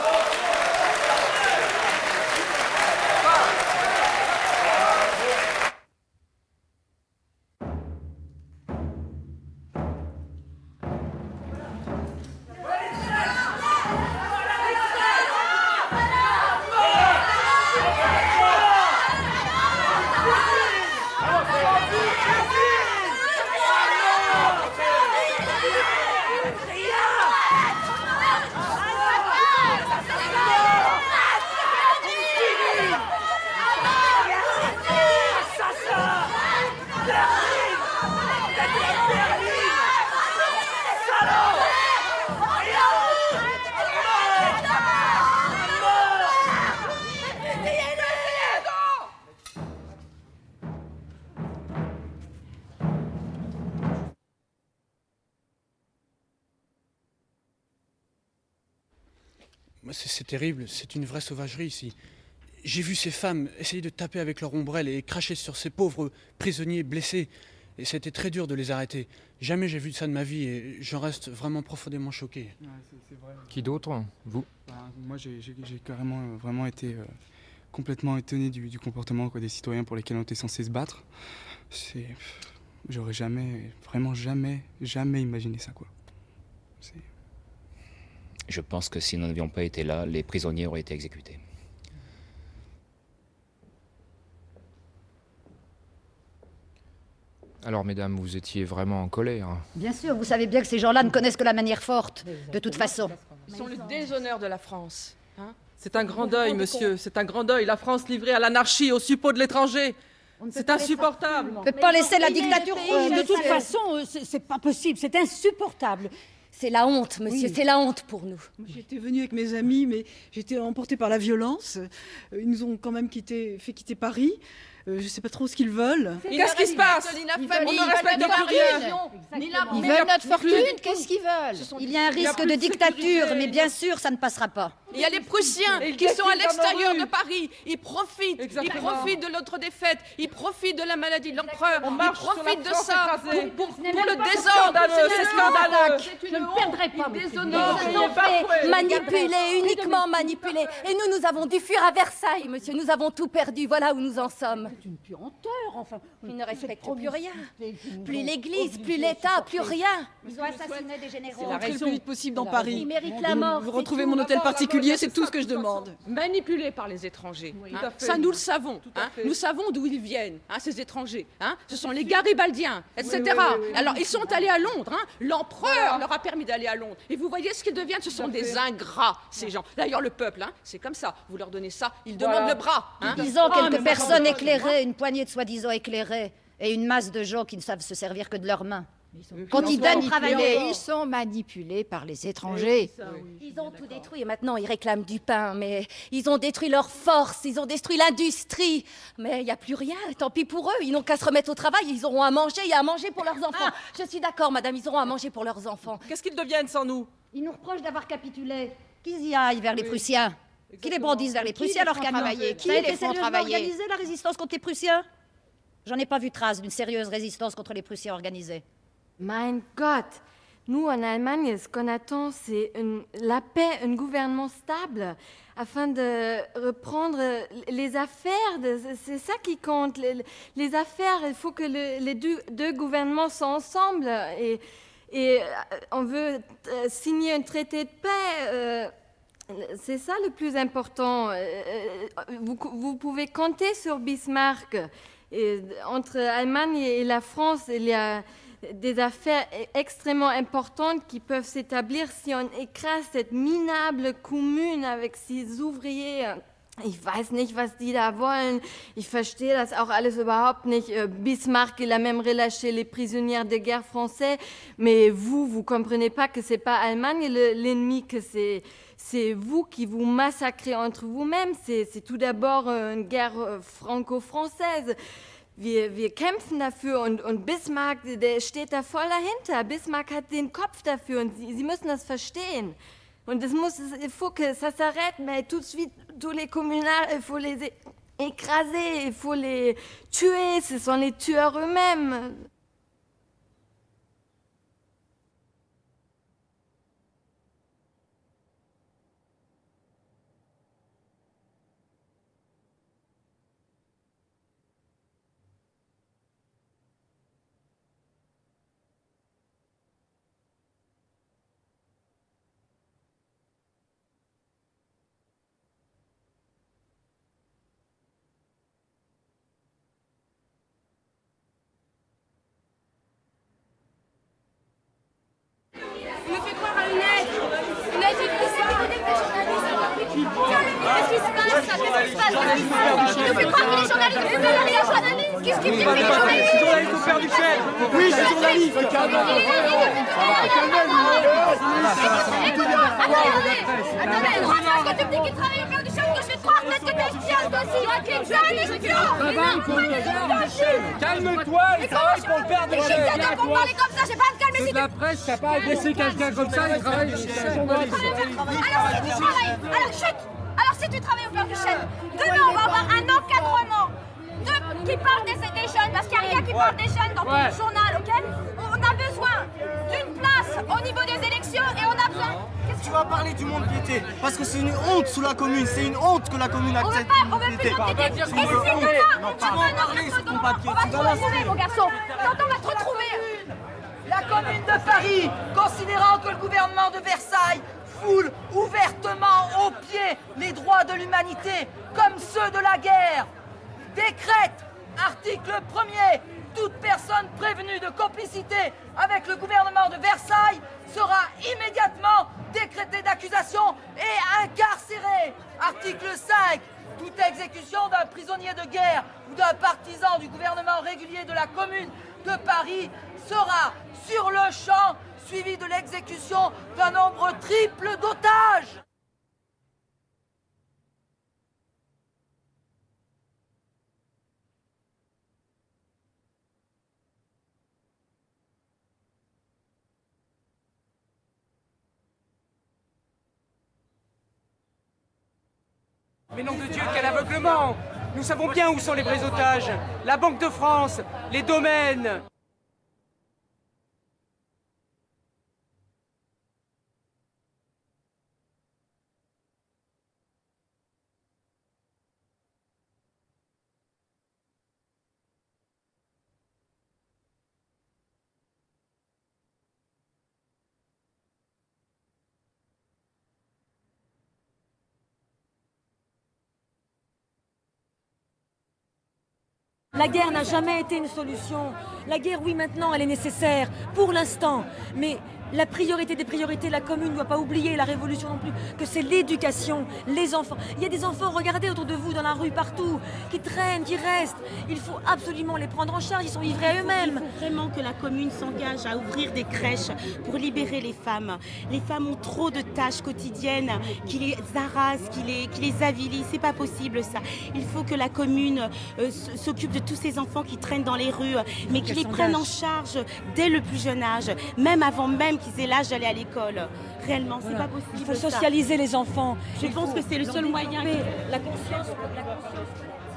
C'est terrible, c'est une vraie sauvagerie ici. J'ai vu ces femmes essayer de taper avec leur ombrelle et cracher sur ces pauvres prisonniers blessés. Et c'était très dur de les arrêter. Jamais j'ai vu ça de ma vie et je reste vraiment profondément choqué. Ouais, c'est, c'est vrai. Qui d'autre? Vous? Bah, moi, j'ai, j'ai, j'ai carrément euh, vraiment été euh, complètement étonné du, du comportement quoi, des citoyens pour lesquels on était censé se battre. C'est... J'aurais jamais, vraiment jamais, jamais imaginé ça, quoi. C'est... Je pense que si nous n'avions pas été là, les prisonniers auraient été exécutés. Alors, mesdames, vous étiez vraiment en colère. Bien sûr, vous savez bien que ces gens-là ne connaissent que la manière forte, de toute façon. Ils sont le déshonneur de la France. Hein? C'est un grand deuil, monsieur, c'est un grand deuil. La France livrée à l'anarchie, au suppôt de l'étranger. C'est insupportable. On ne peut pas laisser la dictature. Euh, de toute façon, euh, c'est pas possible, c'est insupportable. C'est la honte, monsieur, oui. C'est la honte pour nous. J'étais venue avec mes amis, mais j'étais emportée par la violence. Ils nous ont quand même quitté, fait quitter Paris. Euh, je ne sais pas trop ce qu'ils veulent. Qu'est-ce qui se passe? Ils veulent, on ne respecte rien. Ils veulent notre fortune, qu'est-ce qu'ils veulent? Il y a un risque de dictature, mais bien sûr, ça ne passera pas. Il y a les Prussiens qui sont à l'extérieur de Paris. Ils profitent, Exactement. ils profitent de notre défaite, ils profitent de la maladie de l'empereur, ils profitent de ça pour, pour, pour le désordre. C'est scandaleux. Je ne perdrai pas. Ils se sont fait manipuler, uniquement manipuler. Et nous, nous avons dû fuir à Versailles, monsieur. Nous avons tout perdu. Voilà où nous en sommes. C'est une puanteur, enfin. Ils ne respectent plus rien. Plus l'Église, plus l'État, plus rien. Ils ont assassiné des généraux. C'est la raison. Le plus vite possible dans Paris. Ils méritent la mort. Vous retrouvez mon hôtel particulier, c'est tout ce que je demande. Manipulés par les étrangers. Oui, hein. Ça, nous le savons. Hein. Nous savons d'où ils viennent, hein, ces étrangers. Hein. Ce sont les Garibaldiens, et cetera. Oui, oui, oui, Alors, ils sont allés à Londres. Hein. L'empereur voilà. leur a permis d'aller à Londres. Et vous voyez ce qu'ils deviennent. Ce sont des ingrats, ces gens. D'ailleurs, le peuple, hein, c'est comme ça. Vous leur donnez ça, ils voilà. demandent le bras. Hein. Ils ont quelques oh, personnes éclairées, une poignée de soi-disant éclairés, et une masse de gens qui ne savent se servir que de leurs mains. Quand ils donnent travailler, ils sont manipulés par les étrangers. Ça, oui. Ils ont tout détruit et maintenant ils réclament du pain, mais ils ont détruit leur force, ils ont détruit l'industrie. Mais il n'y a plus rien, tant pis pour eux, ils n'ont qu'à se remettre au travail, ils auront à manger, il y a à manger pour leurs enfants. Ah. Je suis d'accord, madame, ils auront à manger pour leurs enfants. Qu'est-ce qu'ils deviennent sans nous? Ils nous reprochent d'avoir capitulé. Qu'ils y aillent vers les oui. Prussiens. Qui les brandissent vers les Prussiens, alors qu'à travailler. Qui les font travailler? Organiser la résistance contre les Prussiens? J'en ai pas vu trace d'une sérieuse résistance contre les Prussiens organisée. Mein Gott, nous en Allemagne, ce qu'on attend, c'est une, la paix, un gouvernement stable, afin de reprendre les affaires. De, c'est ça qui compte. Les, les affaires, il faut que le, les deux, deux gouvernements soient ensemble. Et, et on veut signer un traité de paix. Euh, c'est ça le plus important. Vous, vous pouvez compter sur Bismarck. Et entre l'Allemagne et la France, il y a des affaires extrêmement importantes qui peuvent s'établir si on écrase cette minable commune avec ses ouvriers. Ich weiß nicht, was die da wollen. Ich verstehe das auch alles überhaupt nicht. Bismarck, il a même relâché les prisonnières de guerre français. Mais vous, vous comprenez pas que c'est pas Allemagne l'ennemi, que c'est... C'est vous qui vous massacrez entre vous-mêmes. C'est tout d'abord une guerre franco-française. Wir, wir kämpfen dafür und, und Bismarck, der steht da voll dahinter. Bismarck hat den Kopf dafür und Sie, Sie müssen das verstehen. Und das muss, il faut que ça s'arrête, mais tout de suite, tous les communards, il faut les écraser, il faut les tuer, ce sont les tueurs eux-mêmes. Qu'est-ce qui se passe? Qu'est-ce qui se passe? Il nous fait croire qu'il est journaliste. Mais non, il est journaliste. Qu'est-ce qu'il fait? Il est journaliste. C'est journaliste au père du chef. Oui, c'est journaliste. Calmez-vous. Attendez, est-ce que tu me dis qu'il travaille au père du chef, que je vais te croire? Peut-être que t'es espion, toi aussi. Tu es un espion. Calme-toi, il travaille pour le père du chef. Il vient pour parler comme ça, j'ai pas à me calmer. C'est de la presse, t'as pas agressé quelqu'un comme ça, il travaille chez le journaliste. Alors si tu travailles, alors chut. Alors si tu travailles au père du chef, demain on va avoir un encadrement de, qui parle des, des jeunes, parce qu'il n'y a rien qui parle des jeunes dans ouais. ton journal, ok? On a besoin d'une place au niveau des élections et on a besoin... Tu vas parler du monde piété, parce que c'est une honte sous la commune, c'est une honte que la commune accepte. On veut plus de piété. Et si c'est ça, tu vas parler sur ton papier. On va te retrouver, mon garçon. Quand on va te retrouver. La commune de Paris, considérant que le gouvernement de Versailles foule ouvertement aux pieds les droits de l'humanité, comme ceux de la guerre, décrète Article premier. Toute personne prévenue de complicité avec le gouvernement de Versailles sera immédiatement décrétée d'accusation et incarcérée. Article cinq. Toute exécution d'un prisonnier de guerre ou d'un partisan du gouvernement régulier de la Commune de Paris sera sur le champ suivie de l'exécution d'un nombre triple d'otages. Mais nom de Dieu, quel aveuglement! Nous savons bien où sont les vrais otages. La Banque de France, les domaines. La guerre n'a jamais été une solution. La guerre, oui, maintenant, elle est nécessaire, pour l'instant. Mais la priorité des priorités, la commune ne doit pas oublier, la révolution non plus, que c'est l'éducation, les enfants. Il y a des enfants, regardez autour de vous, dans la rue, partout, qui traînent, qui restent. Il faut absolument les prendre en charge, ils sont livrés à eux-mêmes. Il faut vraiment que la commune s'engage à ouvrir des crèches pour libérer les femmes. Les femmes ont trop de tâches quotidiennes qui les harassent, qui les, qui les avilissent. C'est pas possible, ça. Il faut que la commune euh, s'occupe de tous ces enfants qui traînent dans les rues, mais qui les prennent en charge dès le plus jeune âge, même avant même qu'ils aient l'âge d'aller à l'école. Réellement, c'est voilà. pas possible. Il faut socialiser ça. les enfants. Je Il pense que c'est le seul moyen. Que... La conscience, la conscience.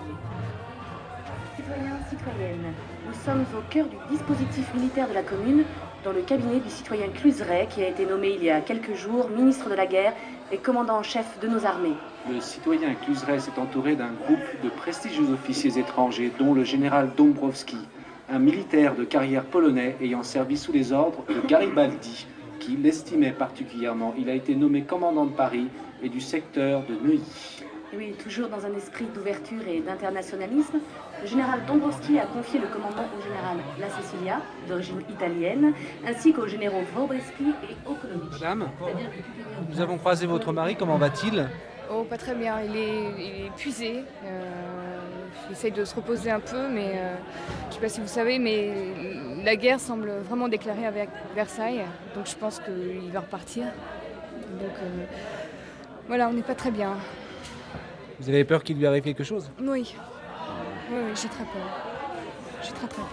Citoyens, citoyennes, nous sommes au cœur du dispositif militaire de la commune, dans le cabinet du citoyen Cluseret, qui a été nommé il y a quelques jours ministre de la guerre et commandant en chef de nos armées. Le citoyen Cluseret s'est entouré d'un groupe de prestigieux officiers étrangers, dont le général Dombrowski, un militaire de carrière polonais ayant servi sous les ordres de Garibaldi, qui l'estimait particulièrement. Il a été nommé commandant de Paris et du secteur de Neuilly. Et oui, toujours dans un esprit d'ouverture et d'internationalisme, le général Dombrowski a confié le commandement au général La Cecilia, d'origine italienne, ainsi qu'aux généraux Wrobleski et Okolovic. Madame, nous avons croisé votre mari, comment va-t-il? Oh, pas très bien, il est, il est épuisé. Euh, il essaye de se reposer un peu, mais euh, je ne sais pas si vous savez, mais la guerre semble vraiment déclarée avec Versailles, donc je pense qu'il va repartir. Donc euh, voilà, on n'est pas très bien. Vous avez peur qu'il lui arrive quelque chose? Oui, oui, oui, j'ai très peur. J'ai très très peur.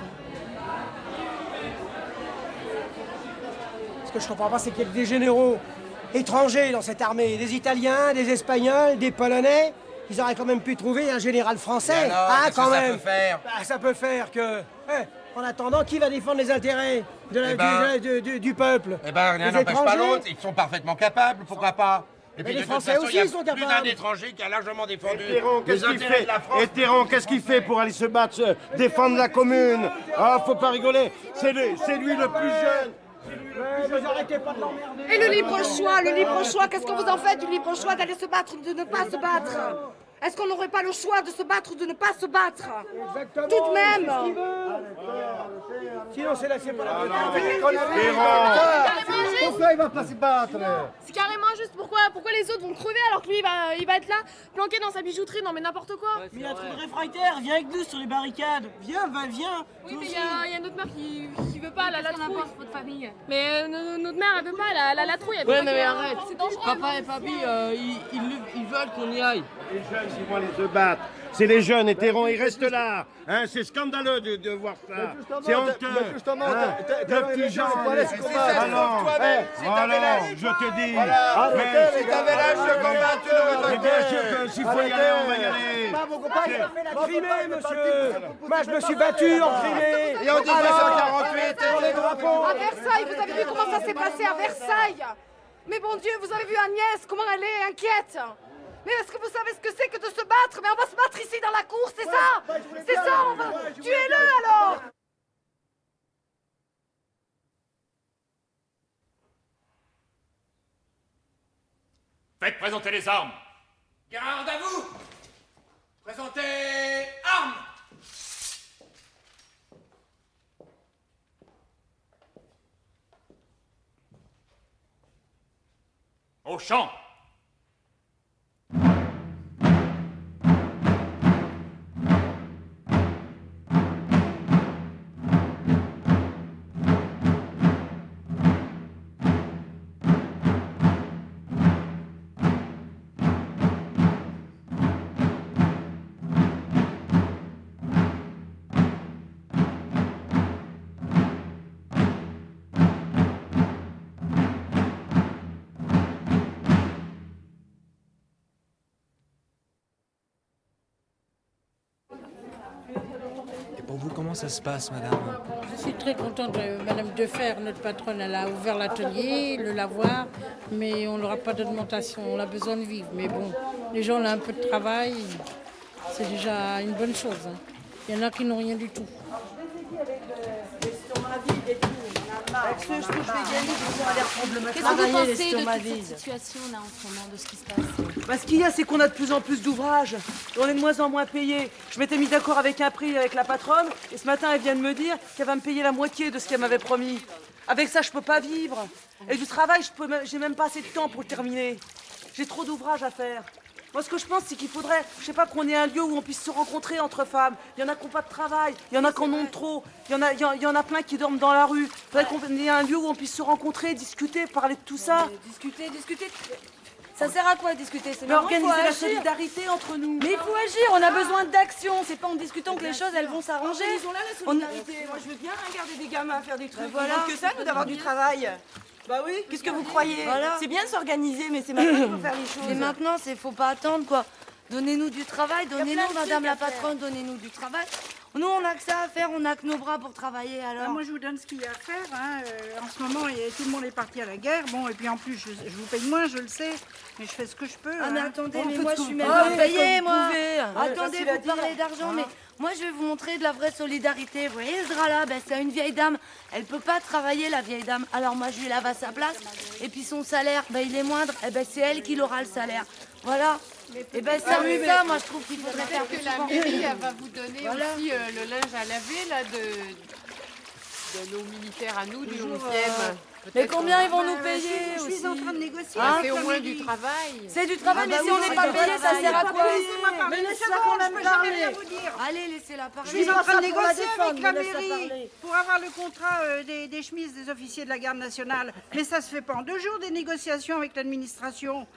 Ce que je comprends pas, c'est qu'il y a des généraux étrangers dans cette armée, des Italiens, des Espagnols, des Polonais. Ils auraient quand même pu trouver un général français. Alors, ah, quand que même. Ça peut faire bah, ça peut faire que... Eh, en attendant, qui va défendre les intérêts de la, eh ben, du, du, du, du peuple? Eh ben, rien n'empêche pas l'autre. Ils sont parfaitement capables, pourquoi pas? Et puis, les de Français toute façon, aussi il y a sont plus capables. d'un étranger qui a largement défendu qu'est-ce les qu'il intérêts fait de la France. Et Théron, qu'est-ce qu'il fait pour aller se battre, se défendre la commune? Ah, faut pas rigoler. C'est lui, c'est lui le plus jeune. Mais vous arrêtez pas de l'emmerder. Et le libre choix, le libre choix, qu'est-ce que vous en faites du libre choix d'aller se battre ou de ne pas se battre? Est-ce qu'on n'aurait pas le choix de se battre ou de ne pas se battre? Exactement. Tout de même. Sinon, c'est là, c'est pas la Pourquoi il va pas se battre? C'est carrément injuste. Pourquoi, pourquoi les autres vont crever alors que lui, il va, il va être là, planqué dans sa bijouterie? Non mais n'importe quoi. Ouais, mais il y a un truc de réfractaire, viens avec nous sur les barricades. Viens, va, viens. Oui, mais il y, y a une autre mère qui, qui veut pas, la la trouille. Votre famille. Mais euh, notre mère, elle veut pas, la, la, la trouille. Elle ouais, veut mais, pas mais arrête. C'est dangereux. Papa et papy, euh, ils, ils, ils veulent qu'on y aille. Les jeunes, ils vont aller se battre. C'est les jeunes, et Théron, ils restent là. Hein, c'est scandaleux de, de voir ça. C'est honteux. Hein, le petit Jean, ah non, voilà, je te dis. Si t'avais l'âge de combattre, tu l'aurais pas fait. Bien sûr que s'il faut y aller, on va y aller. La Crimée, monsieur. Moi, je me suis battu en Crimée. Et en mille neuf cent quarante-huit, sur les drapeaux. À Versailles, vous avez vu comment ça s'est passé à Versailles? Mais bon Dieu, vous avez vu Agnès, comment elle est inquiète? Mais est-ce que vous savez ce que c'est que de se battre? Mais on va se battre ici dans la cour, c'est ça? C'est ça, on va... Tuez-le alors! Faites présenter les armes. Garde à vous. Présentez armes. Au champ. Comment ça se passe, madame? Je suis très contente de Madame Defer, notre patronne. Elle a ouvert l'atelier, le lavoir, mais on n'aura pas d'augmentation. On a besoin de vivre. Mais bon, les gens ont un peu de travail, c'est déjà une bonne chose. Hein. Il y en a qui n'ont rien du tout. Qu'est-ce que vous pensez de toute cette situation là en ce moment, de ce qui se passe? Bah, ce qu'il y a, c'est qu'on a de plus en plus d'ouvrages. On est de moins en moins payés. Je m'étais mis d'accord avec un prix avec la patronne, et ce matin, elle vient de me dire qu'elle va me payer la moitié de ce qu'elle m'avait promis. Avec ça, je peux pas vivre. Et du travail, je peux, j'ai même pas assez de temps pour le terminer. J'ai trop d'ouvrages à faire. Moi, ce que je pense, c'est qu'il faudrait, je sais pas, qu'on ait un lieu où on puisse se rencontrer entre femmes. Il y en a qui n'ont pas de travail, il y en a qui en ont trop, il y en a, il y en, il y en a plein qui dorment dans la rue. Il faudrait qu'on ait un lieu où on puisse se rencontrer, discuter, parler de tout ça. Mais discuter, discuter. Ça sert à quoi discuter? C'est organiser la solidarité entre nous. Mais il faut agir, on a besoin d'action. C'est pas en discutant que les choses elles vont s'arranger. Organisons là la solidarité. On... Moi, je veux bien regarder des gamins faire des trucs. Ben voilà. Que ça, nous, d'avoir du travail. Bah oui, qu'est-ce que vous croyez? Voilà. C'est bien de s'organiser, mais c'est maintenant qu'il faut faire les choses. Et maintenant, il faut pas attendre, quoi. Donnez-nous du travail, donnez-nous, madame la patronne, donnez-nous du travail. Nous, on n'a que ça à faire, on n'a que nos bras pour travailler, alors. Ben moi, je vous donne ce qu'il y a à faire. Hein. Euh, en ce moment, y a, tout le monde est parti à la guerre. Bon, et puis en plus, je, je vous paye moins, je le sais, mais je fais ce que je peux. Ah, hein. mais attendez, bon, mais moi, je suis même pas pas payée, moi. Attendez, vous parlez d'argent, mais moi, je vais vous montrer de la vraie solidarité. Vous voyez ce drap-là, ben, c'est une vieille dame. Elle peut pas travailler, la vieille dame. Alors moi, je lui lave à sa place. Et puis son salaire, ben, il est moindre. Et ben, c'est elle qui aura le salaire. Voilà. Et ben ça, oui, ça, moi je trouve qu'il faudrait faire que la mairie elle va vous donner voilà. aussi euh, le linge à laver là de, de nos militaires à nous du onzième. Euh... Mais combien ils vont nous payer? Je suis, je suis en train de négocier. Ah, c'est au moins du travail. C'est du travail, ah, mais bah si oui, on n'est pas payé, ça sert à quoi? Mais laissez-la quand même parler. Allez, laissez-la parler. Je suis en train de négocier avec la mairie pour avoir le contrat euh, des, des chemises des officiers de la garde nationale. Mais ça se fait pas en deux jours, des négociations avec l'administration.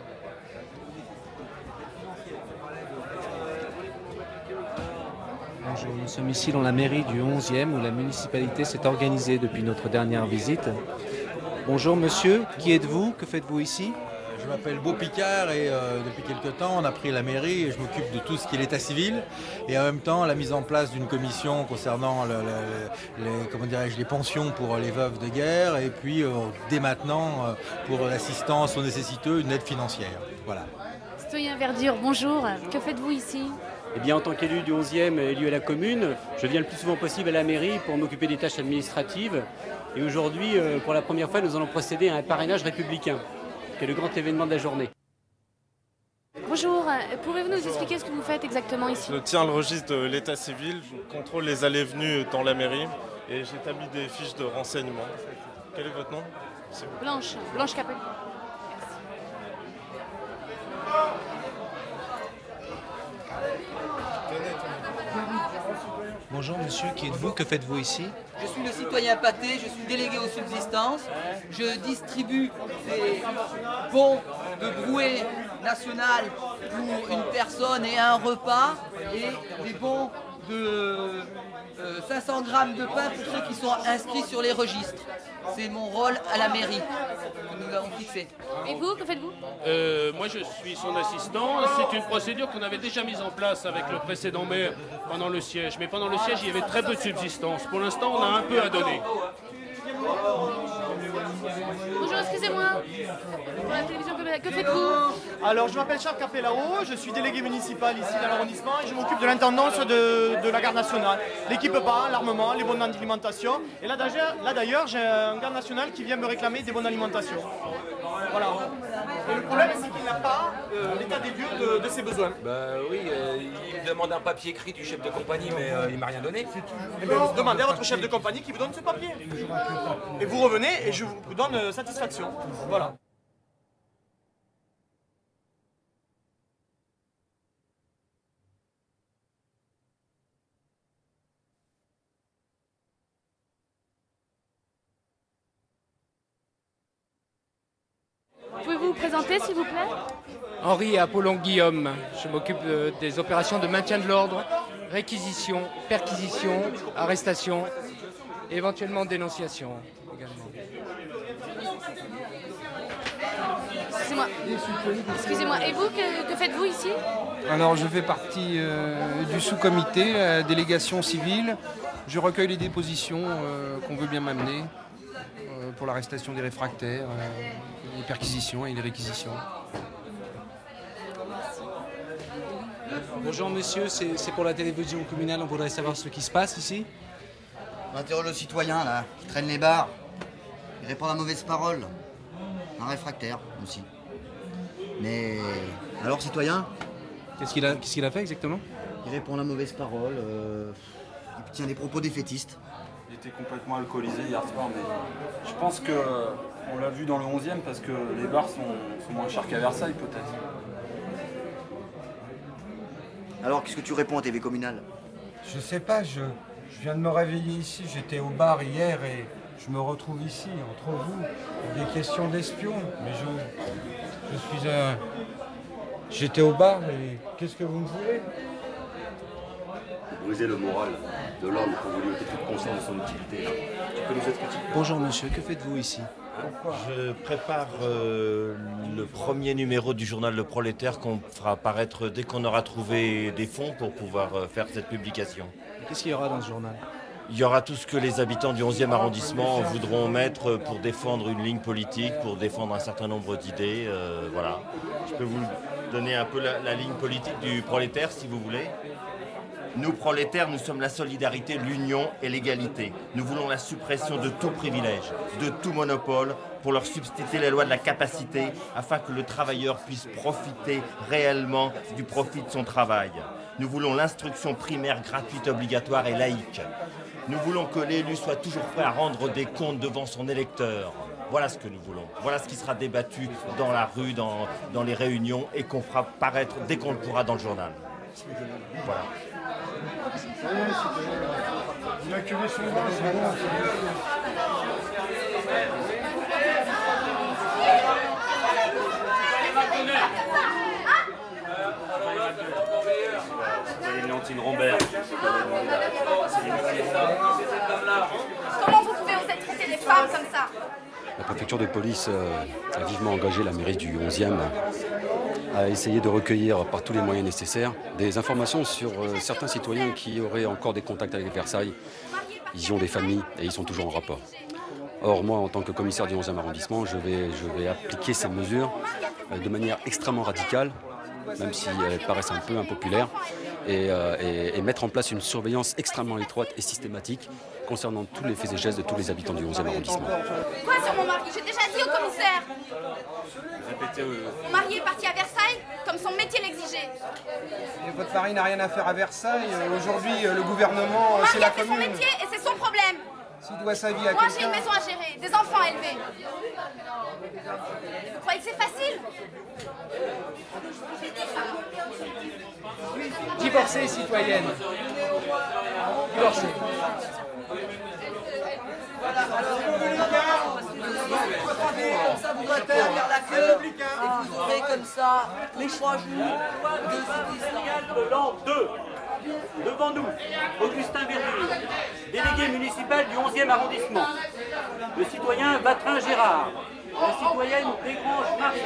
Bonjour, nous sommes ici dans la mairie du onzième où la municipalité s'est organisée depuis notre dernière visite. Bonjour monsieur, qui êtes-vous? Que faites-vous ici? Je m'appelle Beau Picard et euh, depuis quelque temps on a pris la mairie et je m'occupe de tout ce qui est l'état civil et en même temps la mise en place d'une commission concernant le, le, les, comment dirais-je, les pensions pour les veuves de guerre et puis euh, dès maintenant euh, pour l'assistance aux nécessiteux, une aide financière. Voilà. Citoyen Verdure, bonjour, que faites-vous ici? Eh bien, en tant qu'élu du onzième, élu à la commune, je viens le plus souvent possible à la mairie pour m'occuper des tâches administratives. Et aujourd'hui, euh, pour la première fois, nous allons procéder à un parrainage républicain, qui est le grand événement de la journée. Bonjour, pouvez-vous nous expliquer ce que vous faites exactement ici? Je tiens le registre de l'état civil, je contrôle les allées et venues dans la mairie et j'établis des fiches de renseignement. Quel est votre nom? Blanche, Blanche Capel. Bonjour monsieur, qui êtes-vous? Que faites-vous ici? Je suis le citoyen Pâté, je suis délégué aux subsistances. Je distribue des bons de brouet national pour une personne et un repas et des bons de euh, cinq cents grammes de pain pour ceux qui sont inscrits sur les registres. C'est mon rôle à la mairie que nous avons fixé. Et vous, que faites-vous? euh, Moi, je suis son assistant. C'est une procédure qu'on avait déjà mise en place avec le précédent maire pendant le siège. Mais pendant le siège, il y avait très peu de subsistance. Pour l'instant, on a un peu à donner. Bonjour, excusez-moi. Pour la télévision, que, que faites-vous? Alors, je m'appelle Charles Capellao, je suis délégué municipal ici dans l'arrondissement et je m'occupe de l'intendance de, de la garde nationale. L'équipement, l'armement, les bons d'alimentation. Et là d'ailleurs, j'ai un garde national qui vient me réclamer des bons d'alimentation. Voilà. Et le problème, c'est qu'il n'a pas euh, l'état des lieux de, de ses besoins. Bah oui, euh, il me demande un papier écrit du chef de compagnie, mais euh, il m'a rien donné. Et bien, vous demandez à votre chef de compagnie qui vous donne ce papier. Et vous revenez et je vous donne euh, satisfaction. Voilà. vous présenter, s'il vous plaît? Henri Apollon Guillaume. Je m'occupe de- des opérations de maintien de l'ordre, réquisition, perquisition, arrestation et éventuellement dénonciation également. Excusez-moi. Excusez-moi. Et vous, que, que faites-vous ici? Alors je fais partie euh, du sous-comité, la délégation civile. Je recueille les dépositions euh, qu'on veut bien m'amener euh, pour l'arrestation des réfractaires, euh, les perquisitions et les réquisitions. Bonjour monsieur, c'est c'est pour la télévision communale, on voudrait savoir ce qui se passe ici. On interroge le citoyen là, qui traîne les bars. Il répond à mauvaise parole. Un réfractaire aussi. Mais alors citoyen? Qu'est-ce qu'il a, qu'est-ce qu'il a fait exactement? Il répond à la mauvaise parole, euh, il tient des propos défaitistes. Il était complètement alcoolisé hier soir, mais je pense que euh, on l'a vu dans le onzième parce que les bars sont, sont moins chers qu'à Versailles peut-être. Alors qu'est-ce que tu réponds à T V communale? Je sais pas, je, je viens de me réveiller ici, j'étais au bar hier et je me retrouve ici, entre vous, pour des questions d'espion. Mais je, je suis un... J'étais au bar et qu'est-ce que vous me voulez? Vous brisez le moral de l'homme quand vous lui ôtez toute conscience de son utilité. Tu peux nous être utile. Bonjour monsieur, que faites-vous ici? Je prépare euh, le premier numéro du journal Le Prolétaire qu'on fera apparaître dès qu'on aura trouvé des fonds pour pouvoir euh, faire cette publication. Qu'est-ce qu'il y aura dans ce journal? Il y aura tout ce que les habitants du onzième arrondissement voudront mettre pour défendre une ligne politique, pour défendre un certain nombre d'idées. Euh, voilà. Je peux vous donner un peu la, la ligne politique du Prolétaire si vous voulez. Nous, prolétaires, nous sommes la solidarité, l'union et l'égalité. Nous voulons la suppression de tout privilège, de tout monopole, pour leur substituer les lois de la capacité, afin que le travailleur puisse profiter réellement du profit de son travail. Nous voulons l'instruction primaire gratuite, obligatoire et laïque. Nous voulons que l'élu soit toujours prêt à rendre des comptes devant son électeur. Voilà ce que nous voulons. Voilà ce qui sera débattu dans la rue, dans, dans les réunions, et qu'on fera paraître dès qu'on le pourra dans le journal. Voilà. Il a culé son vin, c'est bon. Soyez Léontine Rombert. Comment vous pouvez oser traiter les femmes comme ça? La préfecture de police euh, a vivement engagé la mairie du onzième à essayer de recueillir par tous les moyens nécessaires des informations sur euh, certains citoyens qui auraient encore des contacts avec Versailles. Ils ont des familles et ils sont toujours en rapport. Or, moi, en tant que commissaire du onzième arrondissement, je vais, je vais appliquer ces mesures euh, de manière extrêmement radicale, même si elles paraissent un peu impopulaires, et, euh, et, et mettre en place une surveillance extrêmement étroite et systématique concernant tous les faits et gestes de tous les habitants du onzième arrondissement. Quoi sur mon mari? J'ai déjà dit au commissaire. Répétez. Euh... Mon mari est parti à Versailles comme son métier l'exigeait. Et votre mari n'a rien à faire à Versailles. Aujourd'hui, le gouvernement, Mon c'est mari la a fait son commune. métier et c'est son problème. S'il doit sa vie à Moi, j'ai quelqu'un... une maison à gérer, des enfants à élever. Vous croyez que c'est facile? Divorcée, citoyenne. Divorcée. Ça vous doit faire la queue et vous aurez comme ça les trois jours de citoyen de l'an deux. Devant nous, Augustin Verdure, délégué municipal du onzième arrondissement. Le citoyen Vatrin Gérard. La citoyenne Desgranges Marie.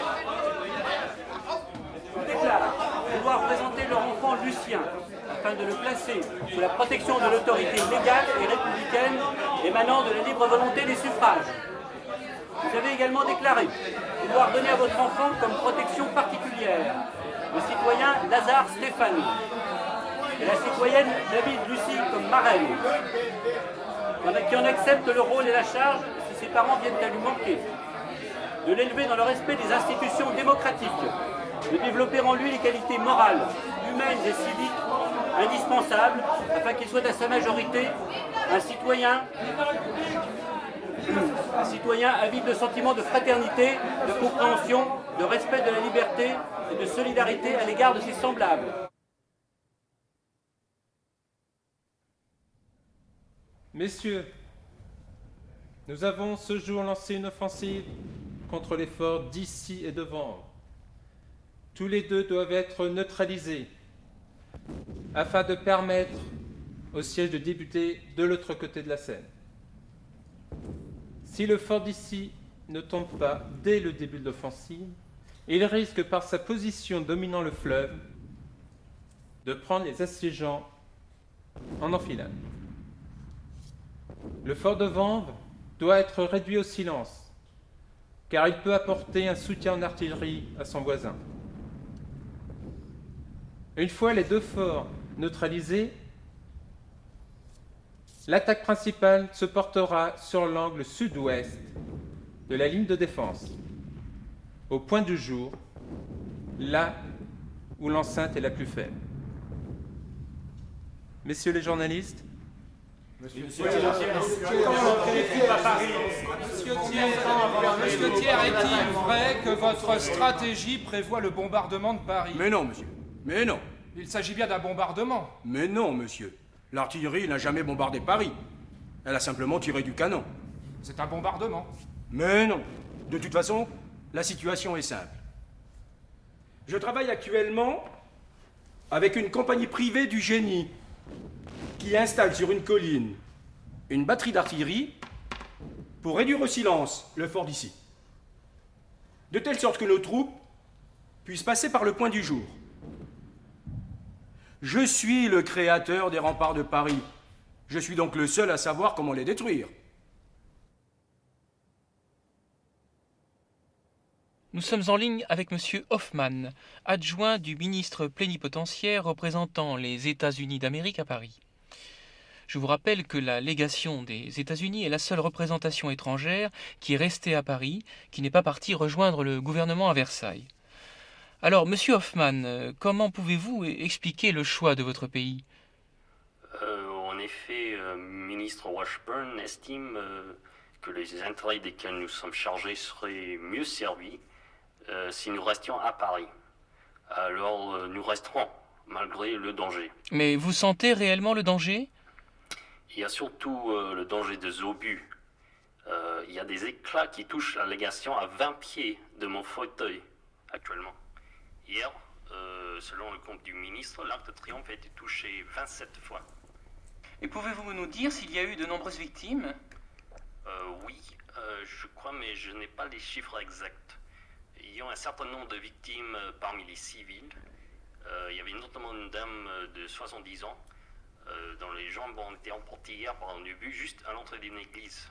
Vous déclare vouloir présenter leur enfant Lucien afin de le placer sous la protection de l'autorité légale et républicaine émanant de la libre volonté des suffrages. Vous avez également déclaré vouloir donner à votre enfant comme protection particulière le citoyen Lazare Stéphane et la citoyenne David Lucie comme marraine, qui en accepte le rôle et la charge si ses parents viennent à lui manquer, de l'élever dans le respect des institutions démocratiques, de développer en lui les qualités morales, humaines et civiques indispensables afin qu'il soit à sa majorité un citoyen, un citoyen avide de sentiments de fraternité, de compréhension, de respect de la liberté et de solidarité à l'égard de ses semblables. Messieurs, nous avons ce jour lancé une offensive contre les forts d'Issy et de Vanves. Tous les deux doivent être neutralisés afin de permettre au siège de débuter de l'autre côté de la Seine. Si le fort d'Issy ne tombe pas dès le début de l'offensive, il risque par sa position dominant le fleuve de prendre les assiégeants en enfilade. Le fort de Vanves doit être réduit au silence, car il peut apporter un soutien en artillerie à son voisin. Une fois les deux forts neutralisés, l'attaque principale se portera sur l'angle sud-ouest de la ligne de défense, au point du jour, là où l'enceinte est la plus faible. Messieurs les journalistes, Monsieur Thiers, Monsieur Thiers, est-il vrai que votre stratégie prévoit le bombardement de Paris? Mais non, monsieur. Mais non. Il s'agit bien d'un bombardement. Mais non, monsieur. L'artillerie n'a jamais bombardé Paris. Elle a simplement tiré du canon. C'est un bombardement. Mais non. De toute façon, la situation est simple. Je travaille actuellement avec une compagnie privée du génie qui installe sur une colline une batterie d'artillerie pour réduire au silence le fort d'Issy. De telle sorte que nos troupes puissent passer par le point du jour. Je suis le créateur des remparts de Paris. Je suis donc le seul à savoir comment les détruire. Nous sommes en ligne avec M. Hoffman, adjoint du ministre plénipotentiaire représentant les États-Unis d'Amérique à Paris. Je vous rappelle que la légation des États-Unis est la seule représentation étrangère qui est restée à Paris, qui n'est pas partie rejoindre le gouvernement à Versailles. Alors, Monsieur Hoffman, comment pouvez-vous expliquer le choix de votre pays? euh, En effet, euh, ministre Washburn estime euh, que les intérêts desquels nous sommes chargés seraient mieux servis euh, si nous restions à Paris. Alors, euh, nous resterons, malgré le danger. Mais vous sentez réellement le danger? Il y a surtout euh, le danger des obus. Euh, il y a des éclats qui touchent la légation à vingt pieds de mon fauteuil, actuellement. Hier, euh, selon le compte du ministre, l'Arc de Triomphe a été touché vingt-sept fois. Et pouvez-vous nous dire s'il y a eu de nombreuses victimes? euh, Oui, euh, je crois, mais je n'ai pas les chiffres exacts. Il y a un certain nombre de victimes parmi les civils. Euh, il y avait notamment une dame de soixante-dix ans euh, dont les jambes ont été emportées hier par un obus juste à l'entrée d'une église.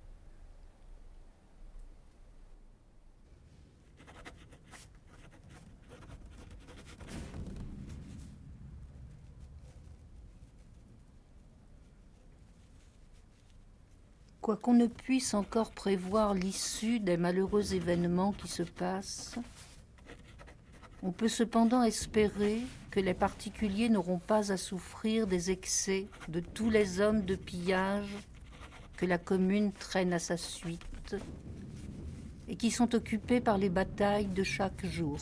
Quoiqu'on ne puisse encore prévoir l'issue des malheureux événements qui se passent, on peut cependant espérer que les particuliers n'auront pas à souffrir des excès de tous les hommes de pillage que la commune traîne à sa suite et qui sont occupés par les batailles de chaque jour.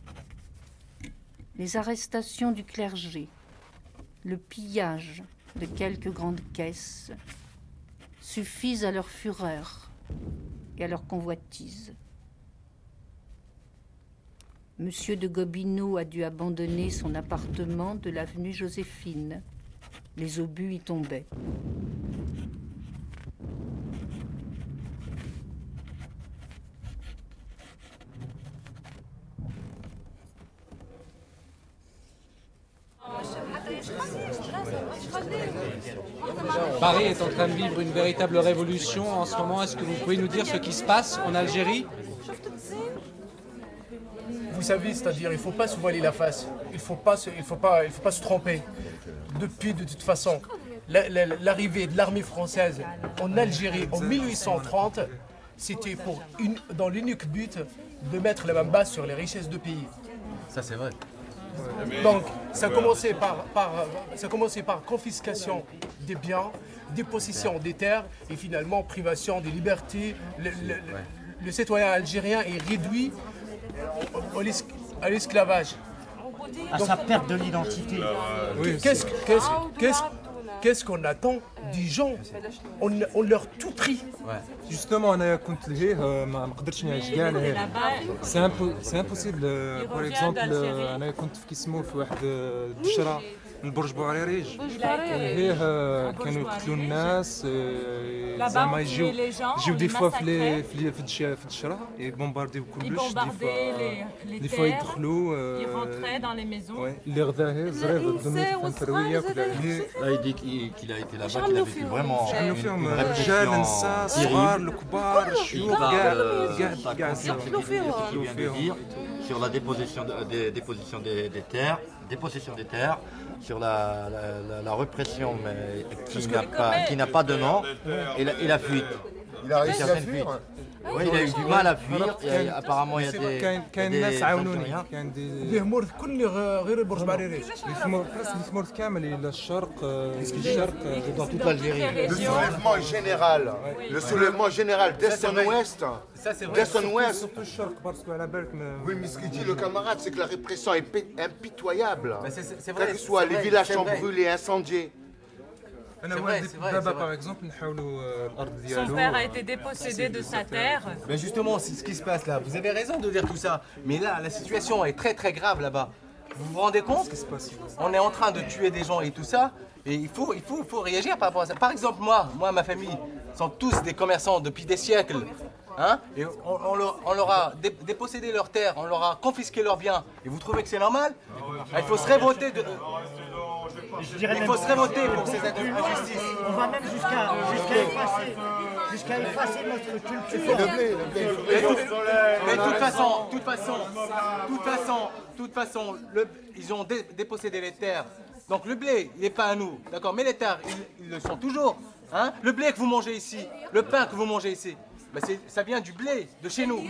Les arrestations du clergé, le pillage de quelques grandes caisses suffisent à leur fureur et à leur convoitise. Monsieur de Gobineau a dû abandonner son appartement de l'avenue Joséphine. Les obus y tombaient. Paris est en train de vivre une véritable révolution en ce moment. Est-ce que vous pouvez nous dire ce qui se passe en Algérie? Vous savez, c'est-à-dire, il ne faut pas se voiler la face. Il ne faut pas se, il faut pas, il faut pas se tromper. Depuis, de toute façon, l'arrivée de l'armée française en Algérie en mille huit cent trente, c'était pour une, dans l'unique but de mettre la main basse sur les richesses du pays. Ça, c'est vrai. Donc, ça a commencé par, par, ça a commencé par confiscation des biens, dépossession des terres et finalement privation des libertés. Le, le, le, le citoyen algérien est réduit à l'esclavage. À sa perte de l'identité. Oui, qu'est-ce qu'est-ce qu'est-ce qu'est-ce qu'on attend des gens, on, on leur tout pris. Justement, انا كنت لهيه ما قدرتش نعيش كاع لهيه. سي سي امبوسيبل. بور اكزومبل انا كنت في كيسمو في واحد الدشره من برج بوعريريج. لهيه كانوا يقتلوا الناس زعما يجيو يجيو دي فوا في في الدشره في الدشره يبومبارديو كلش دي فوا يدخلوا اللي غداه زريب ضمن الفنترويه كذا. Là, il dit qu'il a été là-bas, qu'il a vécu vraiment une, une الرجال النساء الصغار الكبار الشيوخ كاع كاع كاع qui vient de dire sur la déposition de, des, déposition des, des terres, dépossession des terres, sur la, la, la, la répression mais qui n'a pas, qui n'a pas de nom et la, et la fuite. Il a réussi à fuir. Oui, il a eu du mal à fuir et apparemment il y a des كاين ناس عاونوني كاين فيه مورد كل غير برج بعريريج. المورد كامل الى الشرق الشرق dans toute l'Algérie. Le soulèvement général, le soulèvement général d'est en ouest, d'est en ouest. Oui, mais ce qu'il dit le camarade, c'est que la répression est impitoyable. Quel que soit, les villages sont brûlés, incendiés. C'est vrai, c'est vrai, par exemple, son père a été dépossédé de sa terre. Mais justement, c'est ce qui se passe là. Vous avez raison de dire tout ça. Mais là, la situation est très très grave là-bas. Vous vous rendez compte? On est en train de tuer des gens et tout ça. Et il faut, il faut, il faut réagir par rapport à ça. Par exemple, moi, moi, ma famille sont tous des commerçants depuis des siècles. Hein? Et on, on, leur, on leur a dé dépossédé leurs terres, on leur a confisqué leurs biens. Et vous trouvez que c'est normal? Il faut se révolter de... Il faut se révolter pour ces injustices. On va même jusqu'à jusqu'à effacer, jusqu'à effacer notre culture. Mais de toute façon, toute façon, toute façon, toute façon, le, ils ont dé, dépossédé les terres. Donc le blé, il n'est pas à nous, d'accord? Mais les terres, ils, ils le sont toujours. Hein? Le blé que vous mangez ici, le pain que vous mangez ici, bah ça vient du blé, de chez nous.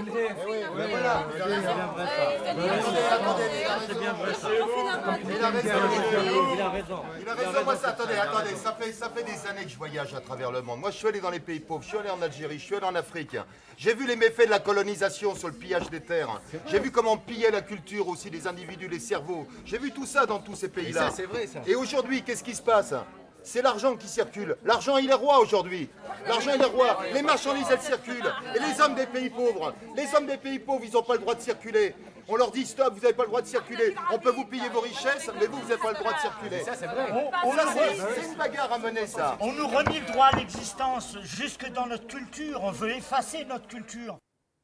C'est bien vrai ça. Il a raison. Il a raison. Il a raison. Moi, ça, attendez, attendez. Ça fait, ça fait des années que je voyage à travers le monde. Moi, je suis allé dans les pays pauvres. Je suis allé en Algérie. Je suis allé en Afrique. J'ai vu les méfaits de la colonisation sur le pillage des terres. J'ai vu comment on pillait la culture aussi des individus, les cerveaux. J'ai vu tout ça dans tous ces pays-là. C'est vrai ça. Et aujourd'hui, qu'est-ce qui se passe? C'est l'argent qui circule. L'argent, il est roi aujourd'hui. L'argent, il est roi. Les marchandises, elles circulent. Et les hommes des pays pauvres, les hommes des pays pauvres, ils n'ont pas le droit de circuler. On leur dit stop, vous n'avez pas le droit de circuler. On peut vous piller vos richesses, mais vous, vous n'avez pas le droit de circuler. Ça, c'est vrai. C'est une bagarre à mener, ça. On nous renie le droit à l'existence jusque dans notre culture. On veut effacer notre culture.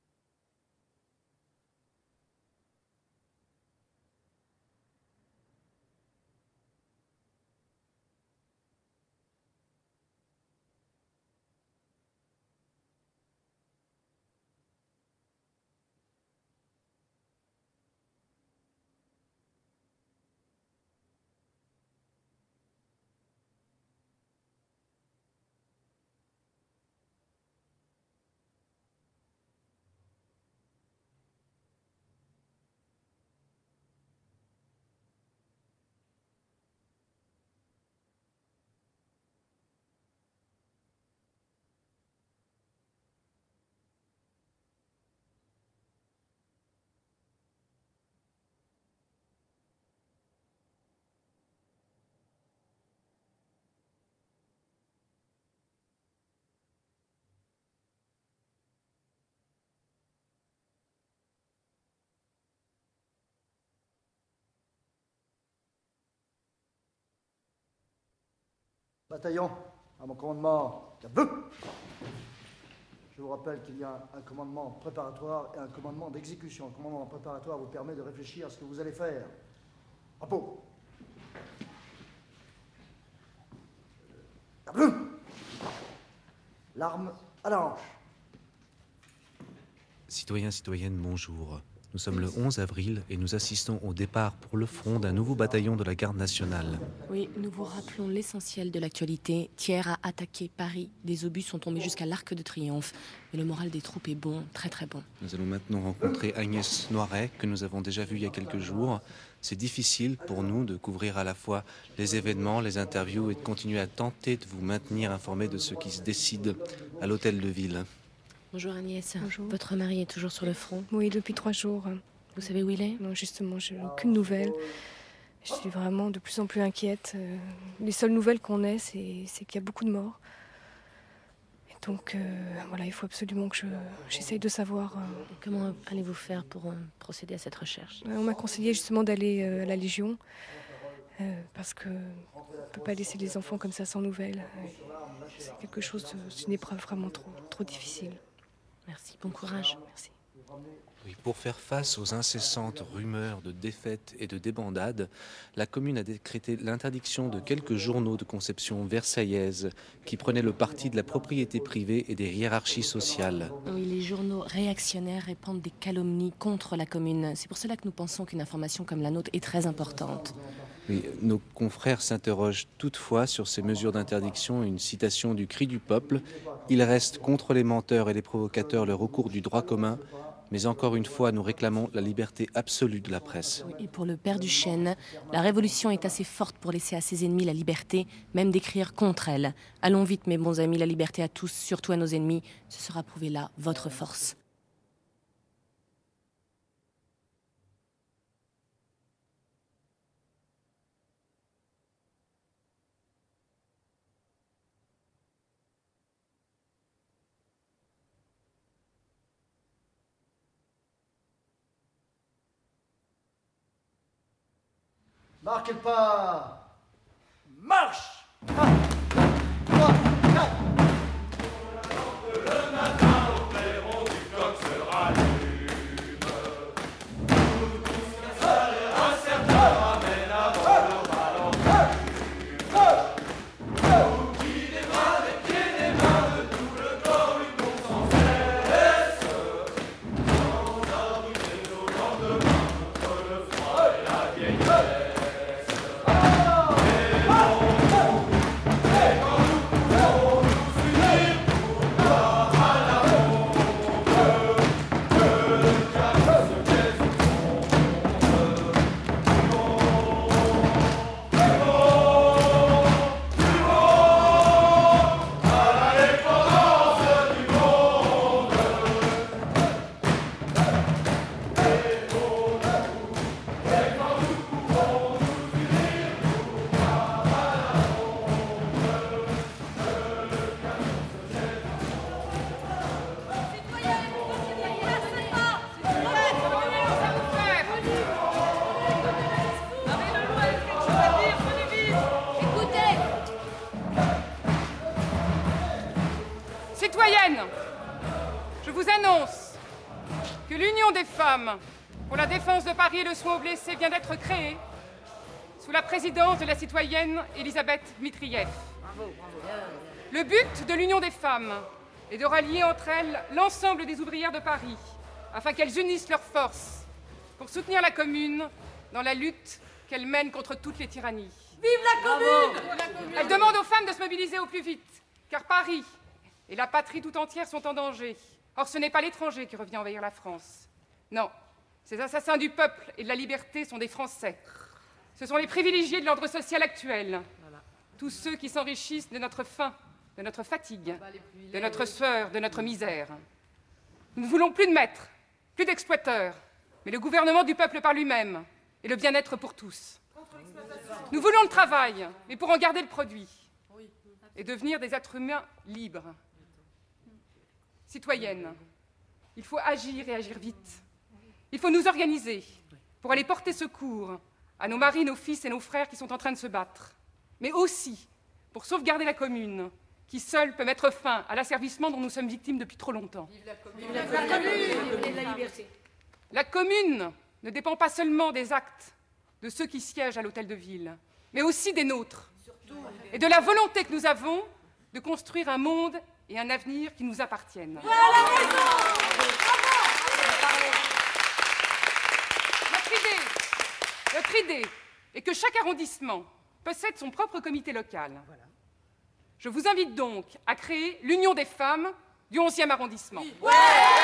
Bataillon, à mon commandement, Kabou. Je vous rappelle qu'il y a un commandement préparatoire et un commandement d'exécution. Le commandement préparatoire vous permet de réfléchir à ce que vous allez faire. Repos. Kabou. L'arme à la hanche. Citoyens, citoyennes, bonjour. Nous sommes le onze avril et nous assistons au départ pour le front d'un nouveau bataillon de la garde nationale. Oui, nous vous rappelons l'essentiel de l'actualité. Thiers a attaqué Paris. Des obus sont tombés jusqu'à l'Arc de Triomphe. Mais le moral des troupes est bon, très très bon. Nous allons maintenant rencontrer Agnès Noiret, que nous avons déjà vue il y a quelques jours. C'est difficile pour nous de couvrir à la fois les événements, les interviews et de continuer à tenter de vous maintenir informés de ce qui se décide à l'hôtel de ville. Bonjour Agnès. Bonjour. Votre mari est toujours sur le front? Oui, depuis trois jours. Vous savez où il est? Non, justement, j'ai aucune nouvelle. Je suis vraiment de plus en plus inquiète. Euh, les seules nouvelles qu'on ait, c'est, c'est qu'il y a beaucoup de morts. Et donc, euh, voilà, il faut absolument que je, j'essaye de savoir... Euh, Comment allez-vous faire pour euh, procéder à cette recherche? On m'a conseillé justement d'aller euh, à la Légion, euh, parce qu'on ne peut pas laisser les enfants comme ça sans nouvelles. C'est quelque chose, de, c'est une épreuve vraiment trop, trop difficile. Merci, bon courage. Merci. Oui, pour faire face aux incessantes rumeurs de défaites et de débandades, la commune a décrété l'interdiction de quelques journaux de conception versaillaise qui prenaient le parti de la propriété privée et des hiérarchies sociales. Oui, les journaux réactionnaires répandent des calomnies contre la commune. C'est pour cela que nous pensons qu'une information comme la nôtre est très importante. Oui, nos confrères s'interrogent toutefois sur ces mesures d'interdiction. Une citation du Cri du peuple: « Il reste contre les menteurs et les provocateurs le recours du droit commun. Mais encore une fois, nous réclamons la liberté absolue de la presse. » Et pour le père Duchesne, la révolution est assez forte pour laisser à ses ennemis la liberté, même d'écrire contre elle. Allons vite, mes bons amis, la liberté à tous, surtout à nos ennemis. Ce sera prouvé là, votre force. Marquez le pas. Marche. Le matin au clairon du coq se rallume. Nous tous seuls, un certain ramène avant le ballon. Nous qui des mains, des pieds, des mains, de tout le corps, luttons sans cesse. Sans abriter nos lendemains contre le froid et la vieillesse. Citoyennes, je vous annonce que l'Union des femmes pour la défense de Paris et le soin aux blessés vient d'être créée sous la présidence de la citoyenne Elisabeth Mitrieff. Le but de l'Union des femmes est de rallier entre elles l'ensemble des ouvrières de Paris afin qu'elles unissent leurs forces pour soutenir la commune dans la lutte qu'elle mène contre toutes les tyrannies. Vive la commune! Elle demande aux femmes de se mobiliser au plus vite, car Paris et la patrie tout entière sont en danger. Or, ce n'est pas l'étranger qui revient envahir la France. Non, ces assassins du peuple et de la liberté sont des Français. Ce sont les privilégiés de l'ordre social actuel. Tous ceux qui s'enrichissent de notre faim, de notre fatigue, de notre sueur, de notre misère. Nous ne voulons plus de maîtres, plus d'exploiteurs, mais le gouvernement du peuple par lui-même et le bien-être pour tous. Nous voulons le travail, mais pour en garder le produit et devenir des êtres humains libres. Citoyennes, il faut agir et agir vite. Il faut nous organiser pour aller porter secours à nos maris, nos fils et nos frères qui sont en train de se battre, mais aussi pour sauvegarder la commune, qui seule peut mettre fin à l'asservissement dont nous sommes victimes depuis trop longtemps. Vive la commune! Vive la commune! Vive la liberté! La commune ne dépend pas seulement des actes de ceux qui siègent à l'hôtel de ville, mais aussi des nôtres, et de la volonté que nous avons de construire un monde et un avenir qui nous appartiennent. Notre idée, notre idée est que chaque arrondissement possède son propre comité local. Je vous invite donc à créer l'Union des femmes du onzième arrondissement. Ouais.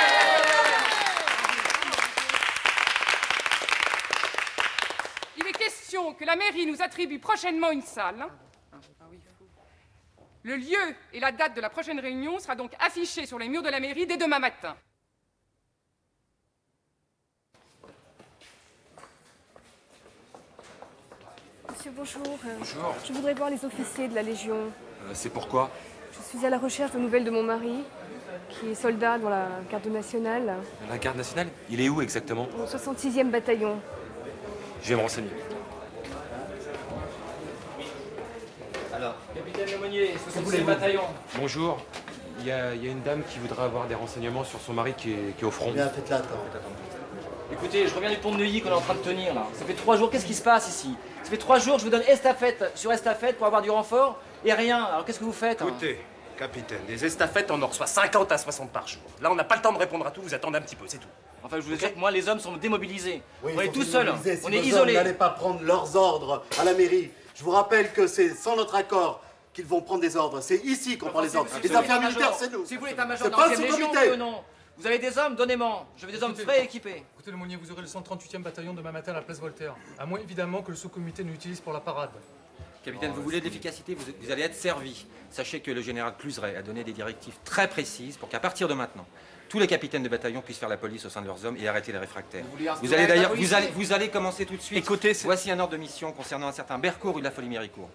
Il est question que la mairie nous attribue prochainement une salle. Le lieu et la date de la prochaine réunion sera donc affiché sur les murs de la mairie dès demain matin. Monsieur, bonjour. Euh, Bonjour. Je voudrais voir les officiers de la Légion. Euh, c'est pourquoi? Je suis à la recherche de nouvelles de mon mari, qui est soldat dans la garde nationale, La garde nationale? Il est où exactement? au soixante-sixième bataillon. Je vais me renseigner. Alors, capitaine Lemonnier, soixante-sixième bataillon. Bonjour. Il y, a, il y a une dame qui voudrait avoir des renseignements sur son mari qui est, qui est au front. Bien, faites-la, attends, faites attendre. Écoutez, je reviens du pont de Neuilly qu'on est en train de tenir là. Ça fait trois jours, qu'est-ce qui se passe ici? Ça fait trois jours que je vous donne estafette sur estafette pour avoir du renfort et rien. Alors qu'est-ce que vous faites? hein Écoutez, capitaine, des estafettes, on en reçoit cinquante à soixante par jour. Là, on n'a pas le temps de répondre à tout, vous attendez un petit peu, c'est tout. Enfin, je vous assure que moi, les hommes sont démobilisés. Oui, on ils est sont tout seuls, démobilisés. on Si est vos hommes isolés. n'allez pas prendre leurs ordres à la mairie. Je vous rappelle que c'est sans notre accord qu'ils vont prendre des ordres. C'est ici qu'on prend les ordres. Les affaires militaires, c'est nous. Si vous l'état-major C'est de pas la le Légion, sous-comité. oui ou non? Vous avez des hommes, donnez-moi. Je veux des hommes frais et équipés. Écoutez, Lemonnier, vous aurez le cent trente-huitième bataillon demain matin à la place Voltaire. À moins évidemment que le sous-comité n'utilise pour la parade. Capitaine, vous voulez de l'efficacité, vous, vous allez être servi. Sachez que le général Cluseret a donné des directives très précises pour qu'à partir de maintenant, tous les capitaines de bataillon puissent faire la police au sein de leurs hommes et arrêter les réfractaires. Vous voulez Vous instaurer allez la d'ailleurs, police vous allez, vous allez commencer tout de suite. Écoutez, voici un ordre de mission concernant un certain Berco rue de la Folie-Méricourt.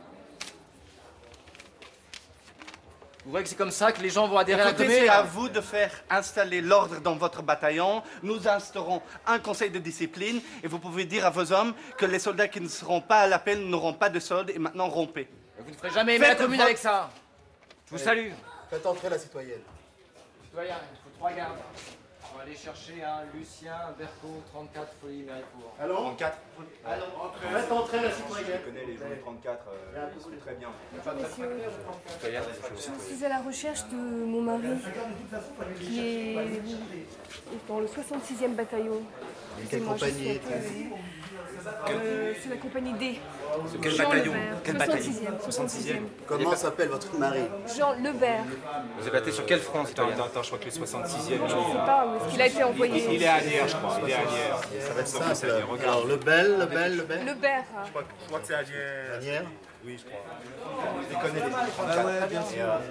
Vous voyez que c'est comme ça que les gens vont adhérer à la Écoutez, commune? c'est à vous de faire installer l'ordre dans votre bataillon. Nous instaurons un conseil de discipline et vous pouvez dire à vos hommes que les soldats qui ne seront pas à l'appel n'auront pas de solde et maintenant rompez. Vous ne ferez jamais aimer la Faites commune votre- avec ça. Je vous salue. Faites entrer la citoyenne. Citoyen, il faut trois gardes. On va aller chercher un Lucien Berco, trente-quatre Folie Méricourt. Allô trente-quatre. Allô, faites entrer la citoyenne. Je connais les joueurs trente-quatre, euh, ils sont très bien. Monsieur, je suis à la recherche de mon mari, qui est dans le soixante-sixième bataillon. Quelle Excusez-moi, je compagnie suis un est-il peu- Euh, C'est la compagnie D. C'est quel Jean bataillon Lebert, Quel bataillon soixante-sixième. soixante-sixième. Comment s'appelle votre mari? Jean Lebert. Vous êtes battu sur quel front, citoyen? Attends, attends, je crois que les soixante-sixième. Je ne sais pas où est-ce qu'il a été envoyé. Il, il est à Liège, je crois. Il est à Liège. Ça va être Donc, c'est à simple. Liège, regarde. Alors, le bel, le bel, le bel. Lebert. Je crois, je crois que c'est à Liège. À Liège. Oui, je crois. Je les connais les trente-quatre. Ah ouais, bien sûr. Et, euh,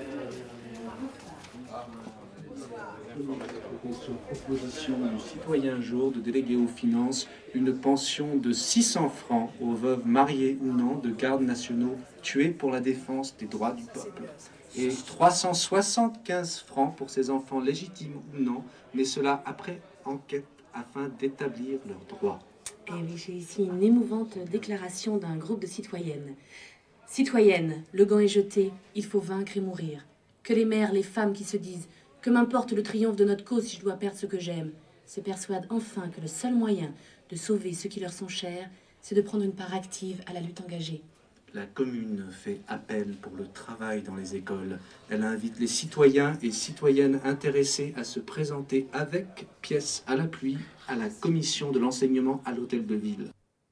Sur proposition du citoyen jour de déléguer aux finances une pension de six cents francs aux veuves mariées ou non de gardes nationaux tués pour la défense des droits du peuple et trois cent soixante-quinze francs pour ces enfants légitimes ou non, mais cela après enquête afin d'établir leurs droits. Eh oui, j'ai ici une émouvante déclaration d'un groupe de citoyennes. Citoyennes, le gant est jeté, il faut vaincre et mourir. Que les mères, les femmes qui se disent « Que m'importe le triomphe de notre cause si je dois perdre ce que j'aime » se persuadent enfin que le seul moyen de sauver ceux qui leur sont chers, c'est de prendre une part active à la lutte engagée. La commune fait appel pour le travail dans les écoles. Elle invite les citoyens et citoyennes intéressés à se présenter avec pièces à l'appui à la commission de l'enseignement à l'hôtel de ville.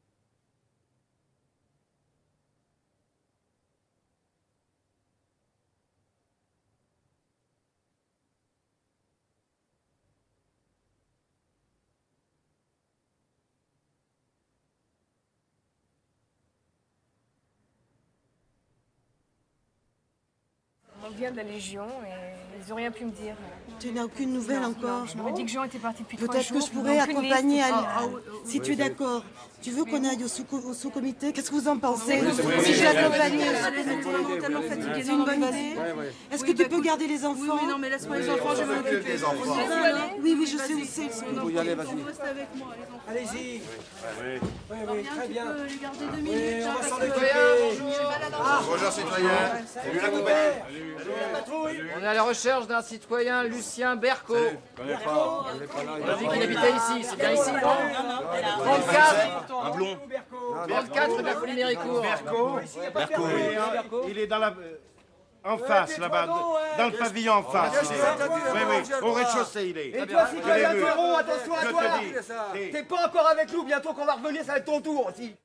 On vient de la Légion et ils n'ont rien pu me dire. Tu n'as aucune nouvelle Non, encore? non, je m'avais dit que Jean était parti depuis trois Peut-être jours. que je mais pourrais aucune accompagner liste. Ali. Ah, ah, oui, Si tu es d'accord, tu veux qu'on aille au sous- au sous-comité? Qu'est-ce que vous en pensez? Oui, oui, oui, Si oui, je oui, l'accompagne oui, au oui, sous-comité, oui, oui, tellement oui, fatiguée, oui, c'est une bonne oui, idée. oui, oui. Est-ce Oui, que tu bah, peux écoute, garder les enfants? oui, oui, non, mais laisse-moi les enfants, je vais m'occuper. les enfants. On y va, alors? Oui, oui, je sais où c'est le Faut sous-comité. y aller, vas-y. avec moi, les enfants. Allez-y. Oui, Oui, oui, très bien. Tu peux les garder deux Oui, minutes. on hein, va s'en parce que- occuper. J'ai mal à la Ah, jambe. bonjour, citoyen. Salut la compagnie. On est à la recherche d'un citoyen Lucien Berco. pas. On a dit qu'il habitait ici, c'est bien ici, non? trente-quatre. Un blond. trente-quatre, la Folie Méricourt. Berco, Berco, oui. il est dans la... En face, là-bas, dans le pavillon en face. il est. Oui, oui, au rez-de-chaussée, il est. Et toi, Je citoyen l'ai vu. Ferron, attention à Je toi! te dis. T'es pas encore avec nous, bientôt qu'on va revenir, ça va être ton tour aussi.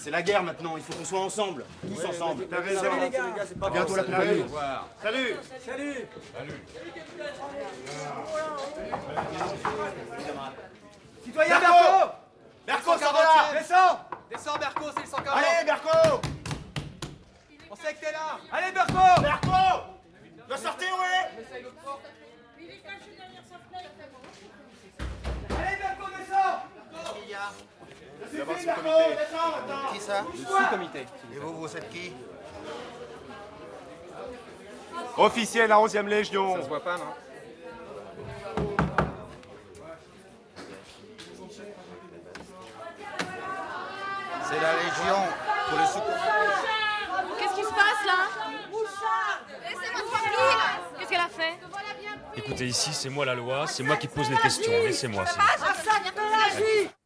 C'est la guerre maintenant, il faut qu'on soit ensemble, tous Ouais, ensemble. t'as raison. Salut les gars, c'est pas à bientôt la grave. compagnie. Salut. Salut. Salut. Citoyen Berco. Berco, Berco, ça va là. Descends. Descends, Berco, c'est le cent quarante. Allez, Berco. On sait que t'es là. Allez, Berco. Berco. Dois sortir, ouais. Allez, Berco, descends. Qui y a Je D'abord, suis c'est le Berco, comité. descends maintenant. Qui ça Le sous-comité. Et vous, vous êtes qui? Officiel à onzième Légion. Ça se voit pas, non? C'est la Légion pour les sous. Qu'est-ce qui se passe là? Laissez-moi tranquille. Qu'est-ce qu'elle a fait? Écoutez, ici, c'est moi la loi, c'est moi qui pose les questions. Laissez-moi. s'il vous plaît. Ah, ça, viens te lâcher.